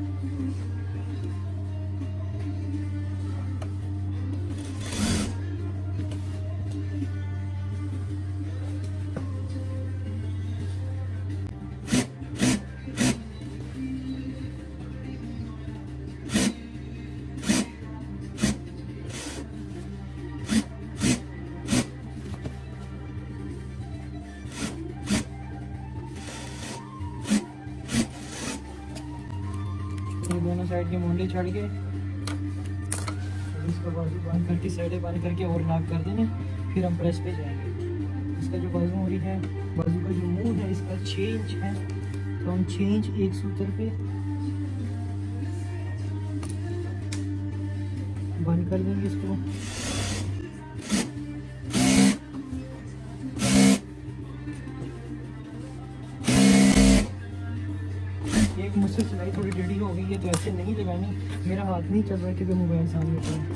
दोनों साइड के मोंडे चढ़ के इसका बाजू बंद करके, साइडें बंद करके और लॉक कर देने। फिर हम प्रेस पे जाएंगे। इसका जो बाजू हो रही है, बाजू का जो मुंह है इसका 6 इंच है, तो हम 6 इंच एक सूत्र पे बंद कर देंगे इसको। एक मुझसे सिलाई थोड़ी टेढ़ी हो गई है, तो ऐसे नहीं लगानी। मेरा हाथ नहीं चल रहा क्योंकि मोबाइल सामने पड़ा है।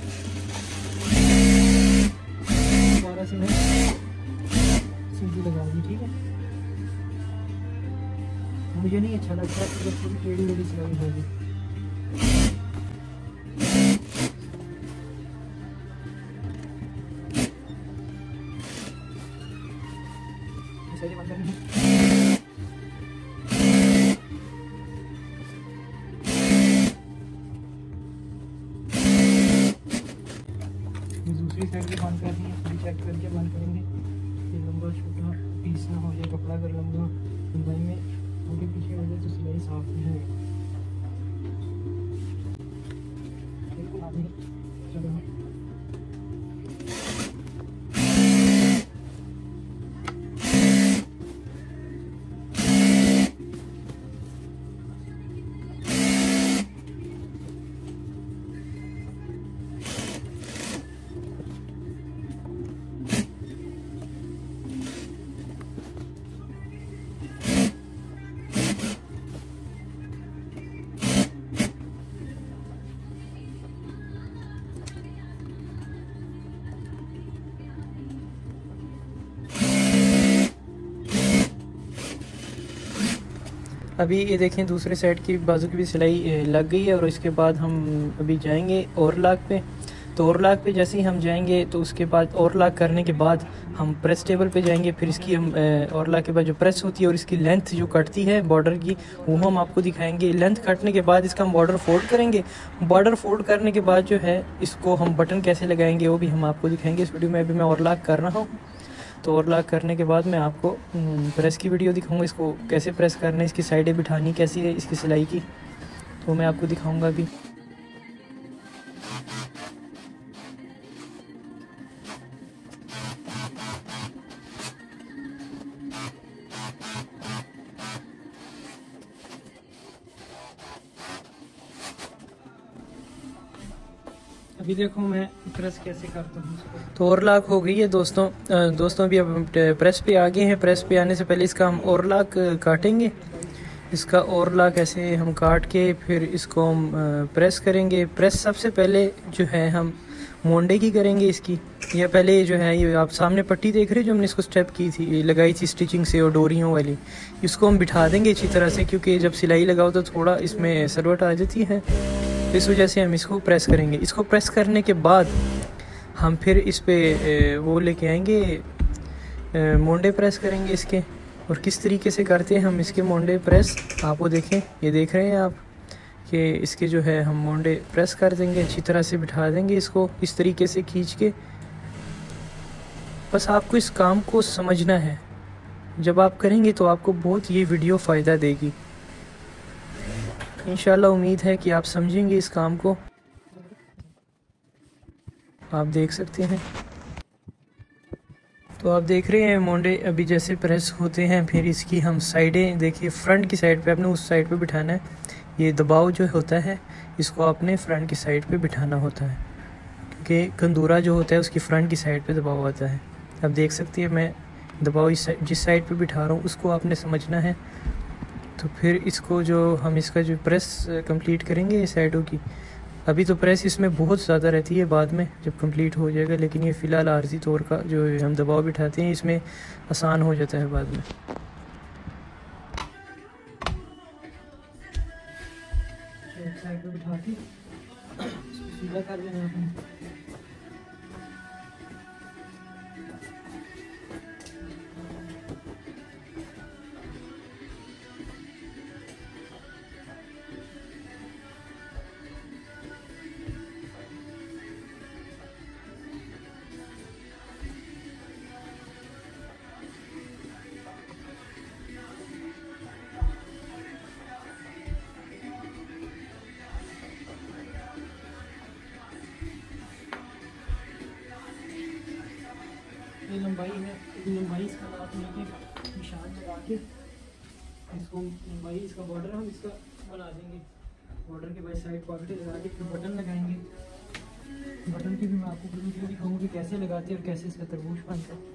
दोबारा से मैं सीधी लगा दी, ठीक है। मुझे नहीं अच्छा लगता कि थोड़ी टेढ़ी सिलाई होगी। दूसरी साइड भी बंद कर दी, थोड़ी चेक करके बंद करेंगे कि लंबा छोटा पीस ना हो जाए कपड़ा। अगर लंबा लंबाई में आगे पीछे हो जाए तो सिलाई साफ नहीं होगी। चलो अभी ये देखें दूसरे साइड की बाजू की भी सिलाई लग गई है। और इसके बाद हम अभी जाएंगे ओवरलॉक पे। तो ओवरलॉक पे जैसे ही हम जाएंगे तो उसके बाद ओवरलॉक करने के बाद हम प्रेस टेबल पे जाएंगे। फिर इसकी हम ओवरलॉक के बाद जो प्रेस होती है और इसकी लेंथ जो कटती है बॉर्डर की, वो हम आपको दिखाएंगे। लेंथ कटने के बाद इसका हम बॉर्डर फोल्ड करेंगे। बॉर्डर फोल्ड करने के बाद जो है इसको हम बटन कैसे लगाएंगे वो भी हम आपको दिखाएंगे। इस वीडियो में अभी मैं ओवरलॉक कर रहा हूँ। तो ओवरलॉक करने के बाद मैं आपको प्रेस की वीडियो दिखाऊंगा, इसको कैसे प्रेस करना है, इसकी साइडें बिठानी कैसी है इसकी सिलाई की, तो मैं आपको दिखाऊंगा अभी। अभी देखो मैं प्रेस कैसे करता हूँ। तो ओवरलॉक हो गई है दोस्तों। अभी अब प्रेस पे आ गए हैं। प्रेस पे आने से पहले इसका हम ओवरलॉक काटेंगे। इसका ओवरलॉक ऐसे हम काट के फिर इसको हम प्रेस करेंगे। प्रेस सबसे पहले जो है हम मोंडे की करेंगे इसकी। या पहले जो है ये आप सामने पट्टी देख रहे हैं जो हमने इसको स्टेप की थी, लगाई थी स्टिचिंग से और डोरियों वाली, इसको हम बिठा देंगे अच्छी तरह से, क्योंकि जब सिलाई लगाओ तो थोड़ा इसमें सरवट आ जाती है। इस वजह से हम इसको प्रेस करेंगे। इसको प्रेस करने के बाद हम फिर इस पे वो लेके आएंगे, मोंडे प्रेस करेंगे इसके। और किस तरीके से करते हैं हम इसके मोंडे प्रेस, आपको देखें, ये देख रहे हैं आप कि इसके जो है हम मोंडे प्रेस कर देंगे, अच्छी तरह से बिठा देंगे इसको इस तरीके से खींच के। बस आपको इस काम को समझना है, जब आप करेंगे तो आपको बहुत ये वीडियो फ़ायदा देगी इंशाल्लाह। उम्मीद है कि आप समझेंगे इस काम को। आप देख सकते हैं। तो आप देख रहे हैं मोंडे अभी जैसे प्रेस होते हैं। फिर इसकी हम साइडें देखिए, फ्रंट की साइड पे आपने उस साइड पे बिठाना है। ये दबाव जो होता है इसको आपने फ्रंट की साइड पे बिठाना होता है, क्योंकि कंदूरा जो होता है उसकी फ्रंट की साइड पे दबाव आता है। आप देख सकते हैं मैं दबाव जिस साइड पे बिठा रहा हूँ उसको आपने समझना है। तो फिर इसको जो हम इसका जो प्रेस कंप्लीट करेंगे साइडों की, अभी तो प्रेस इसमें बहुत ज़्यादा रहती है, बाद में जब कंप्लीट हो जाएगा, लेकिन ये फ़िलहाल आर्जी तौर का जो हम दबाव बिठाते हैं इसमें आसान हो जाता है बाद में। एक साइड पे बिठा के सीधा कर देना है। ये लंबाई है, लंबाई इसका नाप लेके निशान लगा के इसको लंबाई इसका बॉर्डर हम इसका बना देंगे। बॉर्डर के बाद साइड पॉकेट लगा के फिर बटन लगाएंगे। बटन की भी मैं आपको वीडियो दिखाऊंगी कि कैसे लगाते हैं और कैसे इसका तरबूज बनता है।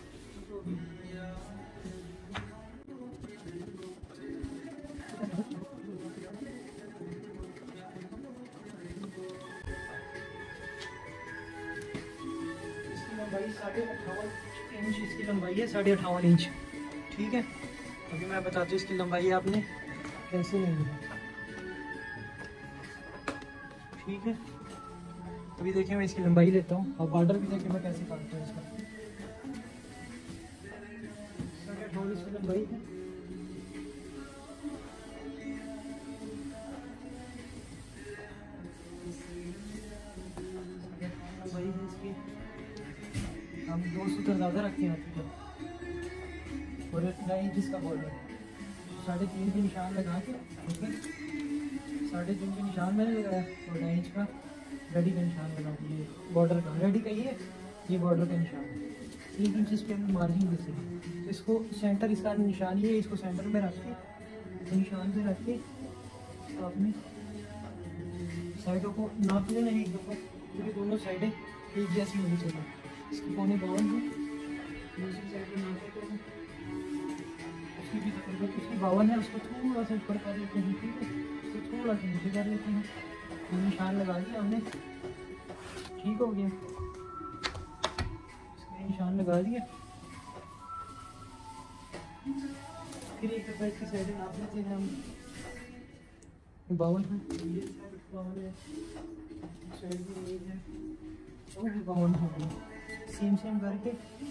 लंबाई 58 इंच इसकी लंबाई है, 58 इंच। ठीक है, अभी मैं बताती हूँ इसकी लंबाई आपने कैसे लेनी है। ठीक है, अभी देखिए मैं इसकी लंबाई लेता हूँ और बॉर्डर भी देखिए मैं कैसे काटता हूँ इसका। 58 इसकी लंबाई है। लंबाई है इसकी, हम 2 सूत्र ज़्यादा रखते हैं और 9 इंच इसका बॉर्डर, 3.5 के निशान लगा के, ठीक है, 3.5 के निशान मैंने लगाया और 9 इंच का रेडी का निशान लगा दिए। बॉर्डर का रेडी का ये बॉर्डर का निशान 1 इंच इस पर मार्जिन जैसे। तो इसको सेंटर, इसका निशान ये, इसको सेंटर में रख के निशान पे रख के आपने साइडों को नाप लेना है, क्योंकि दोनों साइडें एक जैसी होनी चाहिए। इसकी 52 है, दूसरी साइड पे नाप लेते हैं, उसकी भी तकरीबन उसकी 52 है, उसको थोड़ा सा ऊपर कर लेते हैं। ठीक है, उसको थोड़ा सा नीचे कर लेते हैं। तो निशान लगा दिया हमने, ठीक हो गया, इसमें निशान लगा दिया। इसके लिए एक इसकी साइड नाप लेते हैं हम। 52 है, ये 52 है, साइड में ये है, वो भी 52 हो गया। सेम करके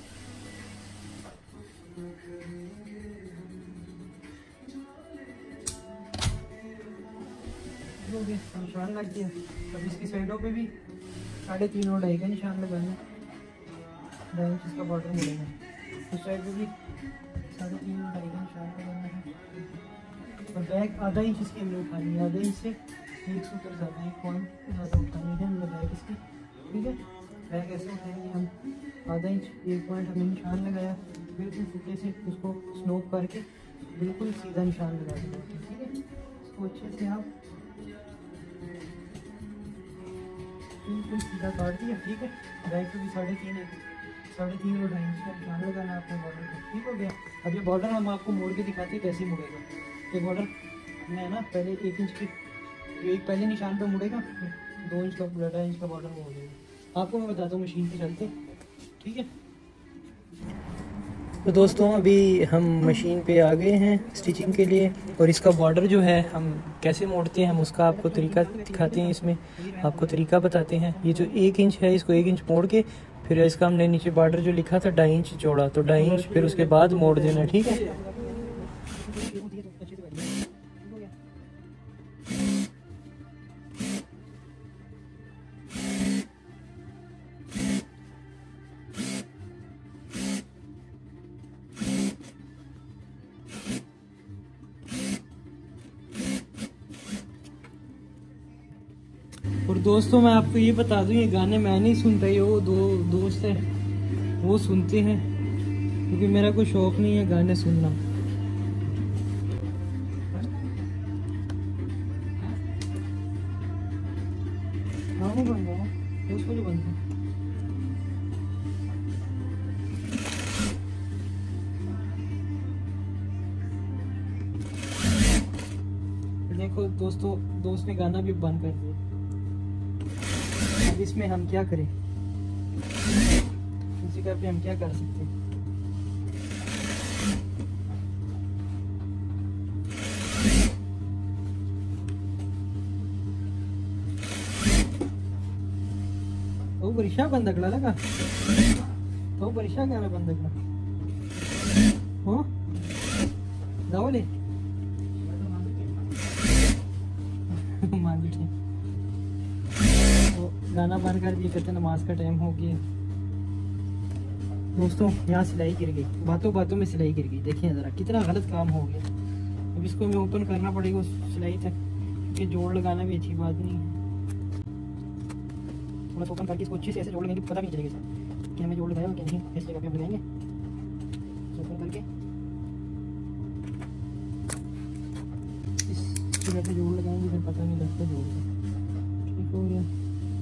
निशान लग गया। अब इसकी साइडों पे भी 3.5 और 2.5 का निशान लगाना, 2 इंच इसका बॉर्डर मिलेगा। उस साइड पे भी 3.5 और 2.5 का निशान लगाना है। और बैक आधा इंच इसकी हमने उठानी है, आधे इंच से 1 सूत्र ज़्यादा 1 पॉइंट ज़्यादा उठानी है हमने बैक इसकी, ठीक है। बैक ऐसे उठाएंगे हम, आधा इंच 1 पॉइंट हमने निशान लगाया, बिल्कुल फुटे से उसको स्नोप करके बिल्कुल सीधा निशान लगा देंगे, ठीक है। इसको अच्छे से आप बिल्कुल सीधा काट दिया, ठीक है। बैक पे भी 3.5 है, 3.5 और 2.5 का निशान लगाना आपने बॉर्डर पे, ठीक हो गया। अब ये बॉर्डर हम आपको मोड़ के दिखाते हैं कैसे मुड़ेगा। ये बॉर्डर मैं ना पहले 1 इंच की जो एक पहले निशान पे मुड़ेगा, 2 इंच का 2.5 इंच का बॉर्डर मोड़ देगा। आपको मैं बताता हूँ मशीन पे चलते, ठीक है। तो दोस्तों अभी हम मशीन पे आ गए हैं स्टिचिंग के लिए, और इसका बॉर्डर जो है हम कैसे मोड़ते हैं हम उसका आपको तरीका दिखाते हैं। इसमें आपको तरीका बताते हैं। ये जो 1 इंच है इसको 1 इंच मोड़ के फिर इसका हमने नीचे बॉर्डर जो लिखा था 2.5 इंच जोड़ा, तो 2.5 इंच फिर उसके बाद मोड़ देना, ठीक है। और दोस्तों मैं आपको ये बता दूं, ये गाने मैं नहीं सुनता, ये वो 2 दोस्त है वो सुनते हैं, क्योंकि मेरा कोई शौक नहीं है गाने सुनना। देखो दोस्तों, दोस्त ने गाना भी बंद कर दिया। अब इसमें हम क्या करें, इसी का पे हम क्या कर सकते हैं। तो बरिशा बंदकला लगा, तो बरिशा क्या बंदकला हो दावले तो गाना बंद कर दिया, कहते नमाज का टाइम हो गया। दोस्तों यहाँ सिलाई गिर गई, बातों बातों में सिलाई गिर गई, देखिए ज़रा कितना गलत काम हो गया। अब इसको हमें ओपन करना पड़ेगा उस सिलाई तक, क्योंकि जोड़ लगाना भी अच्छी बात नहीं है। थोड़ा ओपन करके इसको अच्छे से ऐसे जोड़ लेंगे, पता नहीं चलेगा कि हमें जोड़ लगाया क्या नहीं। इस जगह पे हम लगाएंगे ओपन करके, इस जगह पे जोड़ लगाएंगे, फिर पता नहीं लगता जोड़ ठीक हो गया।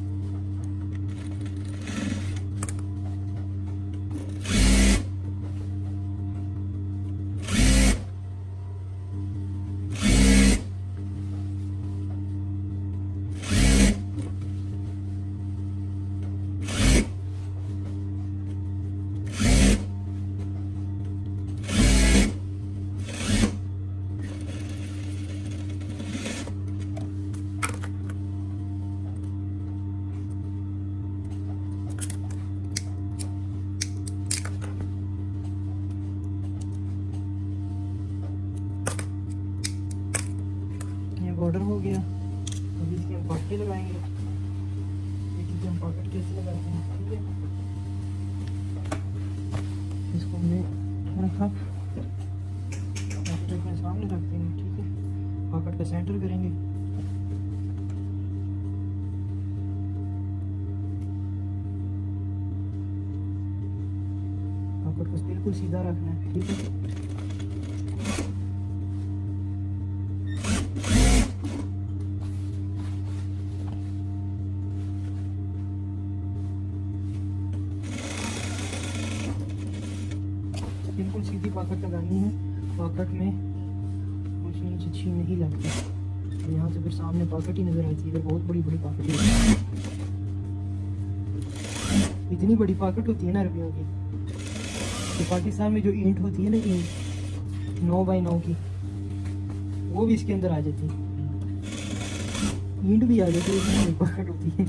बॉर्डर हो गया। अभी इसकी हम पट्टी लगाएंगे, देखिए हम पॉकेट कैसे लगाते हैं, ठीक है। इसको हमने रखा, पॉकेट अपने सामने रख देंगे, ठीक है। पॉकेट का सेंटर करेंगे, पॉकेट को बिल्कुल सीधा रखना है, ठीक है। बिल्कुल सीधी पॉकेट लगानी है, पॉकेट में मशीन अच्छी नहीं लगती। तो यहाँ से फिर सामने पॉकेट ही नजर आती है, बहुत बड़ी बड़ी पॉकेट है। इतनी बड़ी पॉकेट होती है ना अरबियों की, तो पाकिस्तान में जो ईंट होती है ना, ईंट 9x9 की, वो भी इसके अंदर आ जाती है। ईंट भी आ जाती है, इसमें पकड़ होती है।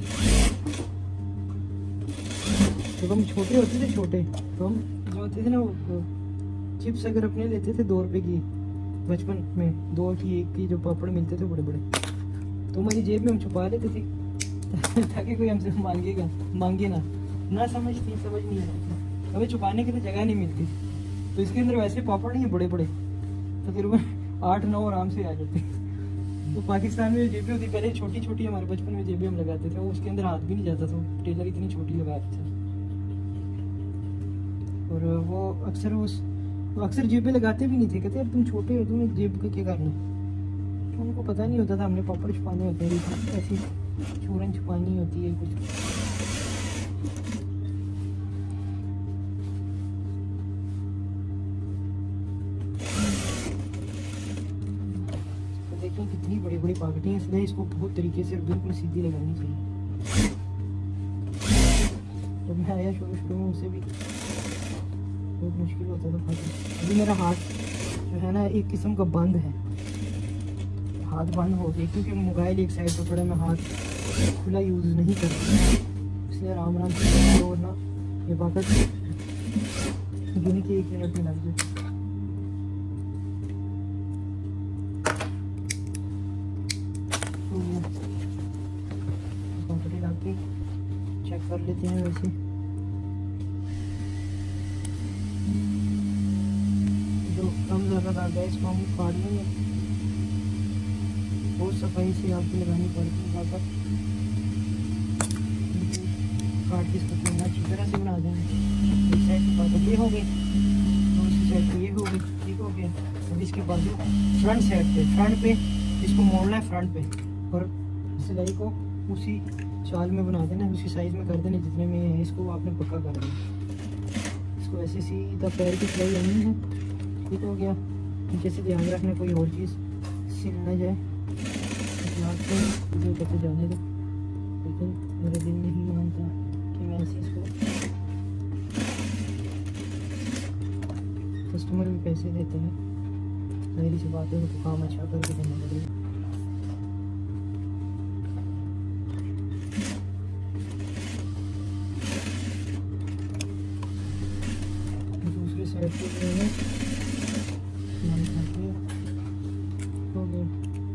जब हम छोटे होते थे, छोटे तो हम जो होते थे ना, वो चिप्स अगर अपने लेते थे 2 रुपए की, बचपन में 2 की 1 की जो पापड़ मिलते थे बड़े बड़े, तो हमारी जेब में हम छुपा लेते थे ताकि कोई हमसे मांगे ना समझ नहीं आता, हमें छुपाने की तो जगह नहीं मिलती। तो इसके अंदर वैसे पापड़ नहीं है बड़े बड़े, तो फिर वो 8-9 आराम से आ जाते। तो पाकिस्तान में जेबें होती पहले छोटी छोटी, हमारे बचपन में जेबें हम लगाते थे, वो उसके अंदर हाथ भी नहीं जाता था, टेलर इतनी छोटी लगाते थे। और वो अक्सर जेबें लगाते भी नहीं थे, कहते यार तुम छोटे हो, तुम्हें जेब का क्या करना। तो उनको पता नहीं होता था हमने पापड़ छुपाने होते हैं, ऐसी चूरन छुपानी होती है कुछ। तो देखिए कितनी बड़ी बड़ी पॉकेटें हैं, इसलिए इसको बहुत तरीके से बिल्कुल सीधी लगानी चाहिए। जब मैं आया शुरू में उसे भी बहुत मुश्किल होता था पॉकेट। अभी मेरा हाथ जो है ना एक किस्म का बंद है, हाथ बंद हो गया क्योंकि मोबाइल एक साइड पर पड़ा, मैं हाथ खुला यूज़ नहीं करता, इसलिए आराम से और ना ये पॉकेट गिन के 1 मिनट में लग जाए। पॉकेट लगा के चेक कर लेते हैं। वैसे जो कम ज़्यादा दाग है इसको हम काट लेंगे, बहुत सफाई से आपको लगानी पड़ती है पॉकेट, काट के इसको पूरा अच्छी तरह से बना देंगे। एक साइड की पॉकेट ये हो गई, दूसरी साइड पे ये हो गई, ठीक हो गया। अब इसके बाद फ्रंट पे इसको मोड़ना है फ्रंट पे, और सिलाई को उसी चाल में बना देना, उसी साइज़ में कर देना जितने में है, इसको आपने पक्का कर देना। इसको ऐसे सीधा पैर की सिलाई आनी है, ठीक हो गया। नीचे से ध्यान रखना कोई और चीज़ सिल ना जाए, जो कहते जाने दो, लेकिन मेरा दिल नहीं मानता कि मैं ऐसे इसको, कस्टमर भी पैसे देते हैं, मेरी सी बात है, तो काम अच्छा करके देना पड़ेगा। दूसरी साइड पे हो गया,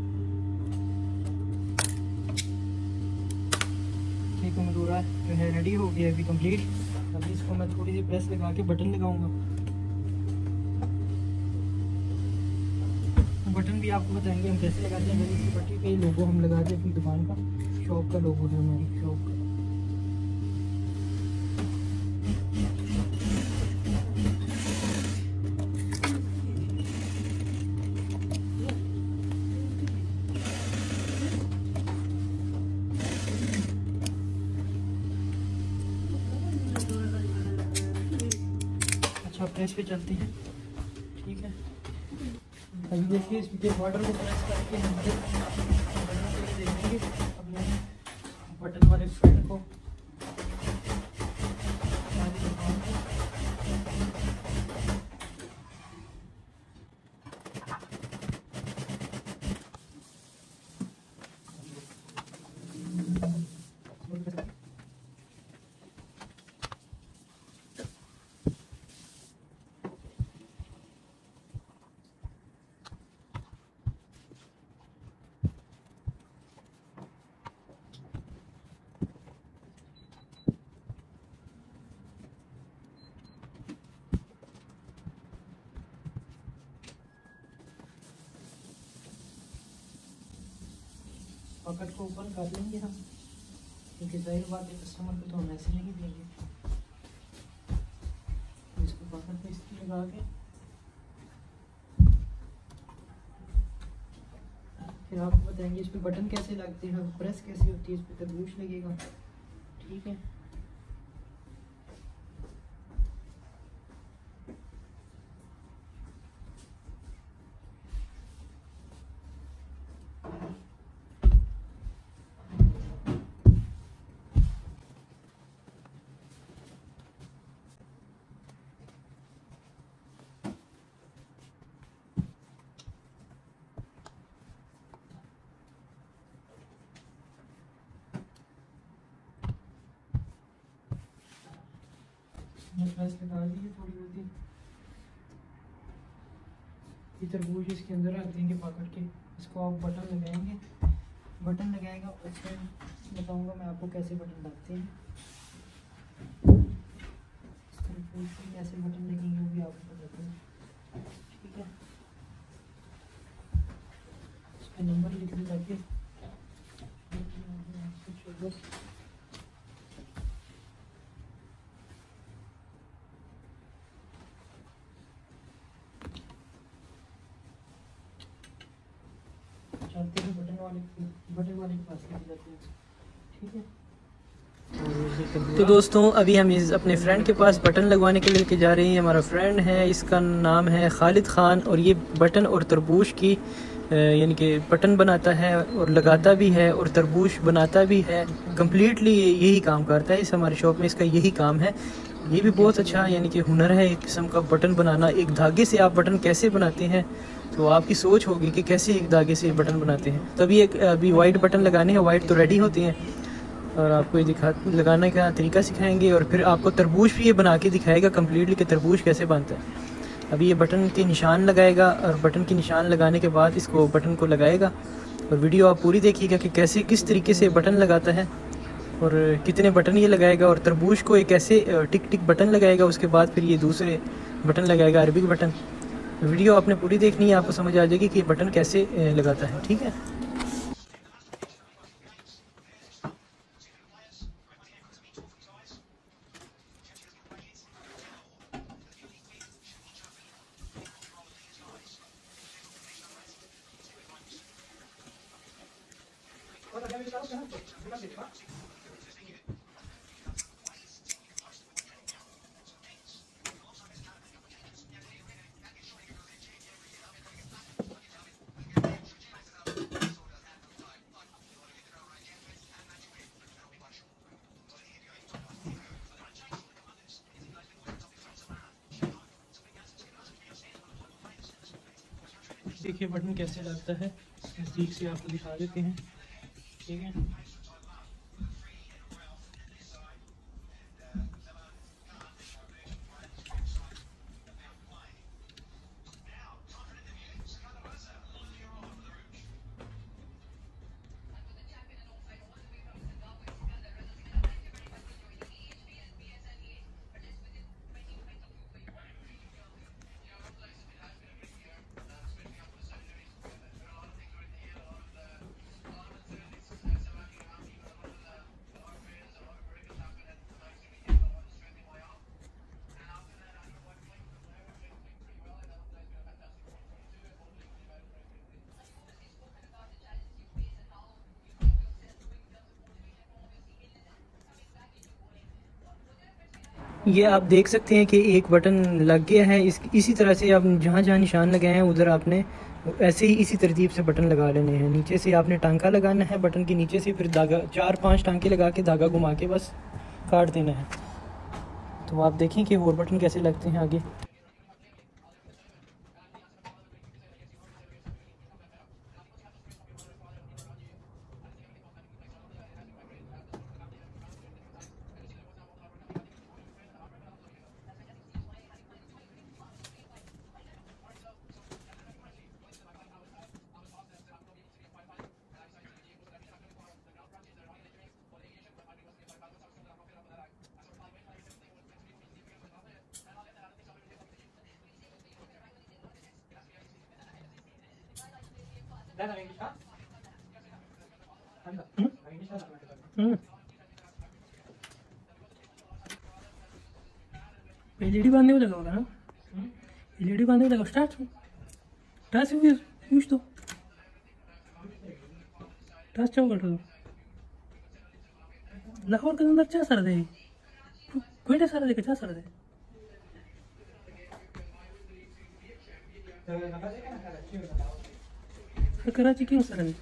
मधुरा जो है रेडी हो गया अभी कंप्लीट। अभी इसको मैं थोड़ी सी प्रेस लगा के बटन लगाऊंगा। बटन भी आपको बताएंगे हम कैसे लगाते हैं। इसकी पट्टी पे लोगो हम लगाते हैं अपनी दुकान का, शॉप का लोगो है हमारी शॉप का। प्रेस पे चलते हैं, ठीक है। अभी देखिए इसके बॉर्डर को प्रेस करके हम देखेंगे अपने बटन वाले फ्रेंड को। पॉकेट को ऊपर कर लेंगे हम, क्योंकि जाहिर बात है कस्टमर को तो हम ऐसे नहीं देंगे। तो इसको पॉकेट पे इसकी लगा के फिर आपको बताएंगे इस पे बटन कैसे लगते हैं, प्रेस कैसे होती है, इस पर तरबूज लगेगा, ठीक है। फ्रेश लगा दी थोड़ी बहुत ही। ये तरबूज इसके अंदर रख देंगे पकड़ के। इसको आप बटन लगाएंगे, बटन लगाएगा और फिर बताऊंगा मैं आपको कैसे बटन लगते हैं। इस तरबूज पे कैसे बटन लगेंगे वो भी आपको बताते हैं, ठीक है। इस पर नंबर लिख दिया जाके चलते हैं बटन वाले के पास लेके जाते हैं, ठीक है। तो दोस्तों अभी हम अपने फ्रेंड के पास बटन लगवाने के लिए लेके जा रहे हैं। हमारा फ्रेंड है, इसका नाम है खालिद ख़ान, और ये बटन और तरबूज की यानी कि बटन बनाता है और लगाता भी है और तरबूज बनाता भी है। कम्प्लीटली यही काम करता है इस हमारे शॉप में, इसका यही काम है। ये भी बहुत अच्छा यानी कि हुनर है एक किस्म का बटन बनाना। एक धागे से आप बटन कैसे बनाते हैं तो आपकी सोच होगी कि कैसे एक धागे से बटन बनाते हैं। तभी अभी वाइट बटन लगाने हैं, वाइट तो रेडी होते हैं और आपको ये लगाने का तरीका सिखाएंगे और फिर आपको तरबूज भी ये बना के दिखाएगा कम्प्लीटली कि तरबूज कैसे बनता है। अभी ये बटन के निशान लगाएगा और बटन के निशान लगाने के बाद इसको बटन को लगाएगा। और वीडियो आप पूरी देखिएगा कि कैसे किस तरीके से बटन लगाता है और कितने बटन ये लगाएगा और तरबूज को एक ऐसे टिक टिक बटन लगाएगा। उसके बाद फिर ये दूसरे बटन लगाएगा, अरबिक बटन। वीडियो आपने पूरी देखनी है, आपको समझ आ जाएगी कि ये बटन कैसे लगाता है, ठीक है। देखिए बटन कैसे लगता है, नज़दीक से आपको दिखा देते हैं, ठीक है। ये आप देख सकते हैं कि एक बटन लग गया है। इसी तरह से आप जहाँ जहाँ निशान लगाए हैं उधर आपने ऐसे ही इसी तरतीब से बटन लगा लेने हैं। नीचे से आपने टांका लगाना है बटन के नीचे से, फिर धागा 4-5 टांके लगा के धागा घुमा के बस काट देना है। तो आप देखें कि और बटन कैसे लगते हैं आगे। एलईडी बांधने को लगा ना, एलईडी बांधने को लगा। स्टार्ट टच यूज तो टच चाव कर दो। लाहौर के अंदर क्या सर दे, कोई सर दे क्या सर दे। कराची क्यों सर दे।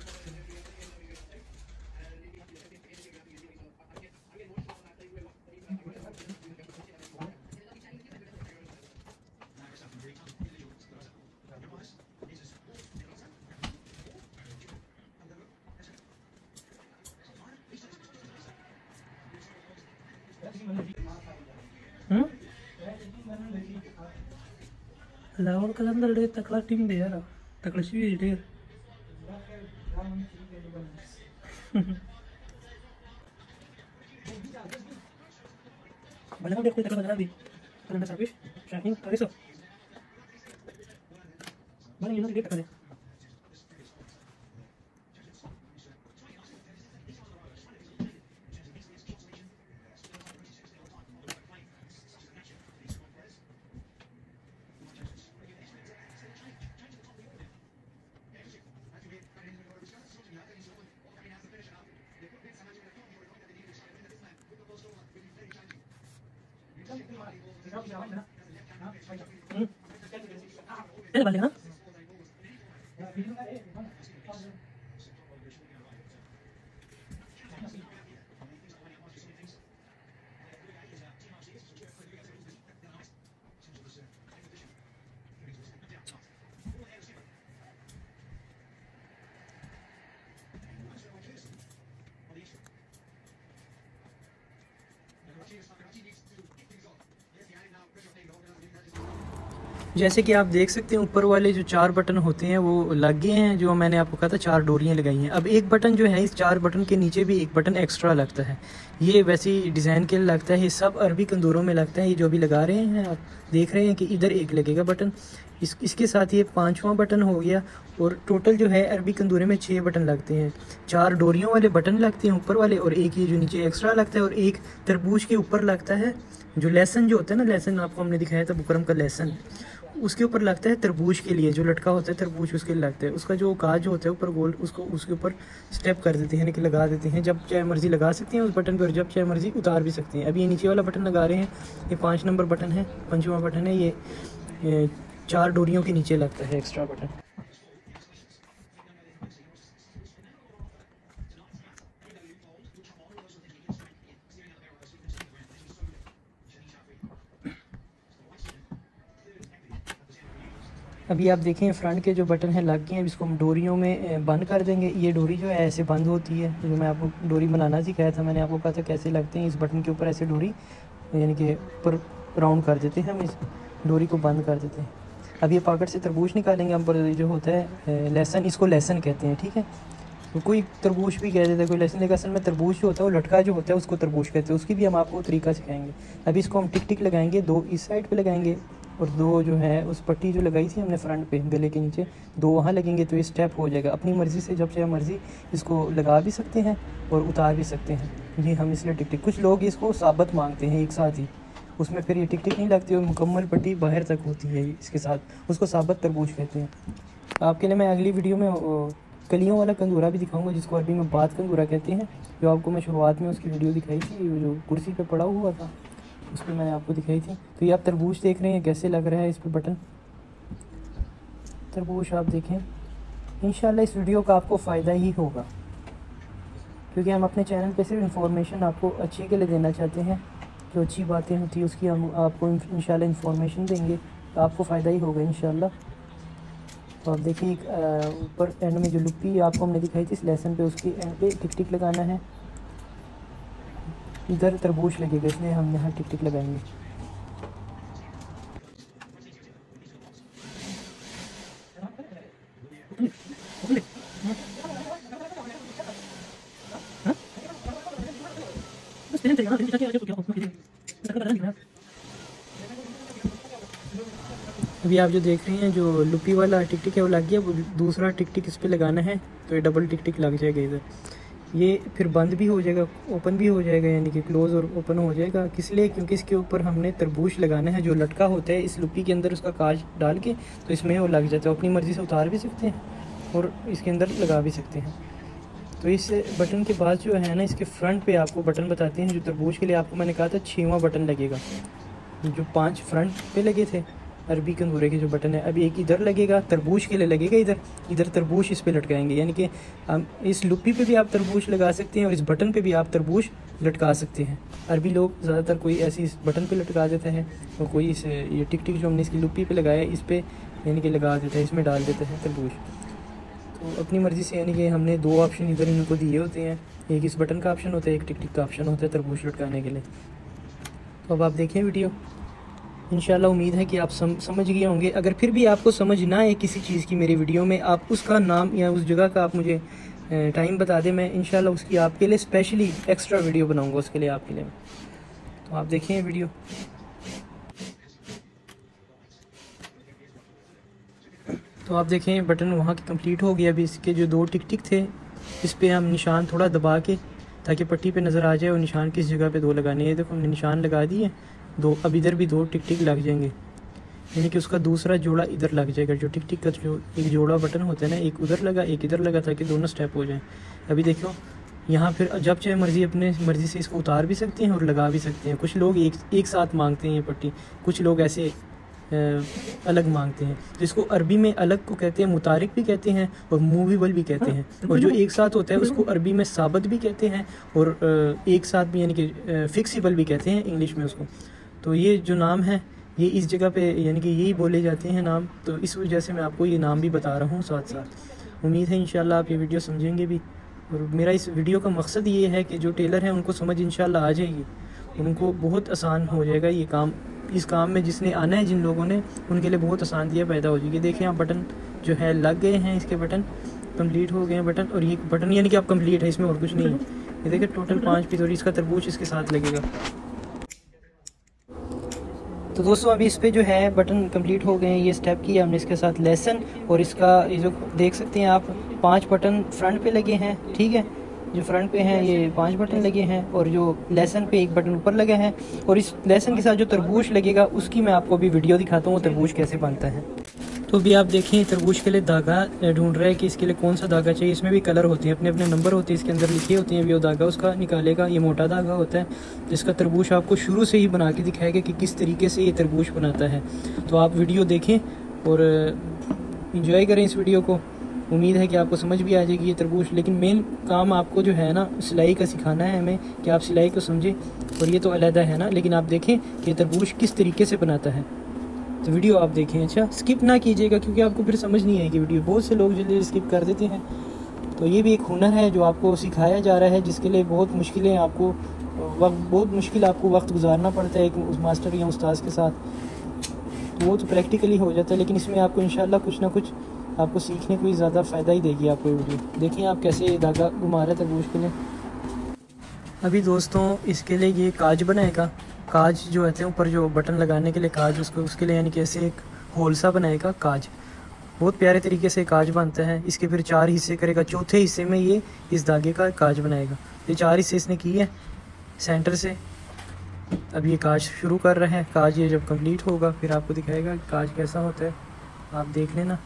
lawan kalandar deh takla tim deh ya, takla sih deh. Banyak udah takla banyak lagi. Kalandar habis, Syahin, Tariso. Banyak yang dia takla. Ini balik ha? जैसे कि आप देख सकते हैं ऊपर वाले जो 4 बटन होते हैं वो लग गए हैं, जो मैंने आपको कहा था 4 डोरियां लगाई हैं। अब एक बटन जो है, इस 4 बटन के नीचे भी एक बटन एक्स्ट्रा लगता है। ये वैसे ही डिज़ाइन के लिए लगता है, ये सब अरबी कंदूरों में लगता है। ये जो भी लगा रहे हैं आप देख रहे हैं कि इधर एक लगेगा बटन, इसके साथ ये 5वां बटन हो गया। और टोटल जो है अरबी कंदूरे में 6 बटन लगते हैं। 4 डोरियों वाले बटन लगते हैं ऊपर वाले, और एक ये जो नीचे एक्स्ट्रा लगता है, और एक तरबूज के ऊपर लगता है जो लहसन जो होता है ना, लहसन आपको हमने दिखाया था बुकरम का लहसन, उसके ऊपर लगता है तरबूज के लिए, जो लटका होता है तरबूज उसके लिए लगता है। उसका जो काज होता है ऊपर गोल, उसको उसके ऊपर स्टेप कर देते हैं, यानी कि लगा देते हैं। जब चाहे मर्जी लगा सकते हैं उस बटन पर, जब चाहे मर्जी उतार भी सकते हैं। अभी ये नीचे वाला बटन लगा रहे हैं, ये 5 नंबर बटन है, 5वां बटन है। ये 4 डोरियों के नीचे लगता है एक्स्ट्रा बटन। अभी आप देखें फ्रंट के जो बटन है लग गए हैं। इसको हम डोरियों में बंद कर देंगे। ये डोरी जो है ऐसे बंद होती है, जो मैं आपको डोरी बनाना सिखाया था, मैंने आपको कहा था कैसे लगते हैं। इस बटन के ऊपर ऐसे डोरी यानी कि ऊपर राउंड कर देते हैं, हम इस डोरी को बंद कर देते हैं। अब ये पॉकेट से तरबूज निकालेंगे हम, पर जो होता है लहसन, इसको लहसन कहते हैं, ठीक है। तो कोई तरबूज भी कह देता है, कोई लहसन, लेकिन असल में तरबूज जो होता है वो लटका जो होता है उसको तरबूज कहते हैं। उसकी भी हम आपको तरीका सिखाएंगे। अभी इसको हम टिक टिक लगाएंगे, 2 इस साइड पे लगाएंगे और 2 जो है उस पट्टी जो लगाई थी हमने फ्रंट पे गले के नीचे, 2 वहाँ लगेंगे, तो ये स्टेप हो जाएगा। अपनी मर्ज़ी से जब चाहे मर्ज़ी इसको लगा भी सकते हैं और उतार भी सकते हैं। ये हम इसलिए टिक टिक, कुछ लोग इसको साबित मांगते हैं एक साथ ही, उसमें फिर ये टिक टिक नहीं लगती और मुकम्मल पट्टी बाहर तक होती है इसके साथ, उसको साबित तरबूज कहते हैं। आपके लिए मैं अगली वीडियो में कलियों वाला कंदूरा भी दिखाऊंगा, जिसको अरबी में बात कंदूरा कहते हैं, जो आपको मैं शुरुआत में उसकी वीडियो दिखाई थी, जो कुर्सी पे पड़ा हुआ था उस पर मैंने आपको दिखाई थी। तो ये आप तरबूज देख रहे हैं कैसे लग रहा है इस पर बटन, तरबूज आप देखें। इंशाल्लाह इस वीडियो का आपको फ़ायदा ही होगा, क्योंकि हम अपने चैनल पे सिर्फ इन्फॉर्मेशन आपको अच्छे के लिए देना चाहते हैं। जो अच्छी बातें होती है उसकी हम आपको इंशाल्लाह इन्फॉर्मेशन देंगे, तो आपको फ़ायदा ही होगा इंशाल्लाह। तो आप देखिए ऊपर एंड में जो लुप्पी आपको हमने दिखाई थी इस लेसन पे, उसकी एंड पे टिक टिक लगाना है। इधर तरबूज लगेगा, इसलिए हम यहाँ टिक टिक लगाएंगे। अभी आप जो देख रहे हैं जो लुपी वाला टिक टिक है वो लग गया, वो दूसरा टिक टिक इस पर लगाना है, तो ये डबल टिक टिक लग जाएगा इधर। ये फिर बंद भी हो जाएगा, ओपन भी हो जाएगा, यानी कि क्लोज़ और ओपन हो जाएगा। किस लिए? क्योंकि इसके ऊपर हमने तरबूज लगाना है, जो लटका होता है इस लुपी के अंदर, उसका काज डाल के तो इसमें वो लग जाता है। अपनी मर्ज़ी से उतार भी सकते हैं और इसके अंदर लगा भी सकते हैं। तो इस बटन के बाद जो है ना, इसके फ्रंट पे आपको बटन बताते हैं। जो तरबूज के लिए आपको मैंने कहा था 6वां बटन लगेगा, जो 5 फ्रंट पे लगे थे अरबी कंदूरे के जो बटन है, अभी एक इधर लगेगा, तरबूज के लिए लगेगा इधर तरबूज इस पे लटकाएंगे। यानी कि इस लुप्पी पे भी आप तरबूज लगा सकते हैं और इस बटन पे भी आप तरबूज लटका सकते हैं। अरबी लोग ज़्यादातर कोई ऐसी इस बटन पे लटका देता है और कोई इस ये टिक टिक जो हमने इसकी लुप्पी पे लगाया है इस पर यानी कि लगा देता है, इसमें डाल देता है तरबूज। तो अपनी मर्ज़ी से, यानी कि हमने 2 ऑप्शन इधर इनको दिए होते हैं, एक इस बटन का ऑप्शन होता है, एक टिक टिक का ऑप्शन होता है तरबूज लटकाने के लिए। तो अब आप देखें वीडियो। इंशाल्लाह उम्मीद है कि आप समझ गए होंगे। अगर फिर भी आपको समझ ना आए किसी चीज़ की मेरी वीडियो में, आप उसका नाम या उस जगह का आप मुझे टाइम बता दें, मैं इंशाल्लाह उसकी आपके लिए स्पेशली एक्स्ट्रा वीडियो बनाऊंगा उसके लिए आपके लिए। तो आप देखें वीडियो। तो आप देखें बटन वहाँ के कंप्लीट हो गया। अभी इसके जो 2 टिक टिक थे इस पर हम निशान थोड़ा दबा के, ताकि पट्टी पे नज़र आ जाए और निशान किस जगह पे 2 लगाने हैं। देखो हमने निशान लगा दिए 2, अब इधर भी 2 टिक टिक लग जाएंगे, यानी कि उसका दूसरा जोड़ा इधर लग जाएगा। जो टिक टिक का जो एक जोड़ा बटन होता है ना, एक उधर लगा एक इधर लगा, ताकि दोनों स्टेप हो जाएं। अभी देखो यहाँ फिर जब चाहे मर्ज़ी अपने मर्ज़ी से इसको उतार भी सकते हैं और लगा भी सकते हैं। कुछ लोग एक साथ मांगते हैं ये पट्टी, कुछ लोग ऐसे अलग मांगते हैं। जिसको अरबी में अलग को कहते हैं मुतारिक भी कहते हैं और मूवेबल भी कहते हैं, और जो एक साथ होता है उसको अरबी में साबत भी कहते हैं और एक साथ भी यानी कि फिक्सिबल भी कहते हैं इंग्लिश में उसको। तो ये जो नाम है ये इस जगह पे यानी कि यही बोले जाते हैं नाम, तो इस वजह से मैं आपको ये नाम भी बता रहा हूँ साथ साथ। उम्मीद है इंशाल्लाह आप ये वीडियो समझेंगे भी, और मेरा इस वीडियो का मकसद ये है कि जो टेलर हैं उनको समझ इंशाल्लाह आ जाएगी, उनको बहुत आसान हो जाएगा ये काम। इस काम में जिसने आना है, जिन लोगों ने, उनके लिए बहुत आसानियाँ पैदा हो जाएगी। देखिए आप बटन जो है लग गए हैं, इसके बटन कंप्लीट हो गए हैं बटन, और ये बटन यानी कि आप कंप्लीट है, इसमें और कुछ नहीं है। ये देखिए टोटल 5 पीस और इसका तरबूज इसके साथ लगेगा। तो दोस्तों अभी इस पे जो है बटन कंप्लीट हो गए हैं। ये स्टेप किया हमने इसके साथ लेसन, और इसका ये जो देख सकते हैं आप 5 बटन फ्रंट पे लगे हैं, ठीक है। जो फ्रंट पे हैं ये 5 बटन लगे हैं, और जो लेसन पे 1 बटन ऊपर लगा है। और इस लेसन के साथ जो तरबूज लगेगा उसकी मैं आपको अभी वीडियो दिखाता हूँ, तरबूज कैसे बनता है। तो अभी आप देखें तरबूज के लिए धागा ढूंढ रहा है कि इसके लिए कौन सा धागा चाहिए। इसमें भी कलर होते हैं, अपने अपने नंबर होते हैं, इसके अंदर लिखे होते हैं। वो धागा उसका निकालेगा, ये मोटा धागा होता है जिसका तरबूज आपको शुरू से ही बना के दिखाएगा कि किस तरीके से ये तरबूज बनाता है। तो आप वीडियो देखें और इंजॉय करें इस वीडियो को। उम्मीद है कि आपको समझ भी आ जाएगी ये तरबूज। लेकिन मेन काम आपको जो है ना सिलाई का सिखाना है हमें, कि आप सिलाई को समझें। और ये तो अलहदा है ना, लेकिन आप देखें कि तरबूज किस तरीके से बनाता है। तो वीडियो आप देखें, अच्छा स्किप ना कीजिएगा, क्योंकि आपको फिर समझ नहीं आएगी वीडियो। बहुत से लोग जल्दी स्किप कर देते हैं। तो ये भी एक हुनर है जो आपको सिखाया जा रहा है, जिसके लिए बहुत मुश्किलें आपको बहुत मुश्किल आपको वक्त गुजारना पड़ता है एक उस मास्टर या उस्ताद के साथ। तो वो तो प्रैक्टिकली हो जाता है, लेकिन इसमें आपको इंशाल्लाह कुछ ना कुछ आपको सीखने को ही ज़्यादा फ़ायदा ही देगी आपको ये वीडियो। देखिए आप कैसे धागा घुमा रहे तरबूज के लिए। अभी दोस्तों इसके लिए ये काज बनाएगा। काज जो होते हैं ऊपर जो बटन लगाने के लिए काज, उसके लिए यानी कि ऐसे एक होल सा बनाएगा काज। बहुत प्यारे तरीके से काज बनता है। इसके फिर 4 हिस्से करेगा, चौथे हिस्से में ये इस धागे का काज बनाएगा। ये 4 हिस्से इसने किए हैं सेंटर से। अब ये काज शुरू कर रहे हैं। काज ये जब कंप्लीट होगा फिर आपको दिखाएगा काज कैसा होता है, आप देख लेना।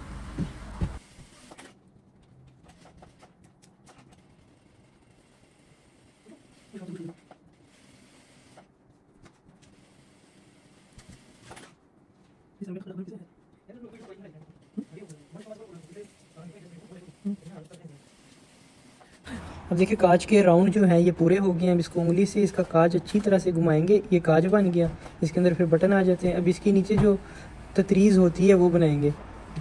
अब देखिए कांच के राउंड जो है ये पूरे हो गए हैं। अब इसको उंगली से इसका कांच अच्छी तरह से घुमाएंगे, ये कांच बन गया। इसके अंदर फिर बटन आ जाते हैं। अब इसके नीचे जो ततरीज़ होती है वो बनाएंगे।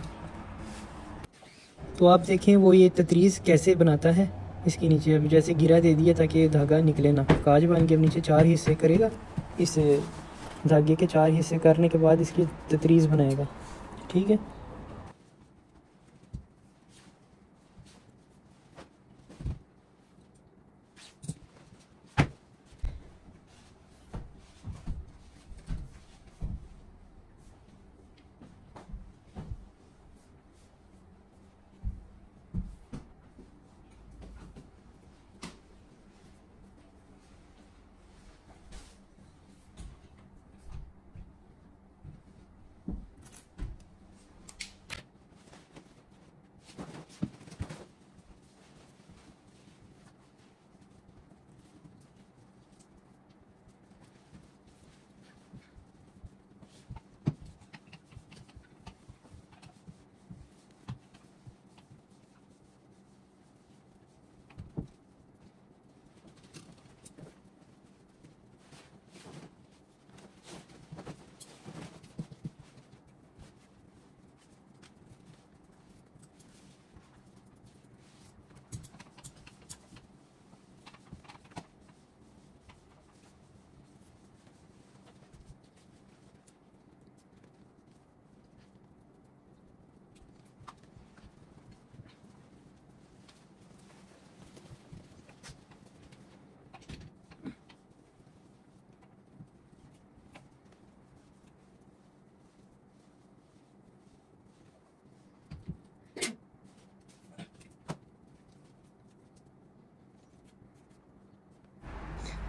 तो आप देखें वो ये ततरीज़ कैसे बनाता है इसके नीचे। अब जैसे गिरा दे दिया ताकि धागा निकले ना। कांच बन के अब नीचे 4 हिस्से करेगा। इस धागे के 4 हिस्से करने के बाद इसकी ततरीज़ बनाएगा, ठीक है।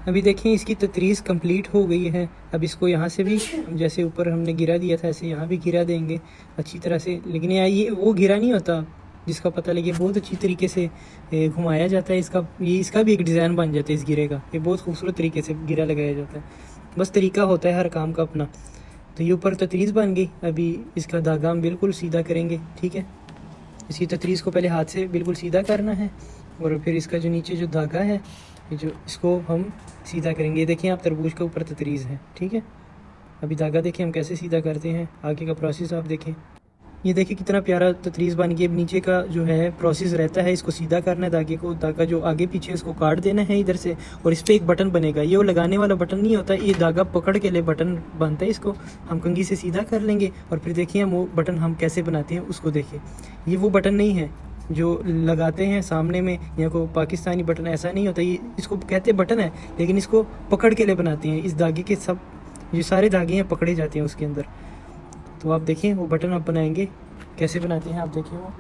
अभी देखें इसकी ततरीज़ कंप्लीट हो गई है। अब इसको यहाँ से भी जैसे ऊपर हमने गिरा दिया था ऐसे यहाँ भी गिरा देंगे अच्छी तरह से। लेकिन ये वो गिरा नहीं होता जिसका पता लगे, बहुत अच्छी तरीके से घुमाया जाता है इसका। ये इसका भी एक डिज़ाइन बन जाता है इस गिरे का। ये बहुत खूबसूरत तरीके से गिरा लगाया जाता है, बस तरीका होता है हर काम का अपना। तो ये ऊपर ततरीज़ बन गई। अभी इसका धागा हम बिल्कुल सीधा करेंगे, ठीक है। इसकी ततरीज़ को पहले हाथ से बिल्कुल सीधा करना है और फिर इसका जो नीचे जो धागा है ये जो इसको हम सीधा करेंगे। ये देखिए आप तरबूज के ऊपर ततरीज़ है, ठीक है। अभी धागा देखिए हम कैसे सीधा करते हैं, आगे का प्रोसेस आप देखें। ये देखिए कितना प्यारा ततरीज़ बन गई। अब नीचे का जो है प्रोसेस रहता है, इसको सीधा करना है धागे को। धागा जो आगे पीछे इसको काट देना है इधर से और इस पर एक बटन बनेगा। ये वो लगाने वाला बटन नहीं होता, ये धागा पकड़ के लिए बटन बनता है। इसको हम कंघी से सीधा कर लेंगे और फिर देखिए हम वो बटन हम कैसे बनाते हैं उसको देखिए। ये वो बटन नहीं है जो लगाते हैं सामने में, या को पाकिस्तानी बटन ऐसा नहीं होता। ये इसको कहते हैं बटन है, लेकिन इसको पकड़ के लिए बनाते हैं। इस धागे के सब ये सारे धागे हैं पकड़े जाते हैं उसके अंदर। तो आप देखें वो बटन आप बनाएंगे कैसे बनाते हैं, आप देखिए वो।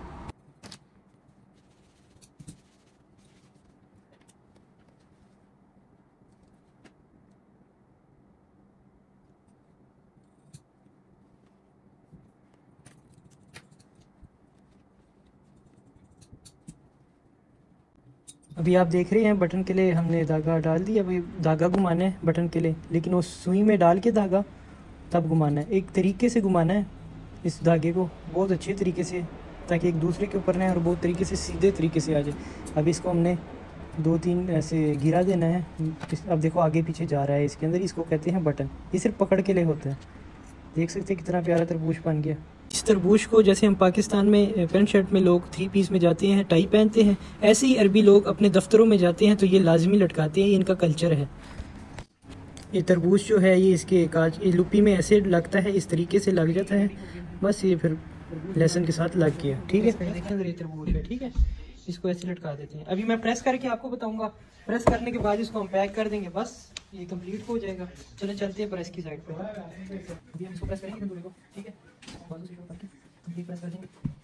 अभी आप देख रहे हैं बटन के लिए हमने धागा डाल दिया। अभी धागा घुमाना है बटन के लिए, लेकिन वो सुई में डाल के धागा तब घुमाना है। एक तरीके से घुमाना है इस धागे को बहुत अच्छे तरीके से, ताकि एक दूसरे के ऊपर ना और बहुत तरीके से सीधे तरीके से आ जाए। अभी इसको हमने 2-3 ऐसे गिरा देना है। अब देखो आगे पीछे जा रहा है इसके अंदर, इसको कहते हैं बटन। ये सिर्फ पकड़ के लिए होता है। देख सकते हैं कितना प्यारा तरबूज बन गया। इस तरबूज को जैसे हम पाकिस्तान में पैंट शर्ट में लोग 3 पीस में जाते हैं, टाई पहनते हैं, ऐसे ही अरबी लोग अपने दफ्तरों में जाते हैं तो ये लाजमी लटकाते हैं। ये इनका कल्चर है। ये तरबूज जो है ये इसके काज लुपी में ऐसे लगता है, इस तरीके से लग जाता है। बस ये फिर लहसुन के साथ लग गया, ठीक है। देखिए तरबूज है, ठीक है। इसको ऐसे लटका देते हैं। अभी मैं प्रेस करके आपको बताऊंगा। प्रेस करने के बाद इसको हम पैक कर देंगे, बस ये कंप्लीट हो जाएगा। चलो चलते हैं प्रेस की साइड पे। अभी हम इसको प्रेस करेंगे पूरे को, ठीक है। कंप्लीट प्रेस कर देंगे।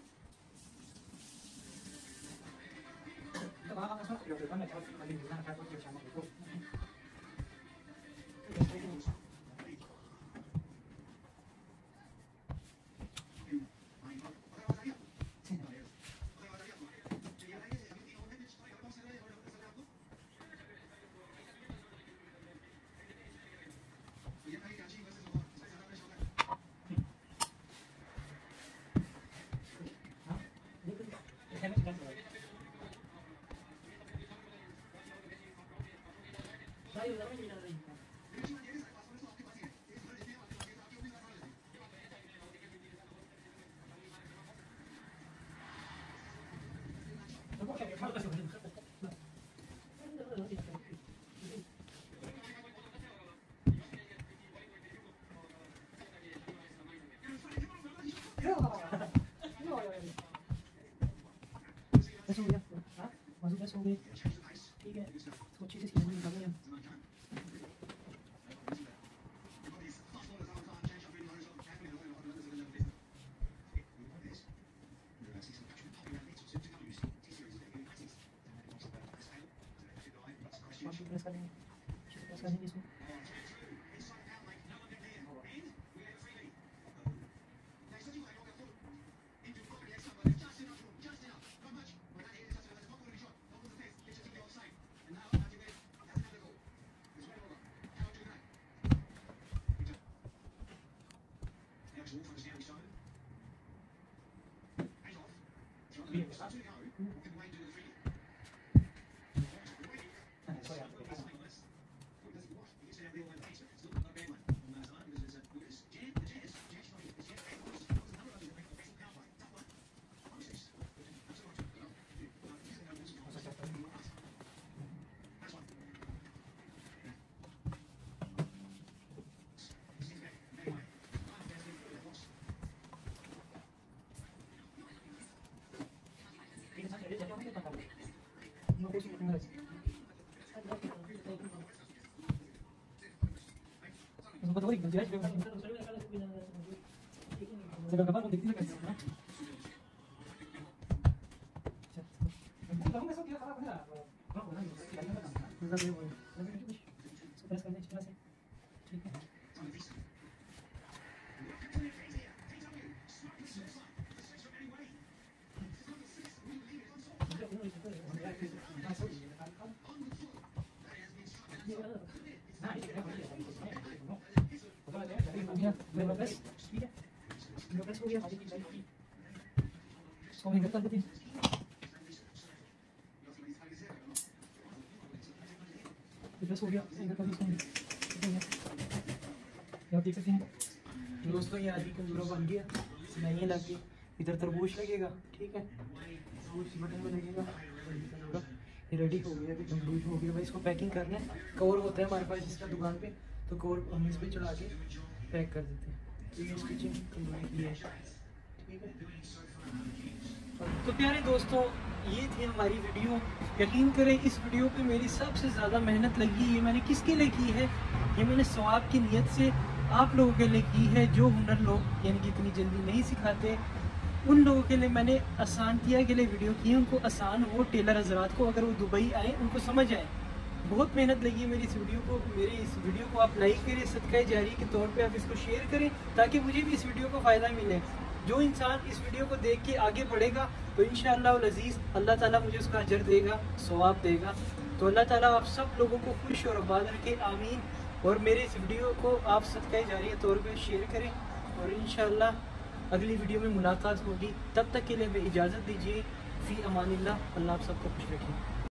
ठीक है, अच्छी से प्रेस, ठीक है, लो प्रेस हो गया, आगे की साइड इसको हैंगर कर देते हैं। प्रेस हो गया, हैंगर कर देते हैं। आप देख सकते हैं दोस्तों, ये आदि कंजूरा बन गया, सिलाइयाँ लग गई, इधर तरबूज लगेगा, ठीक है, तरबूज बटन में लगेगा, ये रेडी हो गया, अभी कंप्लीट हो गया। भाई इसको पैकिंग करना है, कवर होता है हमारे पास इसका दुकान पे, तो कवर हम इस पे चढ़ा के पैक कर देते हैं। ये स्टिचिंग कंप्लीट की है, ठीक है। तो प्यारे दोस्तों, ये थी हमारी वीडियो। यकीन करें इस वीडियो पे मेरी सबसे ज़्यादा मेहनत लगी। ये मैंने किसके लिए की है? ये मैंने सवाब की नीयत से आप लोगों के लिए की है, जो हुनर लोग यानी कि इतनी जल्दी नहीं सिखाते, उन लोगों के लिए मैंने आसान किया के लिए वीडियो की है, उनको आसान हो, टेलर हजरात को, अगर वो दुबई आए उनको समझ आए। बहुत मेहनत लगी है मेरी इस वीडियो को। मेरे इस वीडियो को आप लाइक करें, सदका जारी के तौर पे आप इसको शेयर करें, ताकि मुझे भी इस वीडियो को फ़ायदा मिले। जो इंसान इस वीडियो को देख के आगे बढ़ेगा तो इंशाअल्लाह अज़ीज़ अल्लाह ताला मुझे उसका अजर देगा, सवाब देगा। तो अल्लाह ताला आप सब लोगों को खुश और आबाद रखे, आमीन। और मेरे इस वीडियो को आप सदका जारी के तौर पे शेयर करें, और इंशाअल्लाह अगली वीडियो में मुलाकात होगी। तब तक के लिए इजाज़त दीजिए। फ़ी अमानिल्लाह। अल्लाह आप सबको खुश रखें।